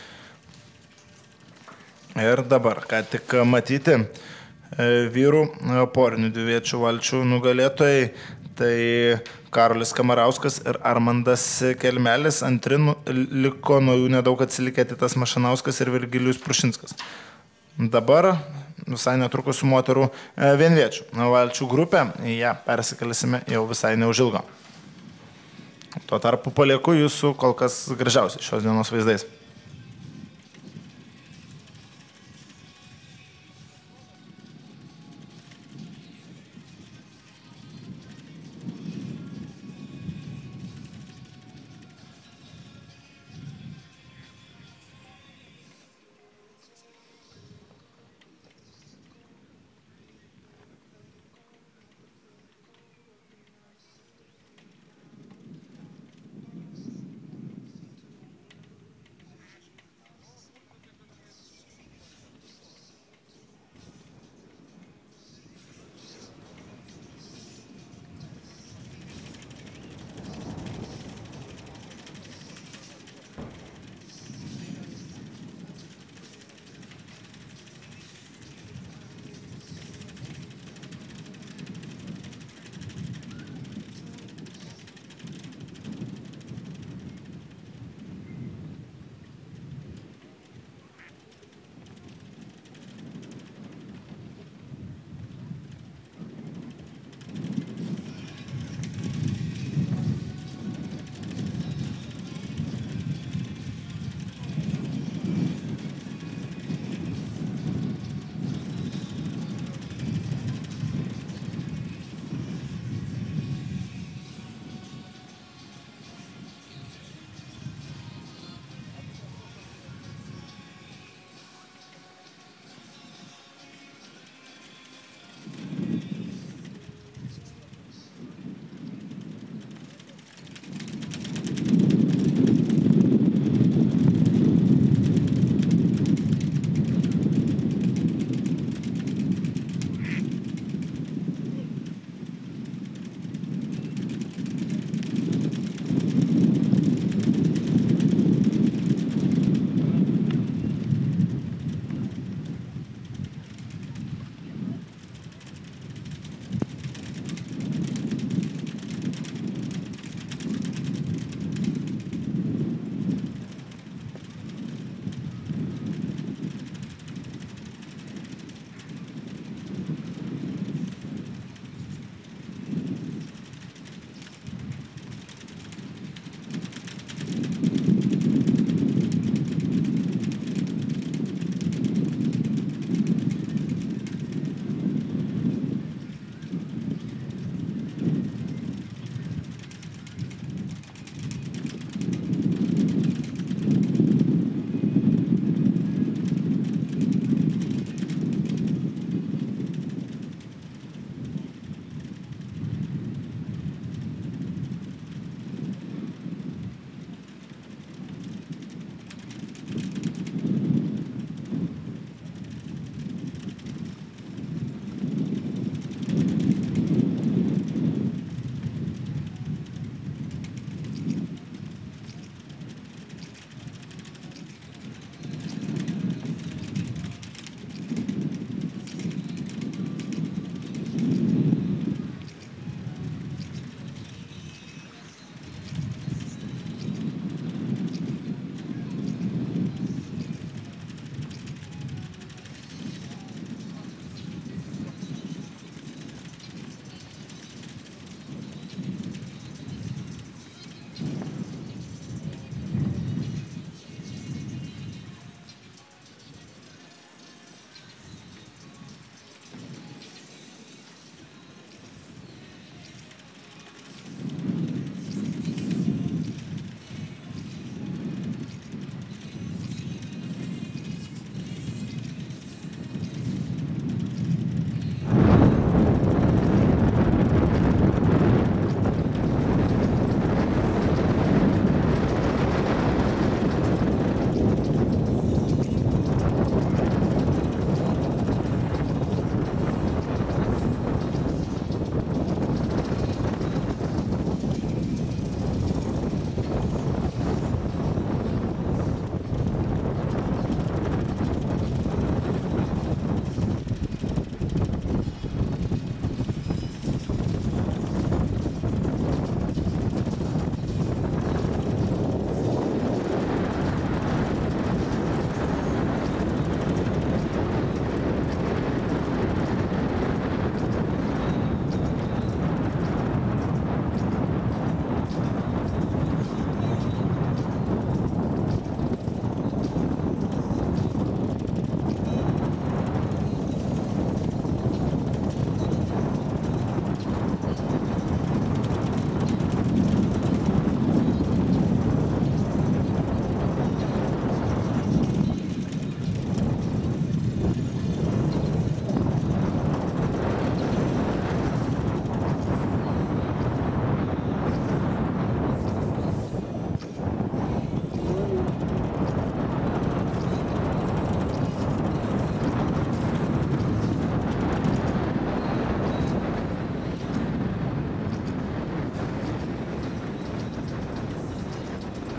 Ir dabar, ką tik matyti, vyrų porinių dviviečių valčių nugalėtojai, tai Karolis Kamarauskas ir Armandas Kelmelis, antri liko nuo jų nedaug atsilikę Titas Mašanauskas ir Virgilijus Prušinskas. Dabar visai netrukus su moterų vienviečių valčių grupė, ją persikelsime jau visai neužilgo. Tuo tarpu palieku jūsų kol kas gražiausiai šios dienos vaizdais.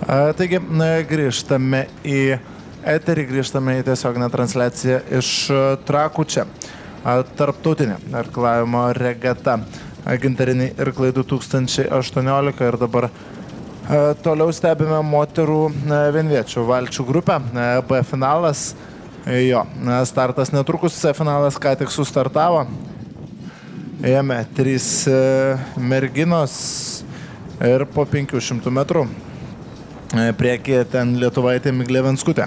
Taigi, grįžtame į eterį, grįžtame į tiesioginę transliaciją iš Trakų čia. Tarptautinė irklavimo regata Gintariniai irklai 2018 ir dabar toliau stebime moterų vienviečių valčių grupę. B finalas, jo, startas netrukus, C finalas ką tik sustartavo. Jame 3 merginos ir po 500 metrų. Priekyje ten lietuvaitė Miglė Venskutė.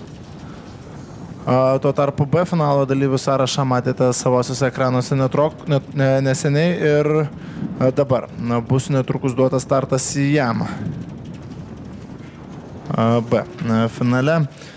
Tuo tarpu B finalo dalyvių sąrašą matėte savosiuose ekranuose neseniai ir dabar bus netrukus duotas startas į jam. B finale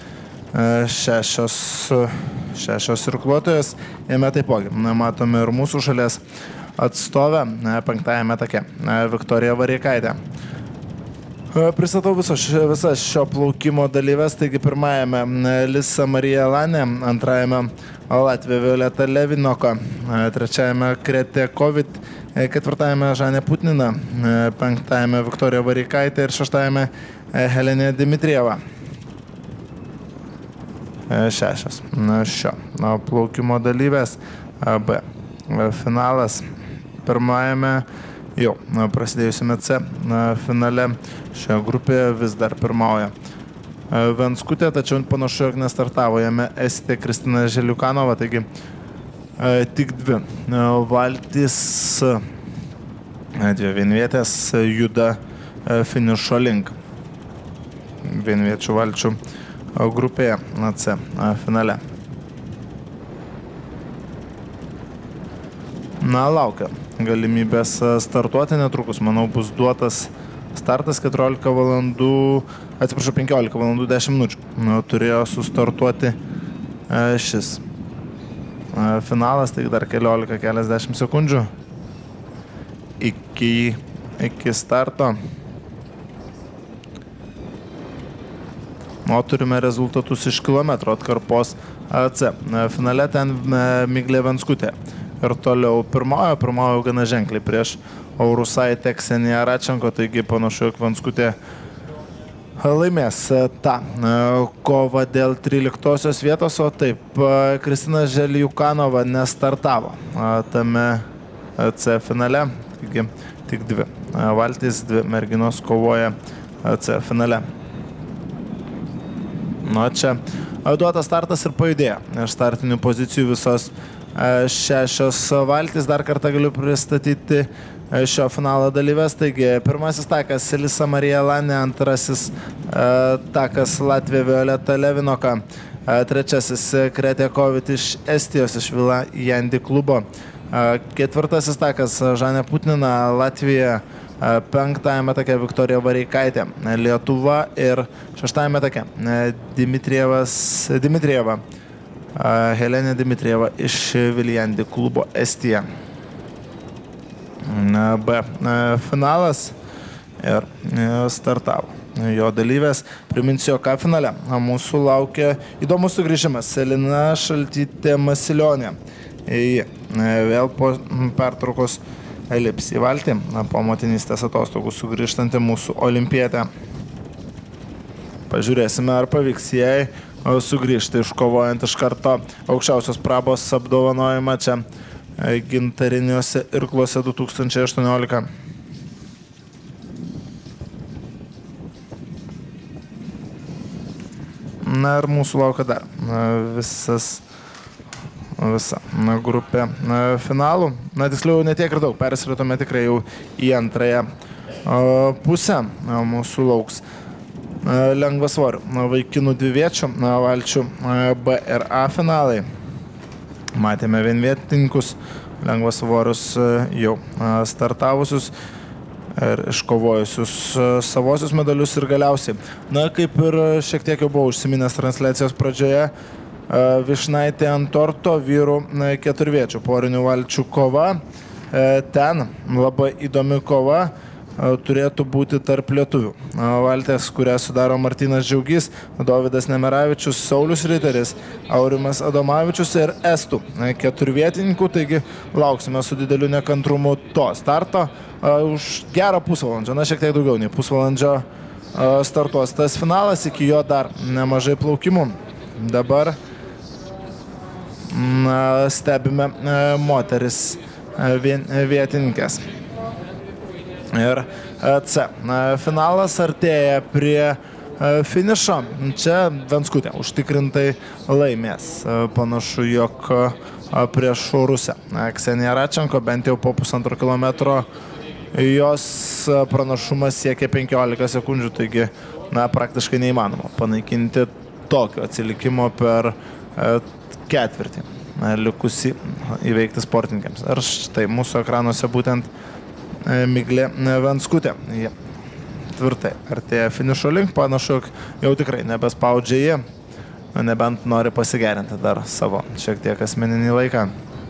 šešios irkluotojas, jame taipogi matome ir mūsų šalies atstovę 5-ame take Viktorija Vareikaitė. Pristatau visas šio plaukimo dalyves, taigi pirmajame Lisa Marija Lanė, antrajame Latvija Violeta Levinoka, trečiajame Kretė Kovit, ketvirtajame Žanė Putnina, penktajame Viktorija Vareikaitė ir šeštajame Helenė Dimitrieva. Šešios šio plaukimo dalyvės. B finalas pirmajame jau prasidėjusiame C finale šioje grupėje vis dar pirmauja Venskutė, tačiau panašu, jog nestartavo jame estė Kristina Želiukanova, taigi tik 2 valtys, 2 vienvietės juda finišo link vienviečių valčių grupėje C finale. Laukia galimybės startuoti netrukus, manau, bus duotas startas 15 valandų 10 minučių. Turėjo sustartuoti šis finalas, tai dar keliasdešimt sekundžių iki starto. Turime rezultatus iš kilometro atkarpos C. Finale ten Miglė Venskutė. Ir toliau pirmauja gana ženkliai prieš Aurusaitę Kseniją Račenko, taigi panašu, jog Venskutė laimės tą kovą dėl 13-osios vietos, o taip Kristina Želiukanova nestartavo tame C finale, taigi tik 2 valtys, 2 merginos kovoja C finale. Čia duotas startas ir pajudėjo iš startinių pozicijų visos 6 valtys. Dar kartą galiu pristatyti šio finalo dalyvės. Taigi, pirmasis takas Lisa Marija Lanė, antrasis takas Latvija Violeta Levinoka, trečiasis Kretė Kovit iš Estijos, iš Vila Jandi klubo, ketvirtasis takas Žanė Putnina, Latvija, 5-ame take Viktorija Vareikaitė, Lietuva ir 6-ame take Dimitrieva, Helenė Dimitrieva iš Viljandi klubo Estija. B finalas ir startavo jo dalyvės. Priminsiu, ką finale mūsų laukia įdomus sugrįžimas. Elina Šaltytė Masilionė. Ji vėl po pertraukos lips į valtį, po motinystės atostogų sugrįžtanti mūsų olimpietė. Pažiūrėsime, ar pavyks jai sugrįžti, iškovojant iš karto aukščiausios prabos apdovanojimą čia gintariniuose irkluose 2018. Ir mūsų laukia dar visa grupė finalų. Tiksliau, ne tiek ir daug, persiritume tikrai jau į antrąją pusę. Mūsų lauks lengvasvorių vaikinų dviviečių valčių B ir A finalai. Matėme vienvietininkus, lengvasvorius jau startavusius ir iškovojusius savosius medalius ir galiausiai. Kaip ir šiek tiek jau buvo užsiminęs transliacijos pradžioje, Vyšnaitė ant torto vyrų keturviečių porinių valčių kova. Ten labai įdomi kova turėtų būti tarp lietuvių. Valtės, kurią sudaro Martynas Džiaugys, Dovydas Nemeravičius, Saulius Riteris, Aurimas Adomavičius ir estų keturvietininkų. Taigi lauksime su dideliu nekantrumu to starto už gerą pusvalandžio, šiek tiek daugiau nei pusvalandžio startuos tas finalas, iki jo dar nemažai plaukimų. Dabar stebime moteris vietininkės. Ir C. Finalas artėja prie finišo. Čia Venskutė užtikrintai laimės. Panašu, jog prieš Rusę. Ksenija Radčenko bent jau po 1,5 kilometro jos pranašumas siekia 15 sekundžių, taigi praktiškai neįmanoma panaikinti tokio atsilikimo per ketvirtį likusi įveikti sportininkams. Ir štai mūsų ekranuose būtent Miglė Venskutė. Jie tvirtai artėja finišo link, panašu, jau tikrai nebespaudžia jie, nebent nori pasigerinti dar savo šiek tiek asmeninį laiką.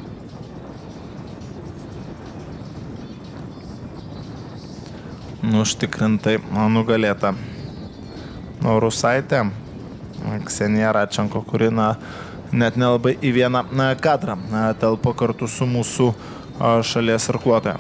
Užtikrintai nugalėta Rusaitė. Ksenija Radčenko, kuri net nelabai į vieną kadrą telpa kartu su mūsų šalies irkluotoja.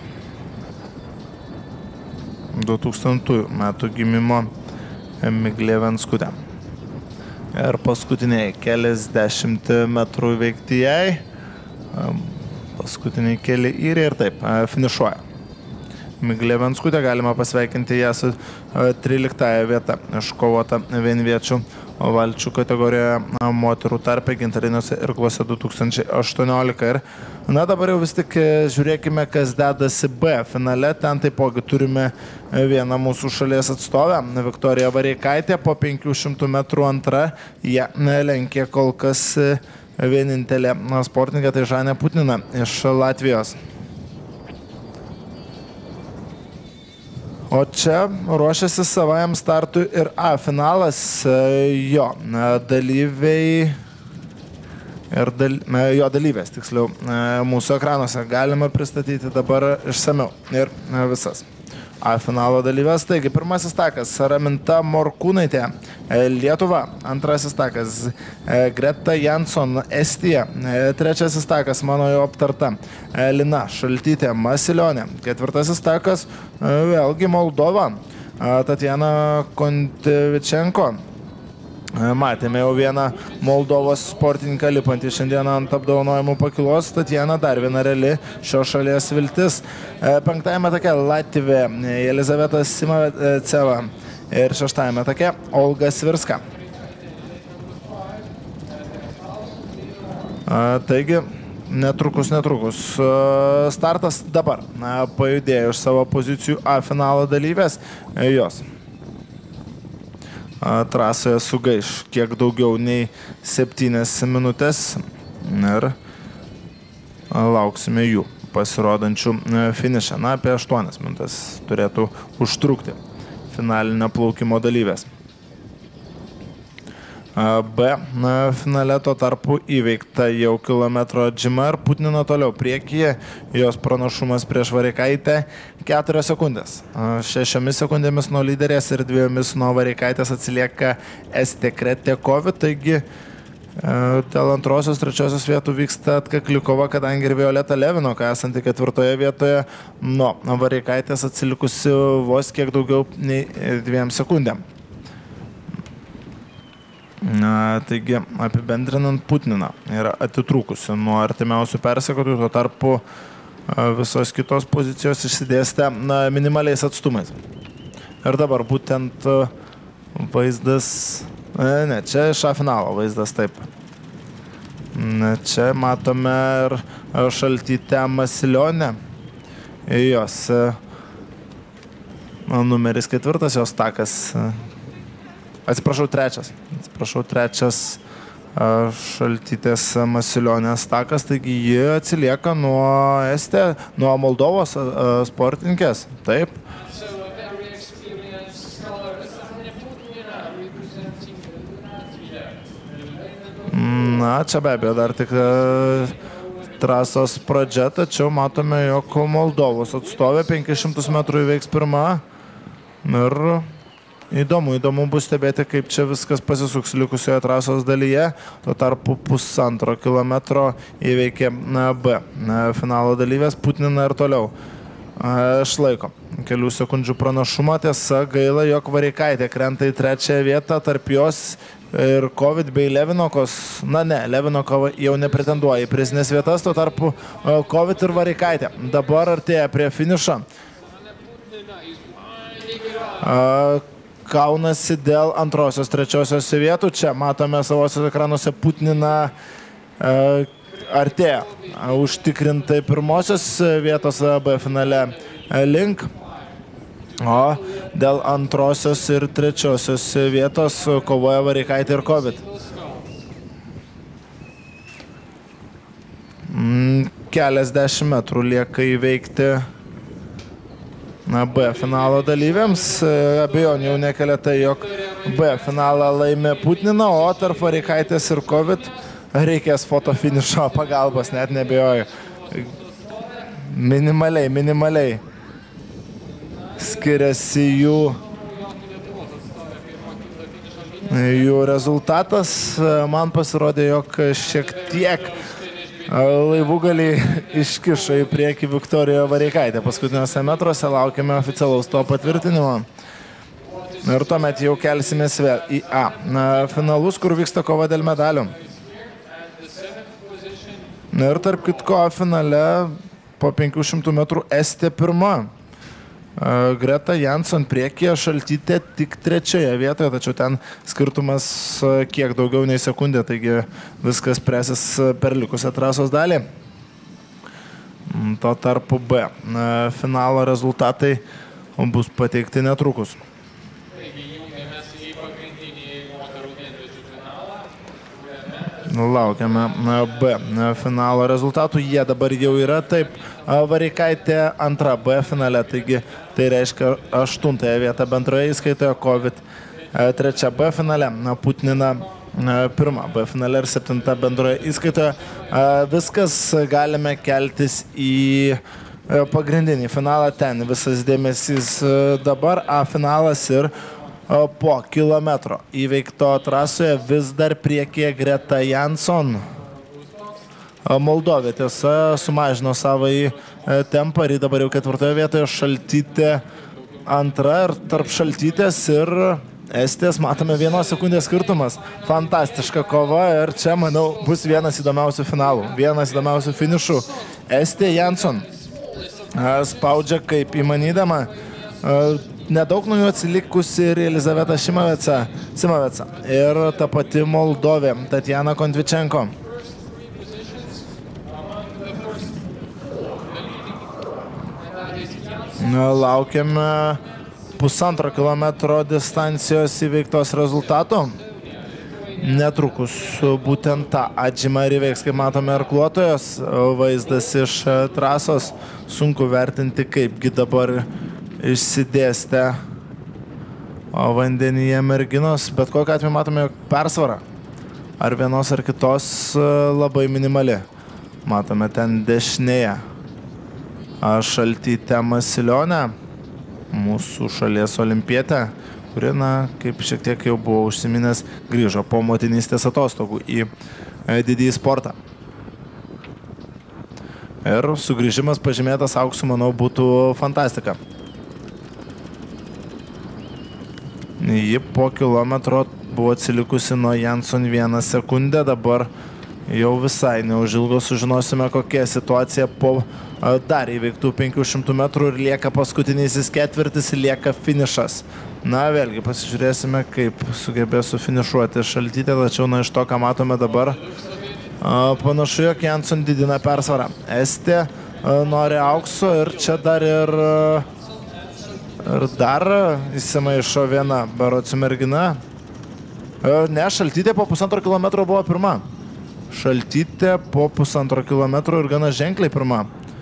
2000 metų gimimo Miglė Venskutė. Ir paskutiniai keliasdešimt metrų įveikti jai. Paskutiniai keli įrė ir taip finišuoja. Miglė Venskutė, galima pasveikinti ją su 13 vieta iškovota vienviečių valčių kategorijoje moterų tarpe gintariniuose irkluose 2018. Ir dabar jau vis tik žiūrėkime, kas dedasi B finale. Ten taipogi turime vieną mūsų šalies atstovę, Viktorija Vareikaitė, po 500 metrų antra. Ją lenkė kol kas vienintelė sportininkė, tai Žanė Putnina iš Latvijos. O čia ruošiasi savajam startui ir A finalas. Jo dalyviai ir jo dalyvės, tiksliau, mūsų ekranuose galima pristatyti dabar išsamiau ir visas A finalo dalyvės. Taigi, pirmasis takas Raminta Morkūnaitė, Lietuva. Antrasis takas Greta Jansson, Estija. Trečiasis takas mano jau aptarta Lina Šaltytė, Masilionė. Ketvirtasis takas vėlgi Moldova, Tatjana Kontivičenko. Matėme jau vieną Moldovos sportininką lipantį šiandieną ant apdovanojimų pakilos. Tatjana dar viena reali šios šalies viltis. Penktajame take Latvė Elizaveta Simaveceva ir šeštajame take Olga Svirska. Taigi, netrukus. Startas dabar. Pajudėjo iš savo pozicijų A finalo dalyvės. Jos trasoje sugaiš kiek daugiau nei 7 minutės ir lauksime jų pasirodančių finišą. Apie 8 minutės turėtų užtrukti finalinio plaukimo dalyvės. B finale tuo tarpu įveikta jau kilometro atžyma ir Putnina toliau priekyje. Jos pranašumas prieš Vareikaitę 4 sekundės. 6 sekundėmis nuo lyderės ir 2 nuo Vareikaitės atsilieka Estė Kretekovi. Taigi dėl antrosios, trečiosios vietų vyksta atkakli kova, kadangi ir Violeta Levinoka esanti 4 vietoje nuo Vareikaitės atsilikusi vos kiek daugiau nei 2 sekundėm. Taigi, apibendrinant, Putnina yra atitrūkusi nuo artimiausių persekotojų, tuo tarpu visos kitos pozicijos išsidėstė minimaliais atstumais. Ir dabar būtent vaizdas, čia iš A finalo vaizdas, taip. Čia matome ir Šaltytę Masilionę. Jos numeris 4, jos takas. Atsiprašau, trečias Šaltytės Masilionės takas, taigi ji atsilieka nuo Moldovos sportininkės. Taip. Čia be abejo dar tik trasos pradžia, tačiau matome, jog Moldovos atstovė 500 metrų įveiks pirmą. Ir įdomu bus stebėti, kaip čia viskas pasisuks likusioje trasos dalyje. Tuo tarpu 1,5 kilometro įveikė B finalo dalyvės. Putnina ir toliau išlaiko kelių sekundžių pranašumą. Tiesa, gaila, jog Vareikaitė krenta į trečiąją vietą, tarp jos ir Covid bei Levinokos. Na ne, Levinokova jau nepretenduoja į prizinės vietas, tuo tarpu Covid ir Vareikaitė dabar artėja prie finišo. Kaunasi dėl antrosios, trečiosios vietų. Čia matome savosios ekranuose Putniną artėja užtikrintai pirmosios vietos B finale link. O dėl antrosios ir trečiosios vietos kovoja Vareikaitė ir Covid. Keliasdešimt metrų lieka įveikti B finalo dalyviams. Abejonių jau nekelia tai, jog B finalą laimė Putnina, o tarp Vareikaitės ir Covid reikės fotofinišo pagalbos, net nebejoju. Minimaliai skiriasi jų rezultatas. Man pasirodė, jog šiek tiek laivugaliai iškišo į priekį Viktorija Vareikaitė. Paskutiniuose metruose laukiame oficialaus to patvirtinimo. Ir tuomet jau kelsimės vėl į A finalus, kur vyksta kova dėl medalių. Ir tarp kitko finale po 500 metrų Estė pirma. Greta Jansson priekyje, Šaltytė tik trečioje vietoje, tačiau ten skirtumas kiek daugiau nei sekundė, taigi viskas presis per likusią trasos dalį. Tuo tarpu B finalo rezultatai bus pateikti netrukus. Laukiame B finalo rezultatų, jie dabar jau yra. Taip, Vareikaitė antra B finale, taigi tai reiškia 8 vietą bendroje įskaitoje, Covid 3 B finale, Putnina 1 B finale ir 7 bendroje įskaitoje. Viskas galime keltis į pagrindinį finalą, ten visas dėmesys dabar. A finalas ir po kilometro įveikto trasoje vis dar priekyje Greta Jansson. Moldovė tiesa sumažino savąjį tempą ir dabar jau 4 vietoje, Šaltytė antra ir tarp Šaltytės ir Estės matome 1 sekundės skirtumas. Fantastiška kova ir čia, manau, bus vienas įdomiausių finalų, vienas įdomiausių finišų. Estė Jansson spaudžia kaip įmanydama. Nedaug nuo jų atsilikusi ir Elizaveta Simaveca ir ta pati Moldovė Tatjana Kontvičenko. Laukiame 1,5 kilometro distancijos įveiktos rezultatų. Netrukus būtent tą atžymą ir įveiks, kaip matome, irkluotojos. Vaizdas iš trasos, sunku vertinti, kaipgi dabar išsidėstę vandenyje merginos, bet kokiu atveju matome persvarą. Ar vienos ar kitos labai minimali. Matome ten dešinėje Šaltytę Masilionę, mūsų šalies olimpietę, kuri, kaip šiek tiek jau buvo užsiminęs, grįžo po motinystės atostogų į didįjį sportą. Ir sugrįžimas pažymėtas auksu, manau, būtų fantastika. Ji po kilometro buvo atsilikusi nuo Jansson 1 sekundę, dabar jau visai neužilgo sužinosime, kokia situacija po dar įveiktų 500 metrų ir lieka paskutinysis ketvirtis, lieka finišas. Vėlgi pasižiūrėsime, kaip sugebės sufinišuoti Šaltytė, tačiau iš to, ką matome dabar, panašu, jog Jansson didina persvarą. Estė nori aukso ir čia dar dar įsimaišo viena berodsų mergina. Ne, Šaltytė po 1,5 kilometro buvo pirma. Šaltytė po 1,5 kilometro ir gana ženkliai pirma.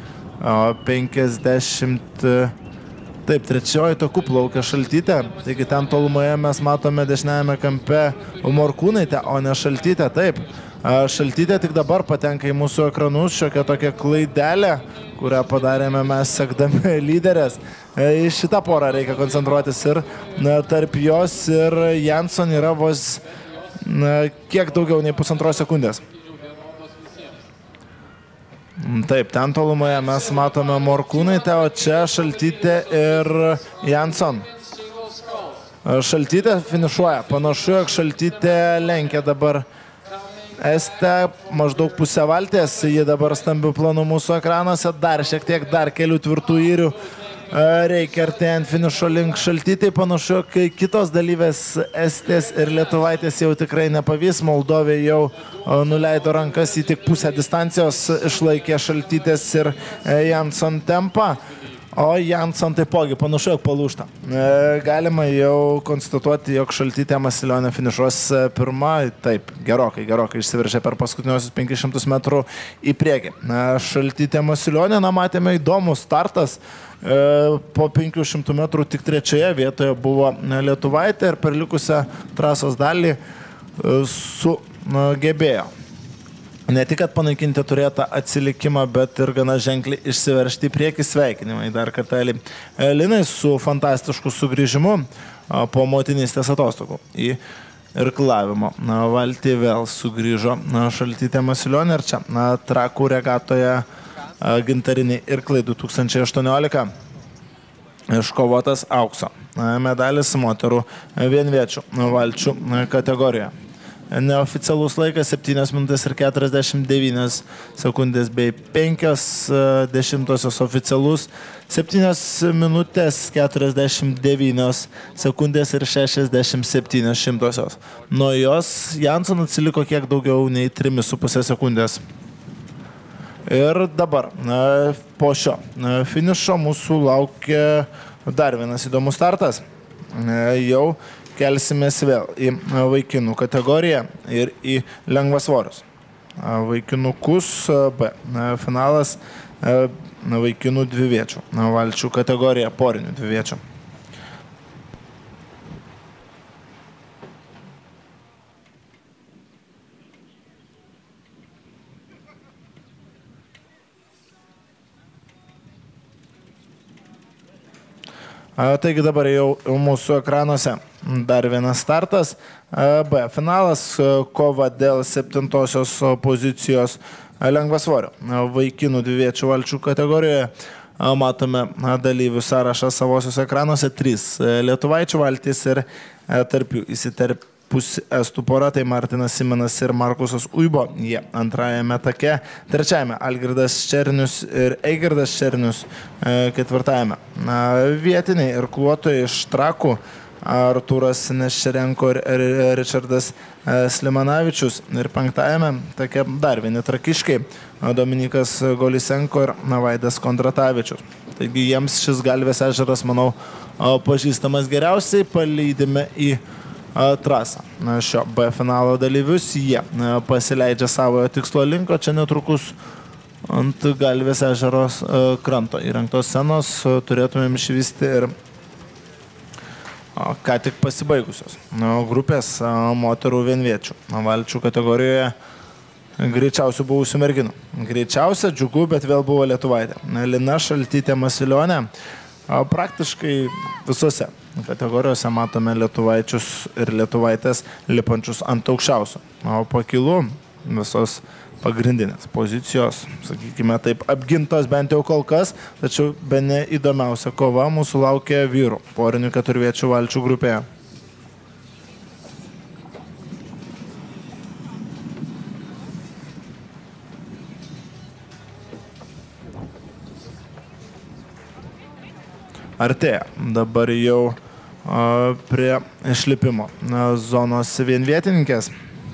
50... Taip, trečioji takų plaukia Šaltytė. Taigi ten tolumoje mes matome dešiniajame kampe Morkūnaitę, o ne Šaltytę. Taip, Šaltytė tik dabar patenka į mūsų ekranus, šiokia tokia klaidelė, kurią padarėme mes sekdami lyderės. Į šitą porą reikia koncentruotis ir tarp jos ir Jansson yra vos kiek daugiau nei 1,5 sekundės. Taip, ten tolumoje mes matome Morkūnaitę, o čia Šaltytė ir Jansson. Šaltytė finišuoja. Panašu, jog Šaltytė lenkia dabar Estę maždaug pusę valties. Ji dabar stambių planų mūsų ekranuose. Dar šiek tiek, dar kelių tvirtų įrių reikia artėjant finišo link Šaltytei. Panašu, kai kitos dalyvės Estės ir Lietuvaitės jau tikrai nepavys. Moldovė jau nuleido rankas, į tik pusę distancijos išlaikė Šaltytės ir Jansson tempą. O Jansson taipogi panašu, jog palūžta. Galima jau konstatuoti, jog Šaltytė Masilionė finišuos pirma. Taip, gerokai išsiveržė per paskutiniosius 500 metrų į priekį. Šaltytė Masilionė, matėme įdomų startas. Po 500 metrų tik trečioje vietoje buvo Lietuvaitė ir per likusią trasos dalį sugebėjo ne tik panaikinti turėtą atsilikimą, bet ir gana ženkliai išsiveržti į priekį. Sveikinimai dar kartelį Linai su fantastišku sugrįžimu po motinystės atostogų į irklavimo valtį. Vėl sugrįžo Šaltytė Masilionė ir čia Trakų regatoje gintariniai irklai 2018 iškovotas aukso medalis moterų vienviečių valčių kategorijoje. Neoficialus laikas 7 minutės ir 49 sekundės bei 5/10 oficialus 7 minutės 49 sekundės ir 67/100. Nuo jos Jansson atsiliko kiek daugiau nei 3,5 sekundės. Ir dabar po šio finišo mūsų laukia dar vienas įdomus startas. Jau kelsimės vėl į vaikinų kategoriją ir į lengvasvorius. Vaikinukus B. Finalas vaikinų dviviečių valčių kategorija, porinių dviviečių. Taigi dabar jau mūsų ekranuose dar vienas startas. B. Finalas, kova dėl 7-osios pozicijos lengvasvorio vaikinų dviviečių valčių kategorijoje. Matome dalyvių sąrašą savosios ekranuose. 3 lietuvaičių valtys ir tarp jų įsiterpus estų pora, tai Martinas Simonas ir Markusas Uibo. Jie antrajame take, trečiajame Algirdas Černius ir Eigirdas Černius ketvirtajame. Vietiniai irkluotojai iš Trakų Artūras Neščerenko ir Ričardas Slimanavičius. Ir penktajame take dar vieni trakiškai Dominikas Golisenko ir Vaidas Kondratavičius. Taigi jiems šis Galvės ežeras, manau, pažįstamas geriausiai. Palydime į trasą šio B finalo dalyvius. Jie pasileidžia savojo tikslo link, o čia netrukus ant Galvės ežeros kranto įrengtos scenos turėtumėm išvysti ir ką tik pasibaigusios grupės moterų vienviečių valčių kategorijoje greičiausių buvusių merginų. Greičiausia, džiugu, bet vėl buvo Lietuvaitė. Lina Šaltytė Masilionė. Praktiškai visose kategorijose matome lietuvaičius ir lietuvaitės lipančius ant aukščiausio. O pakilų visos pagrindinės pozicijos, sakykime taip, apgintos bent jau kol kas, tačiau bene įdomiausia kova mūsų laukia vyrų porinių keturviečių valčių grupėje. Artėja dabar jau prie išlipimo zonos vienvietininkės.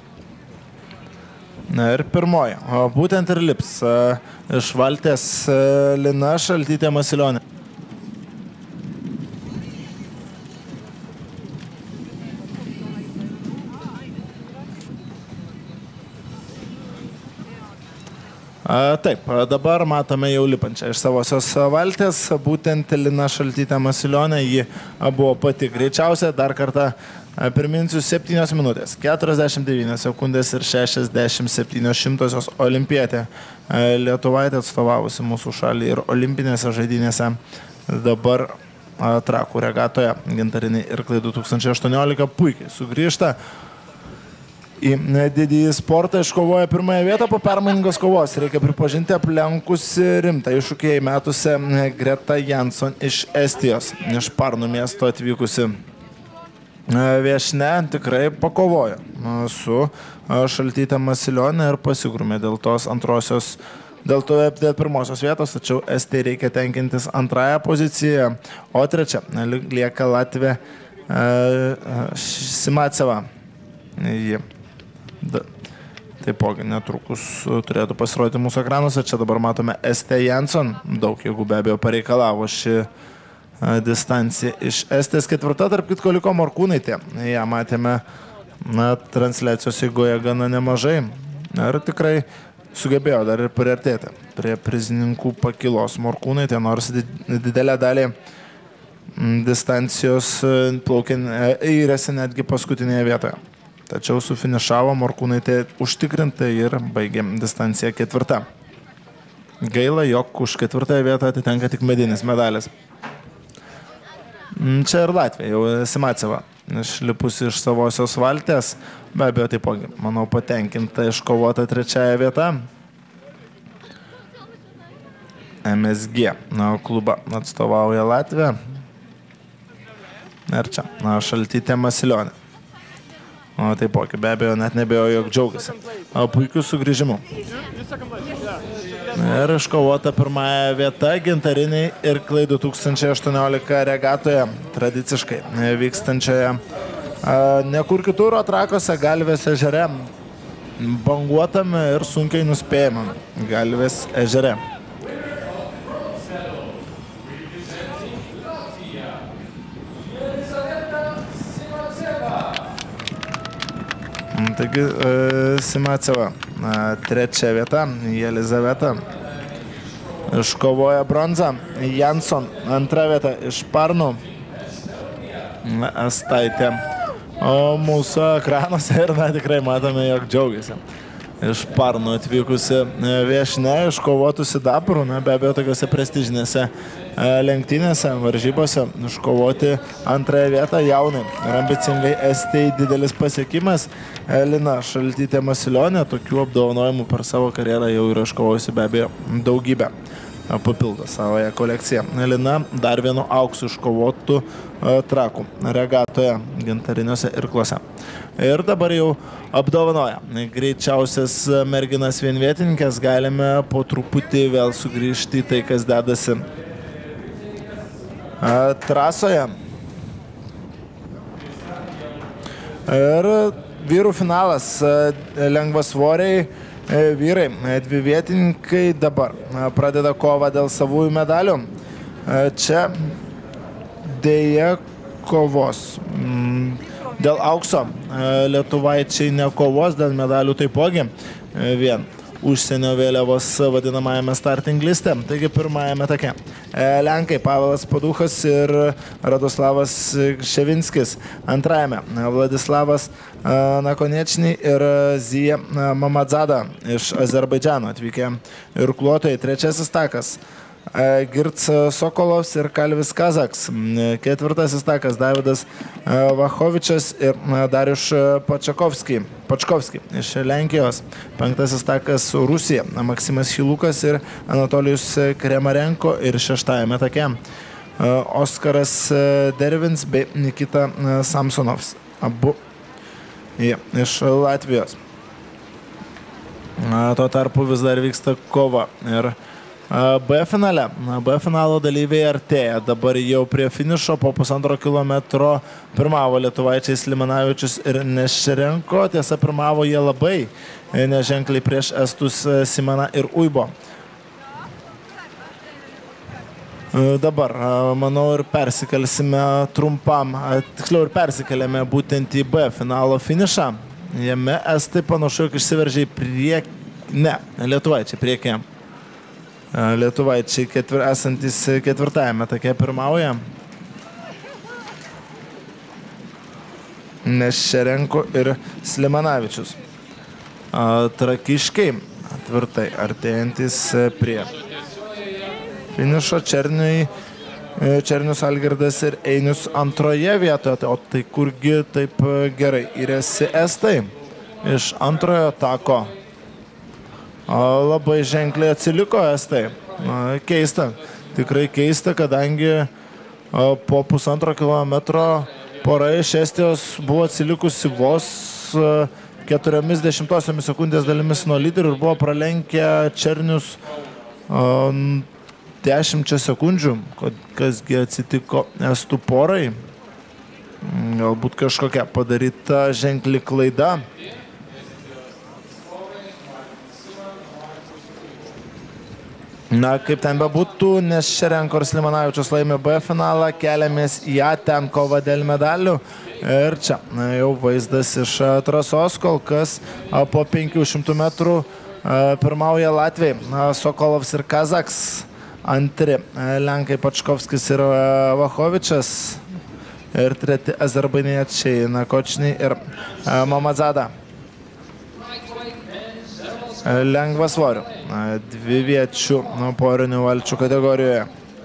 Ir pirmoji, būtent ir lips iš valties Lina Šaltytė Masilionė. Taip, dabar matome jau lipančią iš savosios valties, būtent Lina Šaltytė Masilionė. Ji buvo pati greičiausia, dar kartą priminsiu, 7 minutės, 49 sekundės ir 67/100 olimpietė. Lietuvaitė atstovavusi mūsų šalį ir olimpinėse žaidynėse, dabar Trakų regatoje gintariniai irklai 2018 puikiai sugrįžta. į didįjį sportą, iškovoja pirmąją vietą po permainingos kovos. Reikia pripažinti aplenkusi rimtą iššūkį įmetusią Greta Jansson iš Estijos. Iš Parnų miesto atvykusi viešnia tikrai pakovojo su Šaltyte Masilionė ir pasigrūmė dėl tos antrosios, dėl pirmosios vietos, tačiau Estijai reikia tenkintis antrąją poziciją, o trečia lieka Latvija Simaceva. Taipogi netrukus turėtų pasirodyti mūsų ekranuose. Čia dabar matome Estė Jansson. Daug jėgų be abejo pareikalavo ši distancija iš Estės. Ketvirta, tarp kitko, liko Morkūnaitė. Ja matėme transliacijos eigoje gana nemažai. Ir tikrai sugebėjo dar ir priartėti prie prizininkų pakilos. Morkūnaitė, nors didelę dalį distancijos plaukė įrėsi netgi paskutinėje vietoje. Tačiau sufinišavo Morkūnaitė užtikrintai ir baigė distanciją ketvirta. Gaila, jog už ketvirtąją vietą atitenka tik medinis medalis. Čia ir Latvija, jau Simaceva, išlipusi iš savosios valties, be abejo taipogi, manau, patenkinta iškovota trečiaja vieta. MSG klubą atstovauja Latvija. Ir čia, Šaltytė Masilionė. O taipogi, be abejo, net nebėjo, jog džiaugiasi. Puikių sugrįžimų. Ir iškovota pirmąją vietą gintariniai irklai 2018 regatoje, tradiciškai vykstančioje ne kur kitur, o Trakuose, Galvės ežere, banguotame ir sunkiai nuspėjamame Galvės ežere. Taigi Simaceva, trečia vieta, Jelizaveta iškovoja bronzą, Jansson antra vieta iš Parnų, Astaitė. O mūsų ekranuose ir tikrai matome, jog džiaugiasi. Iš Parnų atvykusi viešnia, iškovotų sidabrų, be abejo tokiuose prestižinėse lenktynėse, varžybose, iškovoti antrąją vietą jaunai ir ambicingai Estijai didelis pasiekimas. Lina Šaltytė Masilionė tokių apdovanojimų per savo karjerą jau yra iškovojusi be abejo daugybę. Papildo savoje kolekciją. Lina dar vienu auksu iškovotų Trakų regatoje gintariniuose irkluose. Ir dabar jau apdovanoja greičiausias merginas vienvietininkės. Galime po truputį vėl sugrįžti į tai, kas dedasi trasoje. Ir vyrų finalas, lengvasvoriai vyrai, dvivietininkai dabar pradeda kovą dėl savųjų medalių. Čia dėja kovos. Dėl aukso lietuvaičiai nekovos, dėl medalių taipogi vien užsienio vėliavos vadinamajame starting liste. Taigi pirmajame take Lenkai Pavelas Paduchas ir Radoslavas Ševinskis. Antrajame Vladislavas Nakonečny ir Zija Mamadzada iš Azerbaidžano atvykę irkluotojai. Trečiasis takas Girts Sokolovs ir Kalvis Kazaks. Ketvirtasis takas Davidas Vachovičias ir Dariuš Pačkovski iš Lenkijos. Penktasis takas Rusija Maksimas Hilukas ir Anatolijus Kremarenko. Ir šeštajame take Oskaras Dervins bei Nikita Samsonovs. Abu iš Latvijos. Tuo tarpu vis dar vyksta kova. Ir B finale. B finalo dalyviai artėja. Dabar jau prie finišo po 1,5 kilometro pirmavo lietuvaičiai Slimanavičius ir Neščerenko. Tiesa, pirmavo jie labai neženkliai prieš estus Simana ir Uibo. Dabar, manau, ir persikelsime trumpam, tiksliau ir persikeliame būtent į B finalo finišą. Jame estai panašu, jog išsiveržė lietuvaičiai priekyje. Lietuvaičiai esantis ketvirtajame take pirmauja. Neščerenko ir Slimanavičius. Trakiškiai tvirtai artėjantis prie finišo. Černius Algirdas ir Einius antroje vietoje. O tai kurgi taip gerai įrėsi estai? iš antrojo tako. Labai ženkliai atsiliko estai. Keista, tikrai keista, kadangi po 1,5 kilometro pora iš Estijos buvo atsilikusi vos 0,4 sekundės dalimis nuo lyderių ir buvo pralenkę Černius 10 sekundžių. Kasgi atsitiko estų porai? Galbūt kažkokia padaryta ženkli klaida. Na, kaip ten bebūtų, nes Šerenko ir Slimanavičius laimė B finalą, keliamės į A, ten kova dėl medalių. Ir čia jau vaizdas iš trasos, kol kas po 500 metrų pirmauja Latviai, Sokolovs ir Kazaks, antri Lenkai Pačkovskis ir Vachovičias ir treti azerbaidiečiai Nakočny ir Mamadzada. Lengvasvorių, dviviečių porinių valčių kategorijoje.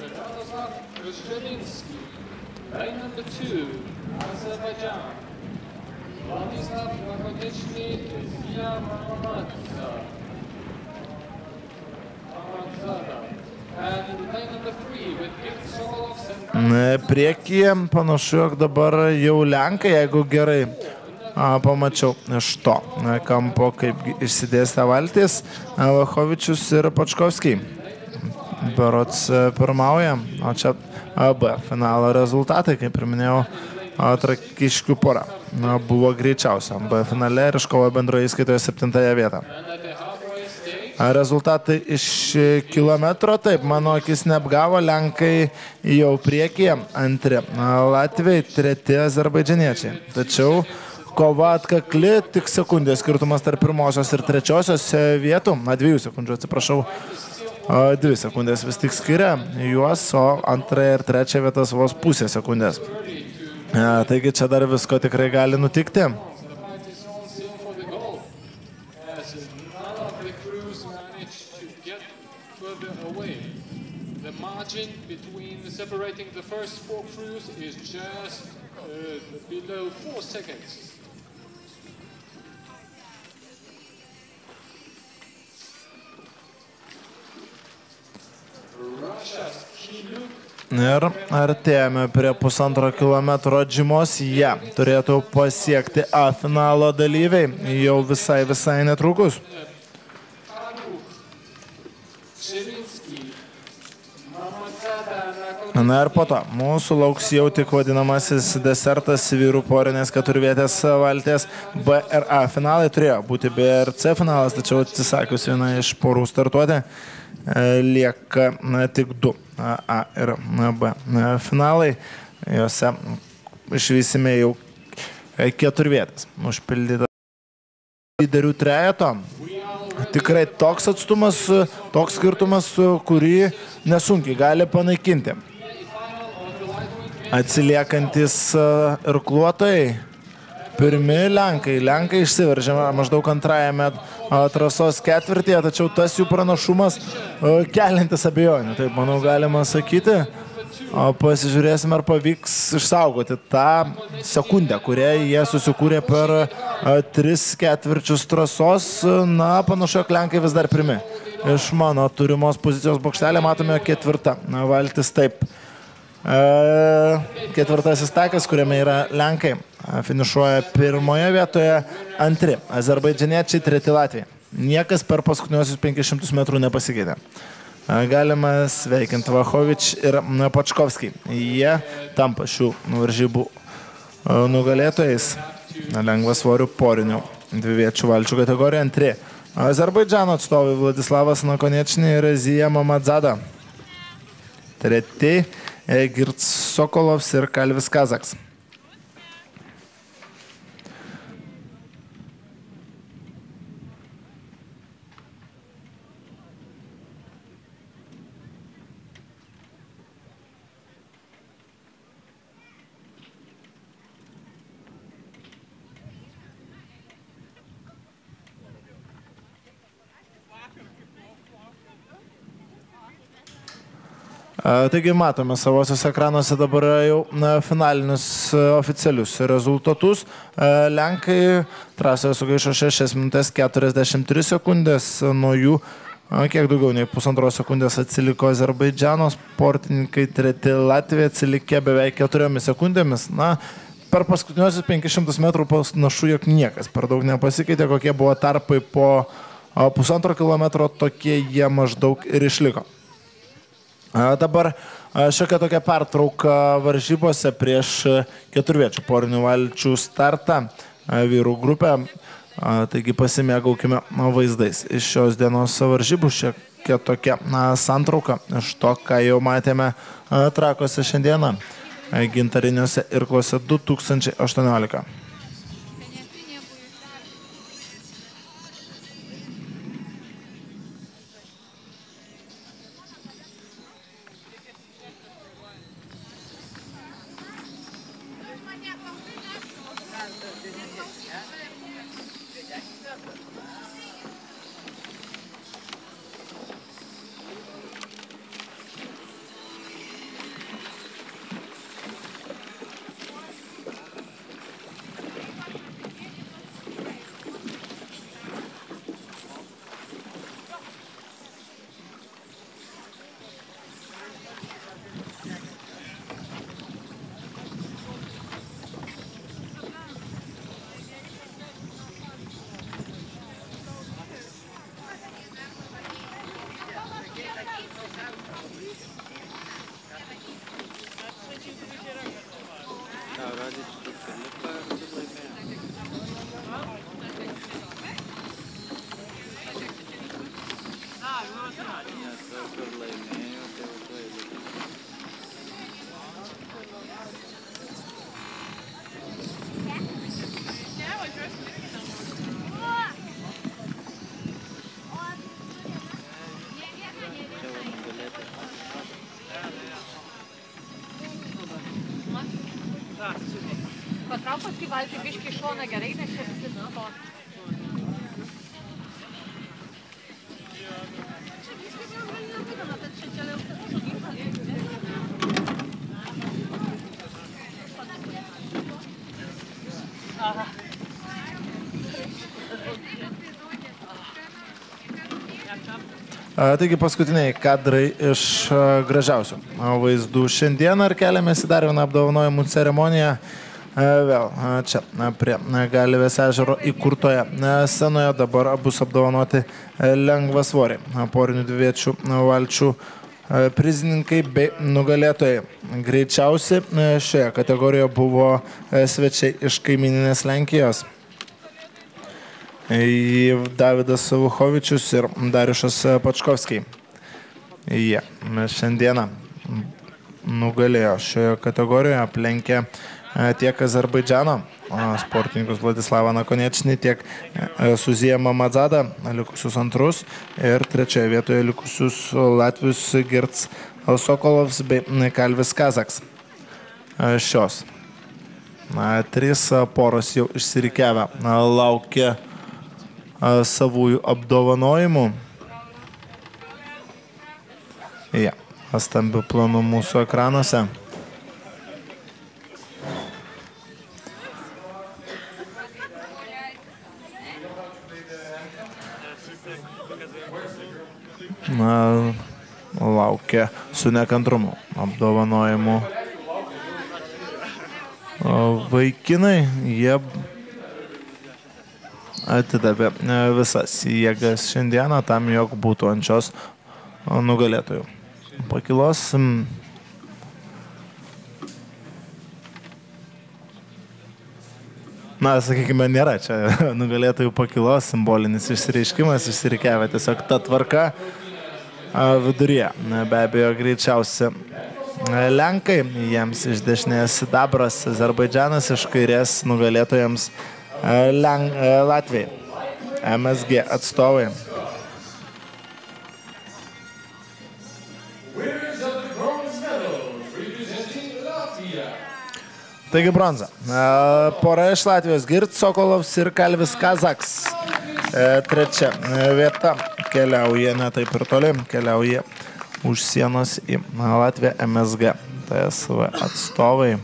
Priekyje panašu, jog dabar jau Lenkai, jeigu gerai pamačiau iš to kampo, kaip išsidėstė valtis, Vachovičius ir Pačkovskiai. Berods pirmauja, o čia B finalo rezultatai, kaip ir minėjau, Trakiškių pora buvo greičiausia B finale ir iškovojo bendroje įskaitoje 7 vietą. Rezultatai iš kilometro, taip, mano akis neapgavo, Lenkai jau priekyje, antri Latviai, treti azerbaidžianiečiai. Tačiau kova atkakli, tik sekundės skirtumas tarp pirmosios ir trečiosios vietų, 2 sekundžių, atsiprašau, 2 sekundės vis tik skiria juos, o antrąją ir trečią vietas vos pusę sekundės. Taigi čia dar visko tikrai gali nutikti. Separating the first 4 crews is just below 4 seconds. Ir artėjame prie 1,5 kilometro atžymos. Jie turėtų pasiekti A finalo dalyviai jau visai netrukus. Na ir po to mūsų lauks jau tik vadinamasis desertas vyrų porinės 4-vietės valties B ir A finalai. Turėjo būti B ir C finalas, tačiau atsisakius vieną iš porų startuoti, lieka tik 2 A ir B finalai. Jose išvysime jau 4-vietės užpildytą lyderių trejeto. Tikrai toks atstumas, toks skirtumas, kurį nesunkiai gali panaikinti. Atsiliekantis irkluotojai, pirmi Lenkai. Lenkai išsiveržė maždaug antrajame trasos ketvirtyje, tačiau tas jų pranašumas keliantis abejonių, taip manau galima sakyti. Pasižiūrėsime, ar pavyks išsaugoti tą sekundę, kurią jie susikūrė per 3 ketvirčius trasos. Na, panašu, jog Lenkai vis dar pirmi. Iš mano turimos pozicijos bokštelė matome 4. valtis, taip. 4. takas, kuriame yra Lenkai, finišuoja 1 vietoje, 2 azerbaidžianiečiai, 3 Latviai. Niekas per paskutiniosius 500 metrų nepasikeitė. Galima sveikinti Vachovič ir Pačkovskiai. Jie tampa šių varžybų nugalėtojais lengvasvorių porinių dviviečių valčių kategoriją. 2 Azerbaidžano atstovai Vladislavas Nakonečny ir Zija Mamadzada. 3 Girts Sokolovs ir Kalvis Kazaks. Taigi matome savosios ekranuose dabar jau finalinius oficialius rezultatus. Lenkai trasoje sugaišo 6 minutės 43 sekundės, nuo jų kiek daugiau nei 1,5 sekundės atsiliko Azerbaidžano sportininkai, treti Latvija atsilikė beveik 4 sekundėmis. Na, per paskutiniosius 500 metrų panašu, jog niekas per daug nepasikeitė, kokie buvo tarpai po 1,5 kilometro, tokie jie maždaug ir išliko. Dabar šiokia tokia pertrauka varžybose prieš keturviečių porinių valčių startą vyrų grupę. Taigi pasimėgaukime vaizdais iš šios dienos varžybų, šiokia tokia santrauka iš to, ką jau matėme Trakuose šiandieną gintariniuose irkluose 2018. Patrauk paskui valtį biškį į šoną gerai, nes čia visi sustos. Taigi paskutiniai kadrai iš gražiausių vaizdų šiandieną ir keliamės į dar vieną apdovanojimų ceremoniją. Vėl čia prie Galvės ežero įkurtoje scenoje dabar bus apdovanoti lengvasvoriai porinių dviviečių valčių prizininkai bei nugalėtojai. Greičiausiai šioje kategorijoje buvo svečiai iš kaimyninės Lenkijos. Davidas Vuchovičius ir Dariušas Pačkovskiai. Jie šiandieną nugalėjo šioje kategorijoje, aplenkė tiek Azerbaidžano sportininkus Vladislavą Nakonečnį, tiek Suziją Mamadzadą, likusius antrus, ir trečioje vietoje likusius Latvius Girts Sokolovs bei Kalvis Kazaks. Šios trys poros jau išsirikiavę laukia savųjų apdovanojimų. Stambių planų mūsų ekranuose. Laukia su nekantrumu apdovanojimų vaikinai. Jie atidavė visas jėgas šiandieną tam, jog būtų ant šios nugalėtojų pakilos. Na, sakykime, nėra čia nugalėtojų pakilos, simbolinis išsireiškimas, išsirikiavę tiesiog ta tvarka viduryje. Be abejo, greičiausia Lenkai, jiems iš dešinės sidabras, Azerbaidžanas, iš kairės nugalėtojams Latvijai, MSG atstovai. Taigi bronza. Pora iš Latvijos Girts Sokolovs ir Kalvis Kazaks. Trečia vieta keliauja ne taip ir toli, keliauja už sienos į Latviją MSG. TSV atstovai.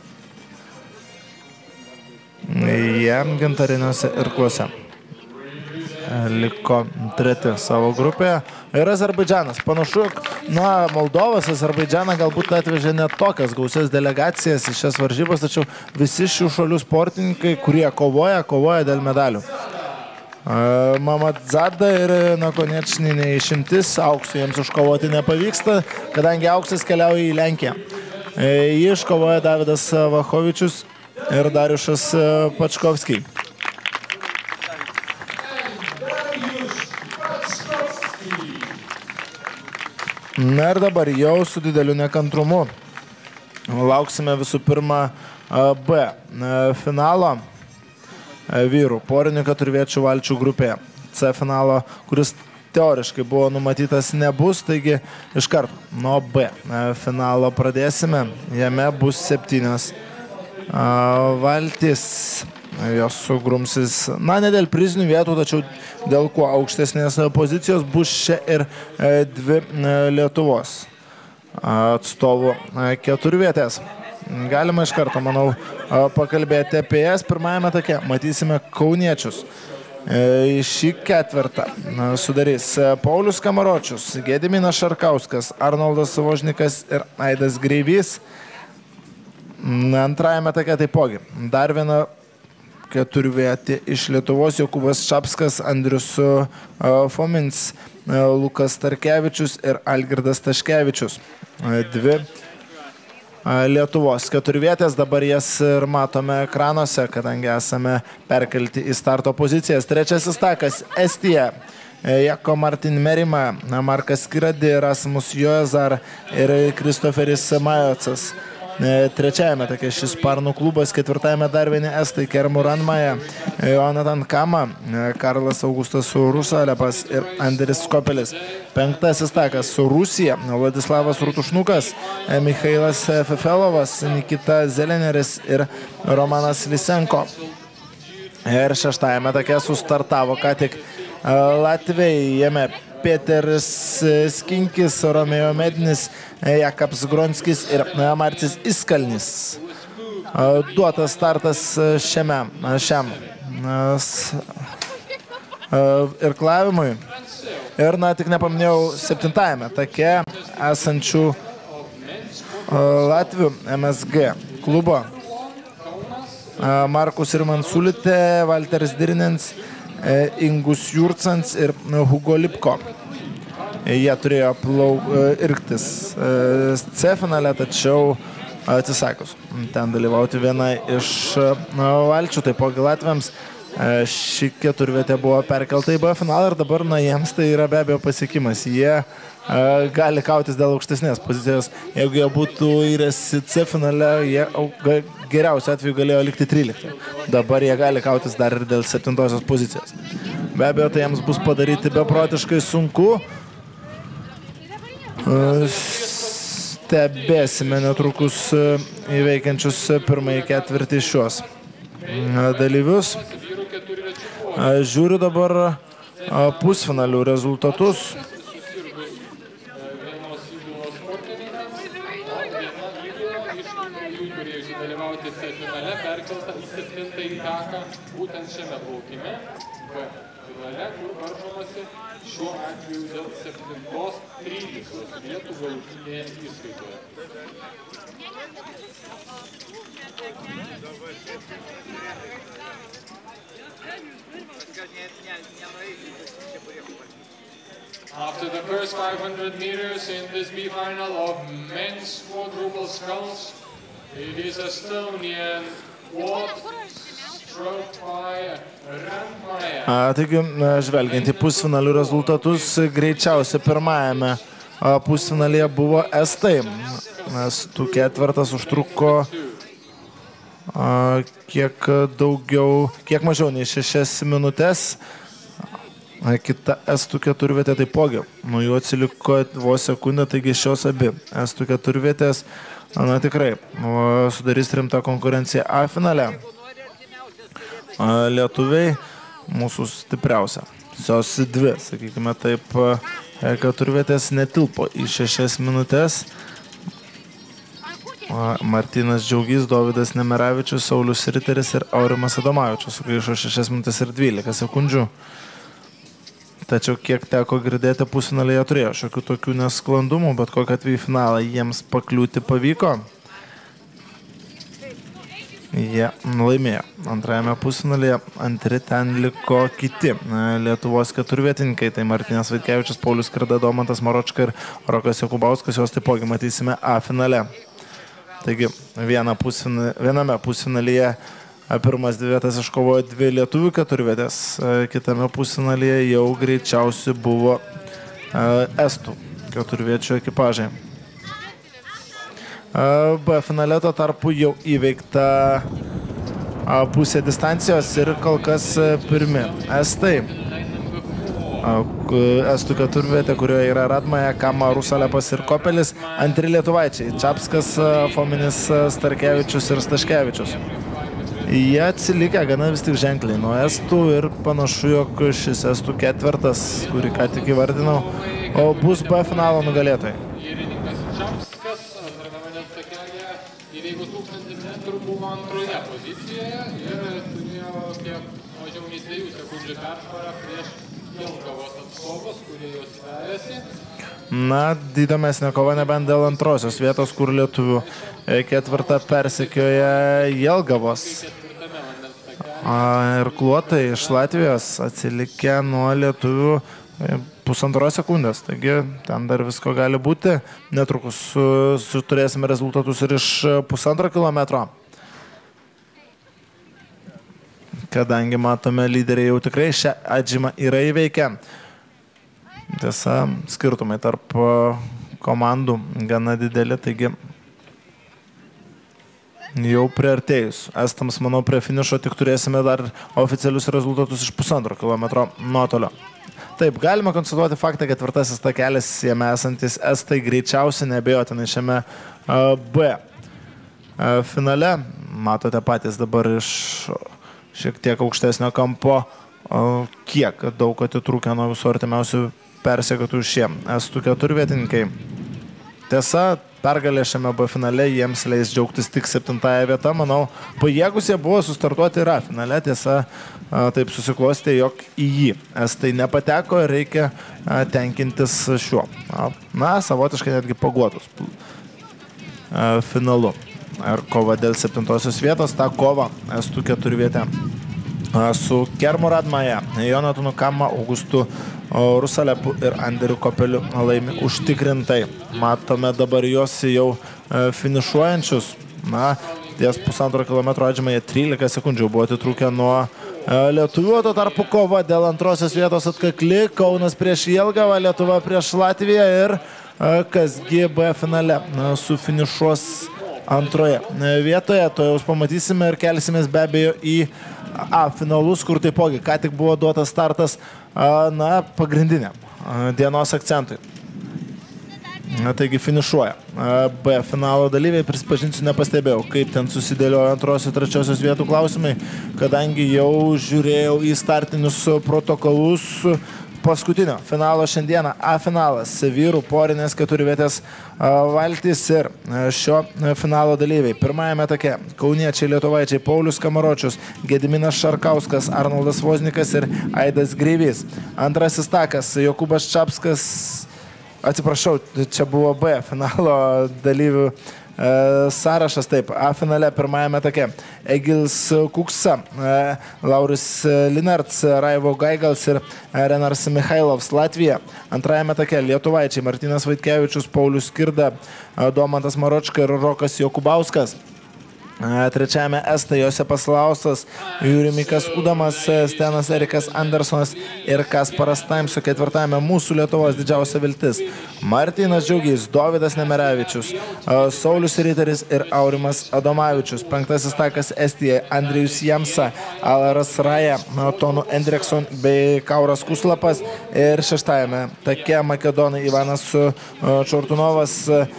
Jie gintariniuose irkluose liko treti savo grupėje. Ir Azerbaidžanas. Panašu, Moldovas Azerbaidžaną galbūt atvežė net tokias gausias delegacijas į šias varžybas, tačiau visi šių šalių sportininkai, kurie kovoja dėl medalių. Mamadzada ir Nakonečny neišimtis, auksų jiems užkovoti nepavyksta, kadangi auksas keliauja į Lenkiją. Jį iškovoja Davidas Vachovičius ir Dariušas Pačkovskiai. Na ir dabar jau su dideliu nekantrumu lauksime visų pirma B finalo vyrų porinių keturviečių valčių grupėje. C finalo, kuris teoriškai buvo numatytas, nebus, taigi iškart nuo B finalo pradėsime. Jame bus 7 valtis. Jos sugrumsis, ne dėl prizinių vietų, tačiau dėl kuo aukštesnės pozicijos bus čia ir 2 Lietuvos atstovų keturvietės. Galima iš karto, manau, pakalbėti apie jas. Pirmajame take matysime kauniečius. Šį ketvirtą sudarys Paulius Kamaročius, Gediminas Šarkauskas, Arnoldas Vožnikas ir Aidas Greivys. Antrajame take taipogi dar viena keturvietė iš Lietuvos, Jokūbas Čapskas, Andrius Fomins, Lukas Starkevičius ir Algirdas Taškevičius. 2 Lietuvos keturvietės, dabar jas ir matome ekranuose, kadangi esame perkelti į starto pozicijas. Trečiasis takas Estija. Jako Martin Merima, Markas Kiradi, Rasmus Joezar ir Kristoferis Majocas. Trečiajame tokia šis Sparnų klubas, ketvirtajame dar vieni estai Kermų Ranmaja, Jonatan Kama, Karlas Augustas Rusalepas ir Andris Skopelis. Penktasis takas su Rusija, Vladislavas Rutušnukas, Michailas Fefelovas, Nikita Zeleneris ir Romanas Lisenko. Ir šeštajame tokia sustartavo ką tik Latviai, jame Peteris Skinkis, Romeo Medinis, Jakabs Gronskis ir Marcis Iskalnis. Duotas startas šiam irklavimui. Ir, tik nepaminėjau, 7-ame take esančių Latvių MSG klubo. Markus Irmansulite, Valteris Dirinens, Ingus Jurcans ir Hugo Lipko. Jie turėjo irktis C finale, tačiau atsisakius ten dalyvauti viena iš valčių. Taipogi Latviams ši keturvietė buvo perkelta į B finalą ir dabar jiems tai yra be abejo pasiekimas. Jie gali kautis dėl aukštesnės pozicijos. Jeigu jie būtų įrėsi C finale, jie geriausiu atveju galėjo likti 13. Dabar jie gali kautis dar ir dėl 7-osios pozicijos. Be abejo, tai jiems bus padaryti beprotiškai sunku. Stebėsime netrukus įveikiančius pirmąjį ketvirtį šios dalyvius. Žiūriu dabar pusfinalių rezultatus. Būtent šiame plaukime, finale, kur varžomasi šiuo atveju dėl 7-13 vietų galutinėje įskaitoje. After the first 500 meters in this B final of men's quadruple sculls, it is Estonian quad. Taigi, žvelgiant į pusfinalių rezultatus, greičiausia pirmajame pusfinalyje buvo estai. Estų ketvirtas užtruko kiek mažiau nei 6 minutės. Kita estų keturvietė taipogi. Nuo jų atsiliko vos sekundę, taigi šios abi estų keturvietės tikrai sudarys rimtą konkurenciją A finale. Lietuviai mūsų stipriausia dvi, sakykime taip, keturvietės netilpo į 6 minutės. Martynas Džiaugys, Dovydas Nemeravičius, Saulius Riteris ir Aurimas Adomavičius sugaišo 6 minutės ir 12 sekundžių. Tačiau kiek teko girdėti, pusfinalėje turėjo šiokių tokių nesklandumų, bet kokią atveju finalą jiems pakliūti pavyko. Jie laimėjo. Antrajame pusfinalėje antri ten liko kiti Lietuvos keturvietininkai. Tai Martynas Vaitkevičius, Paulius Skrda, Domantas Maročka ir Rokas Jokubauskas. Jos taipogi matysime A finale. Taigi viename pusfinalyje pirmas 2 vietas iškovojo 2 lietuvių keturvietės. Kitame pusfinalyje jau greičiausiai buvo estų keturviečių ekipažai. B finale tuo tarpu jau įveikta pusė distancijos ir kol kas pirmi estai. Estų keturvietė, kurioje yra Radmaja, Kama, Rusalepas ir Kopelis. Antri lietuvaičiai – Čapskas, Fominis, Starkevičius ir Staškevičius. Jie atsilikę gana vis tik ženkliai nuo estų ir panašu, jog šis estų ketvirtas, kurį ką tik įvardinau, bus B finalo nugalėtojai. Įrininkas Čapskas atrakamame takelėje įveikus 1000 metrų buvo antroje pozicijoje ir turėjo kiek mažiau nei 2 sekundžių persvarą prieš Jelgavos atstovus, kurie jos vejasi. Na, įdomesnė kova nebent dėl antrosios vietos, kur lietuvių ketvirtą persekioja Jelgavos. Irkluotojai iš Latvijos atsilikę nuo lietuvių 1,5 sekundės. Taigi ten dar visko gali būti. Netrukus turėsime rezultatus ir iš 1,5 kilometro. Kadangi matome, lyderiai jau tikrai šią atžymą yra įveikę. Tiesa, skirtumai tarp komandų gana dideli, taigi jau priartėjus. Estams, manau, prie finišo tik turėsime dar oficialius rezultatus iš 1,5 kilometro nuotolio. Taip, galime konstatuoti faktą, ketvirtasis takelis jame esantis estai greičiausiai neabejotinai šiame B finale. Matote patys dabar iš šiek tiek aukštesnio kampo, kiek daug atitrūkę nuo visų artimiausių persekiotų šie estų keturvietininkai. Tiesa, pergalė šiame B finale jiems leis džiaugtis tik 7-ąją vietą. Manau, pajėgus jie buvo sustartuoti ir A finale. Tiesa, taip susiklostė, jog į jį estai nepateko ir reikia tenkintis šiuo. Na, savotiškai netgi paguotus finalu. Ir kova dėl 7-osios vietos, tą kovą estų keturvietė su Kermu Radmaja, Jonatanu Kama, Augustu Rusalepu ir Andriu Kopeliu laimi užtikrintai. Matome dabar juos jau finišuojančius. Na, ties 1,5 kilometro atžymoje 13 sekundžių buvo atitrūkę nuo lietuvių. Tuo tarpu kova dėl antrosios vietos atkakli. Kaunas prieš Jelgavą, Lietuva prieš Latviją ir kasgi B finale sufinišuos antroje vietoje. To jau pamatysime ir kelsimės be abejo į A finalus, kur taipogi ką tik buvo duotas startas pagrindiniam dienos akcentui. Taigi finišuoja. B finalo dalyviai, prisipažinsiu, nepastebėjau, kaip ten susidėliojo antrosios ir trečiosios vietų klausimai, kadangi jau žiūrėjau į startinius protokolus paskutinio finalo šiandieną. A finalas, vyrų porinės keturvietės valtys ir šio finalo dalyviai. Pirmajame take kauniečiai lietuvaičiai Paulius Kamaročius, Gediminas Šarkauskas, Arnoldas Voznikas ir Aidas Greivys. Antrasis takas Jokūbas Čapskas, atsiprašau, čia buvo B finalo dalyvių sąrašas. Taip, A finale pirmajame take Egils Kuksa, Lauris Linarts, Raivo Gaigals ir Renars Mikhailovs, Latvija. Antrajame take lietuvaičiai Martynas Vaitkevičius, Paulius Skrda, Domantas Maročka ir Rokas Jokubauskas. Trečiajame estai Josepas Lausas, Jurimikas Udamas, Stenas Erikas Andersonas ir Kasparas Taimso. Ketvirtajame mūsų Lietuvos didžiausia viltis Martynas Džiaugys, Dovydas Nemeravičius, Saulius Riteris ir Aurimas Adomavičius. Penktasis takas Estija Andrijus Jamsa, Alaras Raja, Tonu Endrekson bei Kauras Kuslapas. Ir šeštajame take makedonai Ivanas Čortunovas,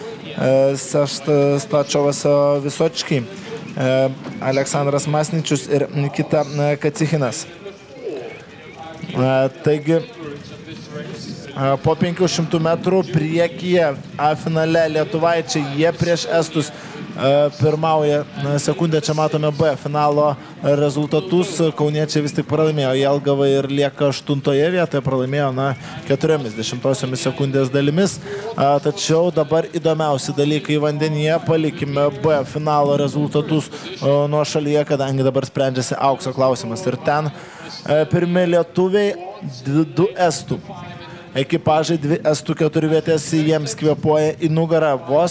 Stačovas Visočki, Aleksandras Masničius ir Nikita Kacichinas. Taigi, po 500 metrų priekyje finale lietuvaičiai, jie prieš estus pirmauja sekundę, čia matome B finalo rezultatus, kauniečiai vis tik pralaimėjo, Jelgava ir lieka 8 vietoje, pralaimėjo 40 sekundės dalimis, tačiau dabar įdomiausi dalykai vandenyje, palikime B finalo rezultatus nuo šalyje, kadangi dabar sprendžiasi aukso klausimas ir ten pirmi lietuviai, 2 estų. Ekipažai 2 estų 4 vietės, jiems kvėpuoja į nugarą vos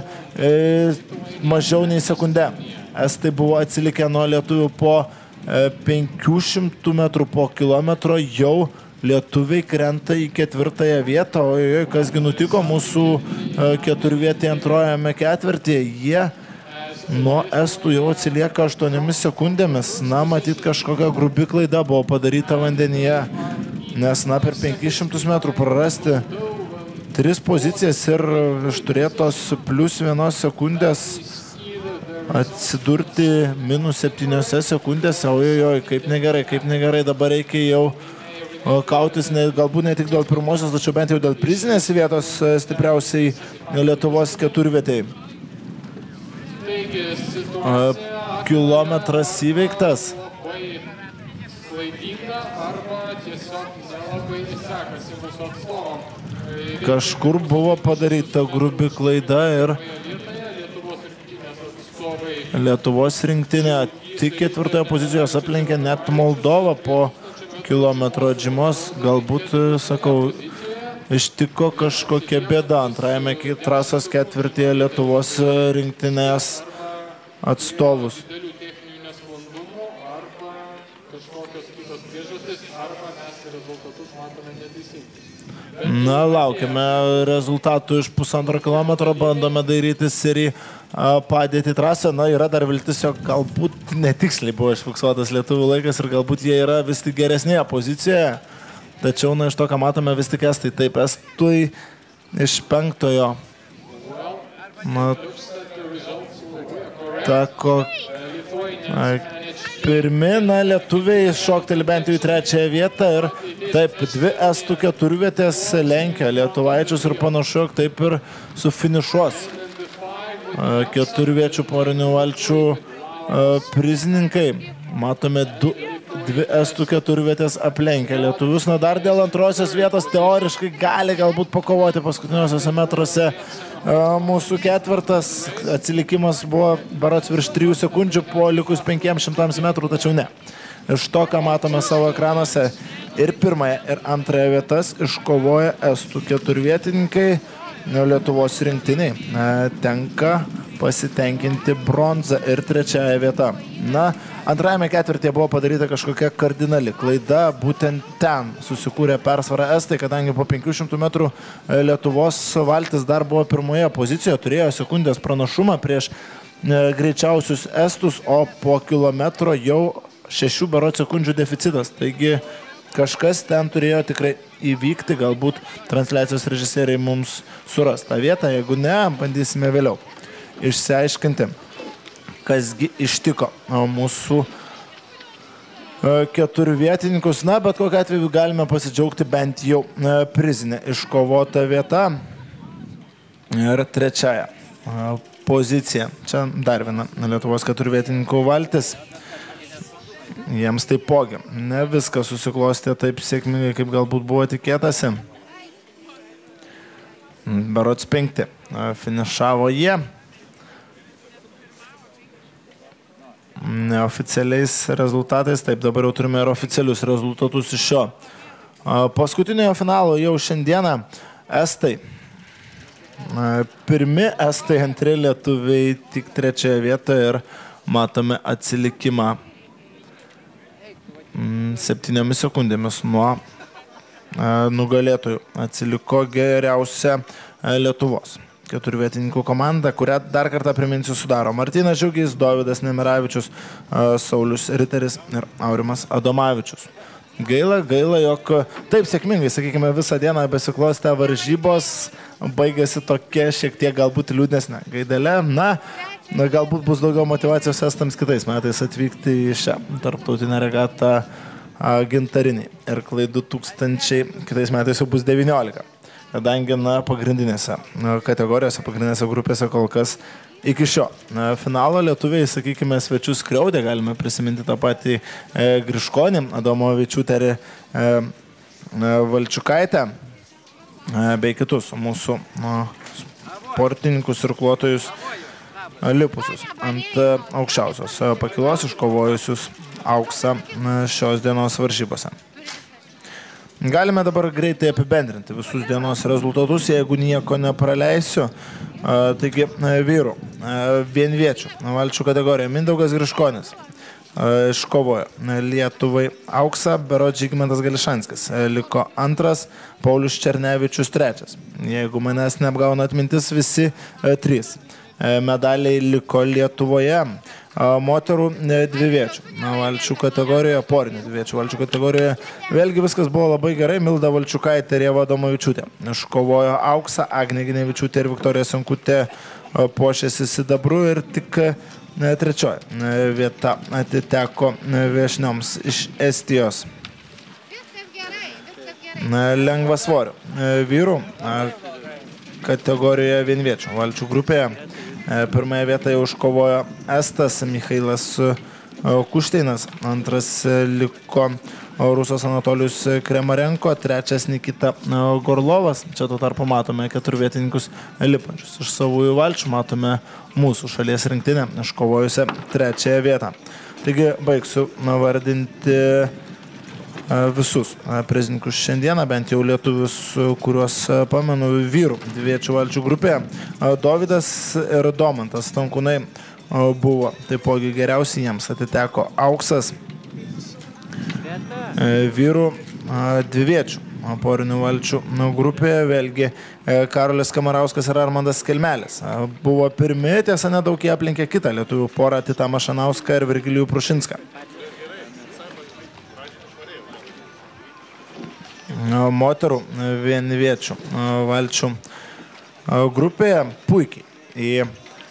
mažiau nei sekundę. Estai buvo atsilikę nuo lietuvių po 500 metrų, po kilometro jau lietuviai krenta į 4 vietą. O kasgi nutiko mūsų 4 vietėje antrojame ketvirtyje, jie nuo estų jau atsilieka 8 sekundėmis. Na, matyt, kažkokia grubi klaida buvo padaryta vandenyje. Nes, per 500 metrų prarasti 3 pozicijas ir išturėtos plius 1 sekundės atsidurti minus 7 sekundės. Ojojoj, kaip negerai, dabar reikia jau kautis, galbūt ne tik dėl pirmosios, tačiau bent jau dėl prizinės vietos stipriausiai Lietuvos 4 vietėjai. Kilometras įveiktas. Kažkur buvo padaryta grubi klaida ir Lietuvos rinktinė tik 4 pozicijos aplenkė net Moldovą po kilometro atžymos. Galbūt, sakau, ištiko kažkokia bėda antrajame trasos ketvirtyje Lietuvos rinktinės atstovus. Na, laukiame rezultatų iš 1,5 kilometro, bandome dairytis ir į padėtį trasą. Na, yra dar viltis, jog galbūt netiksliai buvo išfiksuotas lietuvių laikas ir galbūt jie yra vis tik geresnėje pozicijoje. Tačiau, iš to, ką matome, vis tik estai. Taip, estui iš 5-ojo. Pirmi, lietuviai šokteli bent jau į 3 vietą ir taip, 2 estų 4 vietės lenkia lietuvaičius ir panašu, jog taip ir sufinišuos 4 viečių porinių valčių prizininkai. Matome 2 estų 4 vietės aplenkia lietuvius. Na, dar dėl antrosios vietos teoriškai gali galbūt pakovoti paskutiniuosiuose metruose mūsų ketvirtas. Atsilikimas buvo berods virš 3 sekundžių po likus 500 metrų, tačiau ne. Iš to, ką matome savo ekranuose, ir 1 ir 2 vietas iškovoja estų 4 vietininkai. Lietuvos rinktiniai tenka pasitenkinti bronzą ir 3 vietą. Na, antrajame ketvirtyje buvo padaryta kažkokia kardinali klaida, būtent ten susikūrė persvarą estai, kadangi po 500 metrų Lietuvos valtis dar buvo 1 pozicijoje, turėjo sekundės pranašumą prieš greičiausius estus, o po kilometro jau 6 berods sekundžių deficitas. Taigi kažkas ten turėjo tikrai įvykti, galbūt transliacijos režisieriai mums suras tą vietą, jeigu ne, bandysime vėliau išsiaiškinti, kasgi ištiko mūsų 4 vietininkus. Na, bet kokiu atveju galime pasidžiaugti bent jau prizinę iškovotą vietą ir 3 poziciją. Čia dar viena Lietuvos 4 vietininkų valtis. Jiems taipogi ne viskas susiklostė taip sėkmingai, kaip galbūt buvo tikėtasi. Berods 5 finišavo jie. Neoficialiais rezultatais, taip, dabar jau turime ir oficialius rezultatus iš šio paskutiniojo finalo jau šiandieną estai. Pirmi estai, 2 lietuviai tik 3 vietoje ir matome atsilikimą 7 sekundėmis nuo nugalėtojų. Atsiliko geriausia Lietuvos 4 vietininkų komanda, kurią dar kartą priminsiu sudaro Martynas Žiugys, Dovydas Nemiravičius, Saulius Riteris ir Aurimas Adomavičius. Gaila, jog taip sėkmingai, sakykime, visą dieną besiklostę varžybos baigėsi tokia šiek tiek galbūt liūdnesnė gaidelė. Na, galbūt bus daugiau motyvacijos estams kitais metais atvykti į šią tarptautinę regatą gintariniai. Ir klaidų 1000 kitais metais jau bus 19. Kadangi pagrindinėse kategorijose, pagrindinėse grupėse kol kas iki šio finalo lietuviai, sakykime, svečius skriaudė, galime prisiminti tą patį Griškonį, Adomovičiūtę ir Valčiukaitę bei kitus mūsų sportininkus ir irkluotojus lipusius ant aukščiausios pakilos, iškovojusius auksą šios dienos varžybose. Galime dabar greitai apibendrinti visus dienos rezultatus, jeigu nieko nepraleisiu. Taigi, vyrų, vienviečių, valčių kategorija, Mindaugas Griškonis iškovojo Lietuvai auksą, berods Žygimantas Gališanskis liko antras, Paulius Černevičius trečias. Jeigu manęs neapgauna atmintis, visi trys medaliai liko Lietuvoje. Moterų dviviečių valčių kategorijoje, porinių dviviečių valčių kategorijoje. Vėlgi viskas buvo labai gerai. Milda Valčiukaitė ir Ieva Adomovičiūtė iškovojo auksą, Agnė Ginevičiūtė ir Viktorija Senkutė puošėsi sidabru ir tik trečioji vieta atiteko viešnioms iš Estijos. Lengvasvorių vyrų kategorijoje vienviečių valčių grupėje. Pirmąją vietą jau iškovojo Estas Michailas Kušteinas, antras liko Rusas Anatolijus Kremarenko, trečias Nikita Gorlovas. Čia tuo tarpu matome keturvietininkus lipančius iš savųjų valčių, matome mūsų šalies rinktinę iškovojusią trečiąją vietą. Taigi baigsiu vardinti visus prizininkus šiandieną, bent jau lietuvius, kuriuos pamenu vyrų dviviečių valčių grupėje. Dovydas ir Domantas Stankūnai buvo taipogi geriausiai, jiems atiteko auksas. Vyrų dviviečių porinių valčių grupėje vėlgi Karolis Kamarauskas ir Armandas Kelmelis buvo pirmi, tiesa nedaug jie aplinkė kitą lietuvių porą, Titą Mašanauską ir Virgilijų Prušinską. Moterų vienviečių valčių grupėje puikiai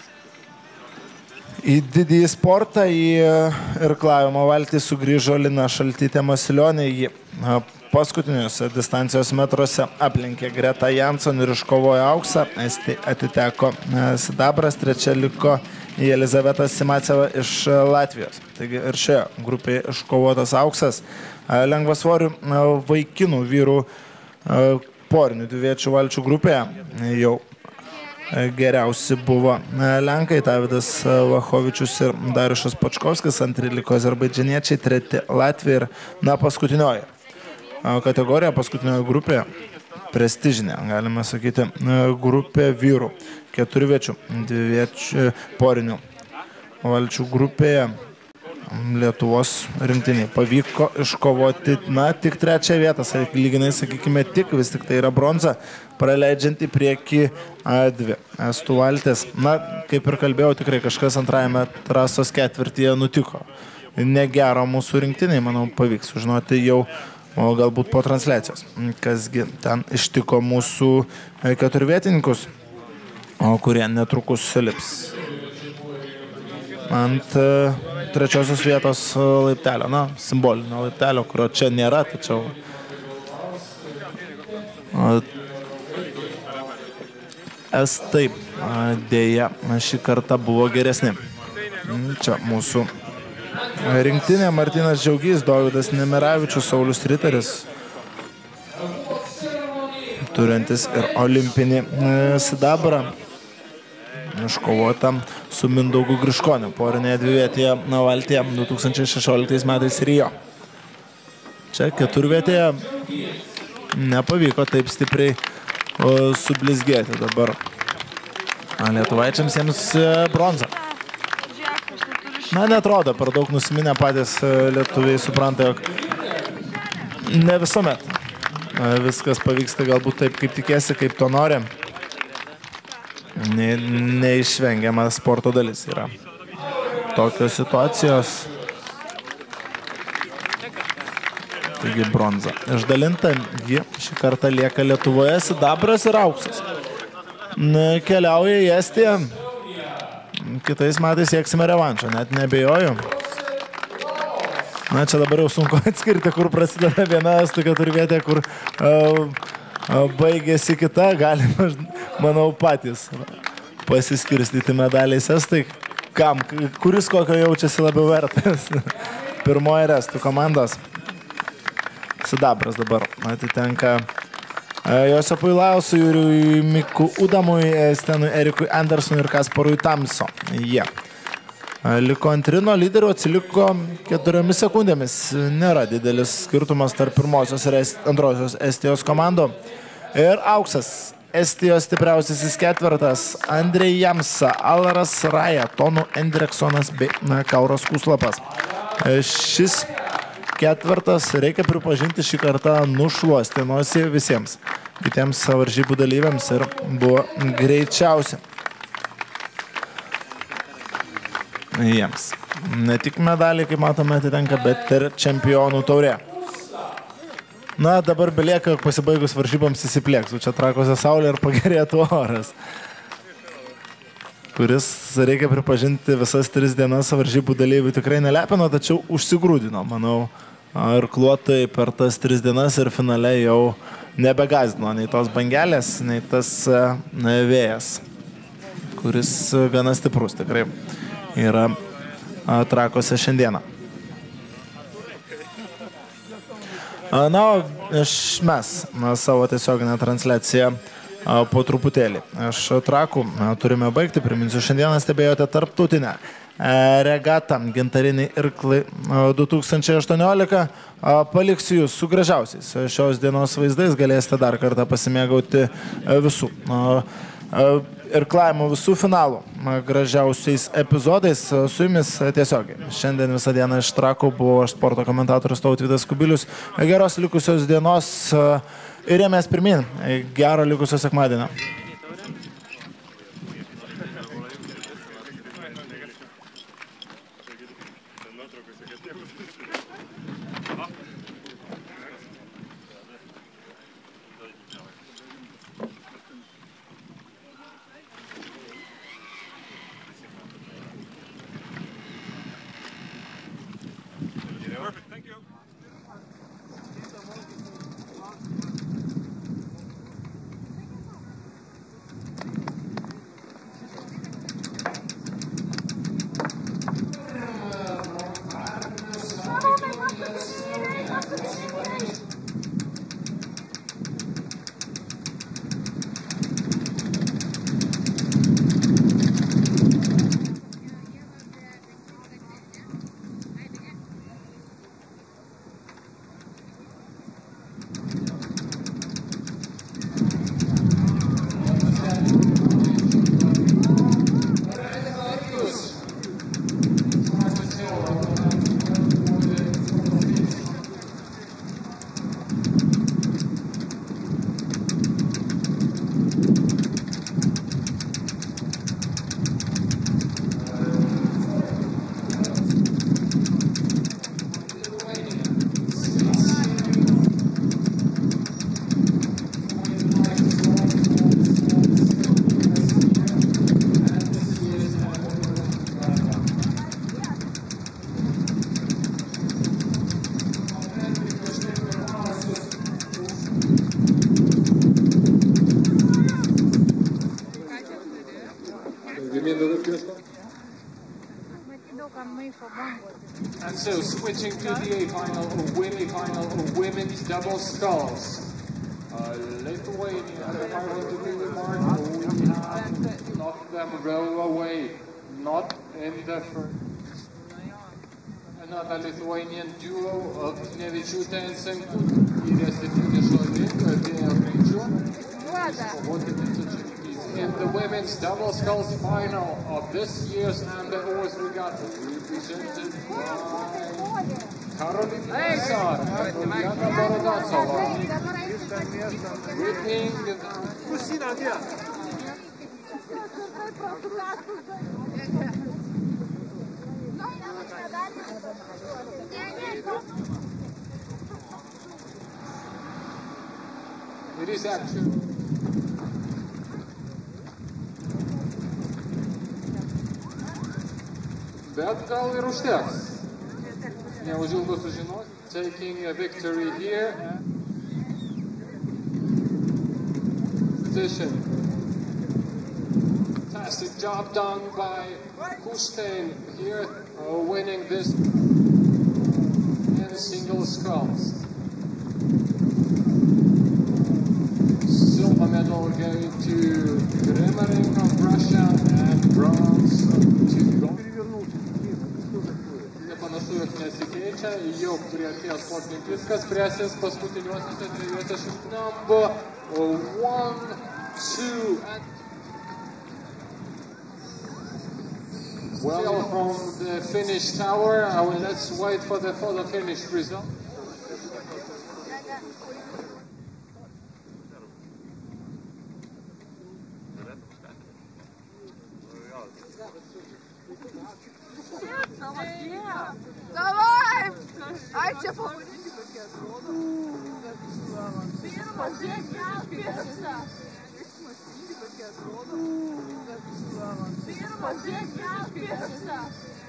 į didįjį sportą, į irklavimo valtį sugrįžo Lina Šaltytė Masilionė. Ji paskutiniuose distancijos metruose aplenkė Gretą Jansson ir iškovojo auksą. Estijai atiteko sidabras, trečia liko Jelizaveta Simaceva iš Latvijos. Taigi ir šioje grupėje iškovotas auksas. Lengvasvorių vaikinų vyrų porinių dviviečių valčių grupėje jau geriausi buvo lenkai Tavidas Vachovičius ir Dariušas Počkovskis, antri liko azerbaidžaniečiai, treti Latvija ir paskutinioji kategorija, paskutinioji grupė, prestižinė, galime sakyti, grupė vyrų keturviečių dviviečių porinių valčių grupėje. Lietuvos rinktiniai pavyko iškovoti, tik trečią vietą, lyginai, sakykime, vis tik tai yra bronza, praleidžiant į priekį dvi estų valtės. Kaip ir kalbėjau, tikrai kažkas antrajame trasos ketvirtyje nutiko. Negero mūsų rinktiniai, manau, pavyks sužinoti jau galbūt po transliacijos, kasgi ten ištiko mūsų keturvietininkus, kurie netrukus lips ant trečiosios vietos laiptelio, simbolinio laiptelio, kurio čia nėra, tačiau estai dėja šį kartą buvo geresni. Čia mūsų rinktinė: Martynas Džiaugys, Dovydas Nemiravičius, Saulius Riteris, turintis ir olimpinį sidabrą, iškovota su Mindaugu Griškoniu porinėje dvivietėje valtyje 2016 metais Rio. Čia keturvietėje nepavyko taip stipriai sublizgėti dabar lietuvaičiams, jiems bronza. Neatrodo per daug nusiminę, patys lietuviai supranta, jog ne visuomet viskas pavyksta galbūt taip, kaip tikėsi, kaip to nori. Neišvengiama sporto dalis yra tokios situacijos. Taigi bronza išdalinta, ji šį kartą lieka Lietuvoje, sidabras ir auksas keliauja į Estiją. Kitais metais sieksime revanšą, net nebejoju. Na, čia dabar jau sunku atskirti, kur prasideda viena estų keturvietė, kur baigėsi kita. Galima, manau, patys pasiskirstyti medaliais estai. Kam? Kuris kokio jaučiasi labiau vertas? Pirmoji ir estų komandos. Sidabras dabar atitenka Josepui Lausui, Jūriui Miku Udamui, Stenui Erikui Andersonui ir Kasparui Tamso. Jie liko antrino lyderių, atsiliko 4 sekundėmis. Nėra didelis skirtumas tarp pirmosios ir antrosios Estijos komandų. Ir auksas. Estijos stipriausiasis ketvirtas Andrei Jamsa, Alaras Raja, Tonu Endreksonas bei Kauras Kuslapas. Šis ketvirtas, reikia pripažinti, šį kartą nušluostė nosį visiems kitiems varžybų dalyviams ir buvo greičiausia jiems. Ne tik medaliai, kaip matome, atitenka, bet ir čempionų taurė. Na, dabar belieka pasibaigus varžyboms įsiplėksų. Čia Trakuose saulė ir pagerėtų oras, kuris, reikia pripažinti, visas 3 dienas varžybų dalyvių tikrai nelepino, tačiau užsigrūdino, manau. Irkluotojai per tas 3 dienas ir finale jau nebegąsdino nei tos bangelės, nei tas vėjas, kuris gana stiprus tikrai yra Trakuose šiandieną. Na, mes savo tiesioginę transliaciją po truputėlį. Iš Trakų turime baigti. Priminsiu, šiandieną stebėjote tarptautinę regatą Gintariniai irklai 2018. Paliksiu jūs su gražiausiais šios dienos vaizdais. Galėsite dar kartą pasimėgauti visų irklavimo visų finalų gražiausiais epizodais su jumis tiesiogiai. Šiandien visą dieną iš Trakų buvo aš, sporto komentatorius Tautvydas Kubilius. Geros likusios dienos ir ėmės pirmin. Gero likusio sekmadienio. And so, switching to the A-final of women's double sculls. Lithuania, the 500 mark, we have knocked them well away, not in the first. Another Lithuanian duo of Knevičiūtė and Senkut įrėsti finišo link, artėja greičiu. In the women's double sculls final of this year's Amber Oars Regatta, represented by Karolina Lazar and Uliana Borodacova. It is action. Bet gal ir užteks. neužilgo sužinos. Taking a victory here. Position. Fantastic job done by Kustein here, winning this in single sculls. Silver medal going to Kremering of Russia and bronze to gold. Nepanašu, jog nesikeičia, jau priartėjo sportininkas, viskas spręsis paskutiniuosiuose dviejose number 1, 2 and well from the finish tower. Let's wait for the finish result. Давай! Ай, čia pavadinti kokie atrodo. Pirmas žingsnis piršta. Mąstyti kokie atrodo. Pirmas žingsnis piršta.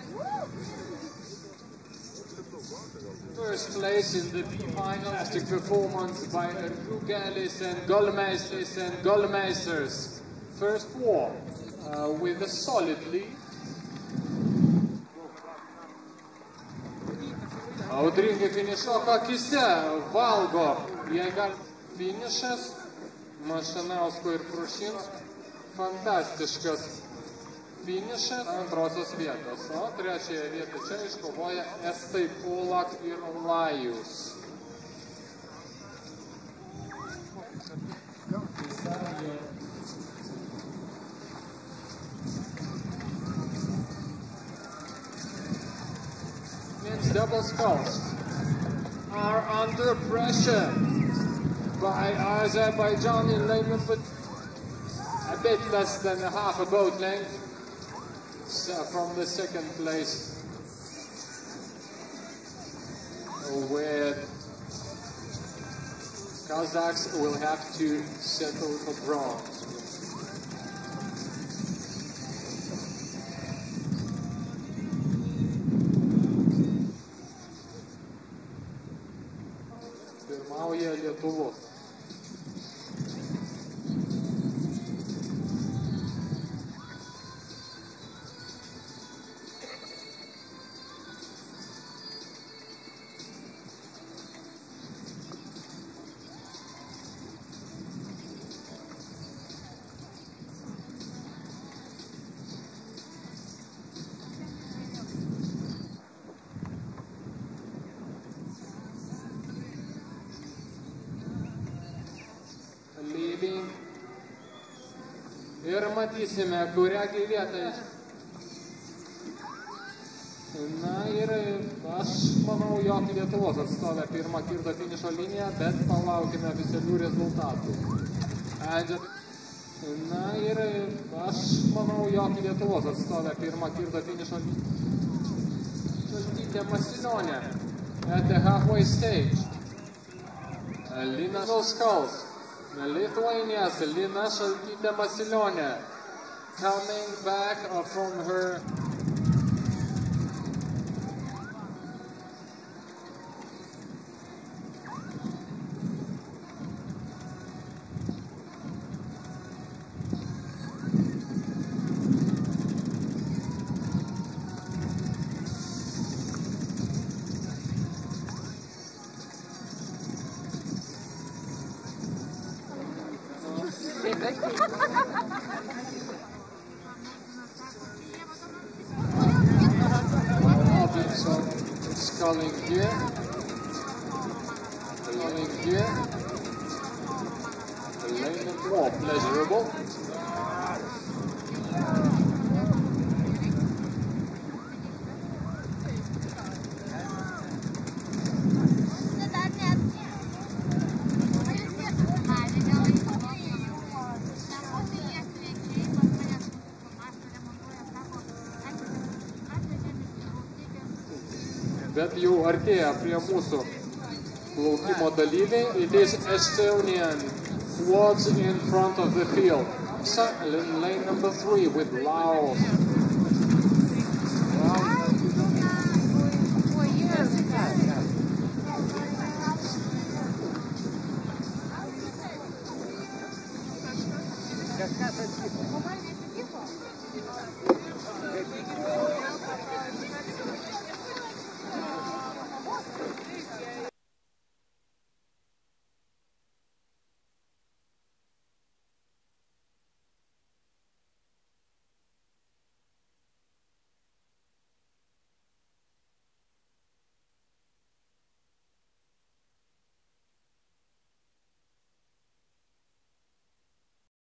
First place in the B-final. Fantastic performance by Rugelis and Goldmeisters. First four with a solid lead. Audringai finišuoko akise valgo, jei gal finišas, Mašanausko ir Prušinsko. Fantastiškas finišas antrosios vietos, o trečiąją vietą čia iškovoja Estai Polak ir Lajus. Men's double sculls are under pressure by Azerbaijan in lane number a bit less than a half a boat length from the second place, where Kazakhs will have to settle for bronze. Pirmauja Lietuvos. Ir matysime, kurią vietą. Na ir aš manau, jog Lietuvos atstovė pirmą kirto finišo liniją, bet palaukime oficialių rezultatų. Na ir aš manau, jog Lietuvos atstovė pirmą kirto finišo liniją. Šaltytė Masilionė at the halfway stage. Lina Skulls. Lithuania's Lina Šaltytė Masilionė coming back from her sculling here, the lane and more pleasurable. Bet jau artėja prie mūsų plaukimo dalyviai. It is Estonian quads in front of the field. Lane number 3 with Laos.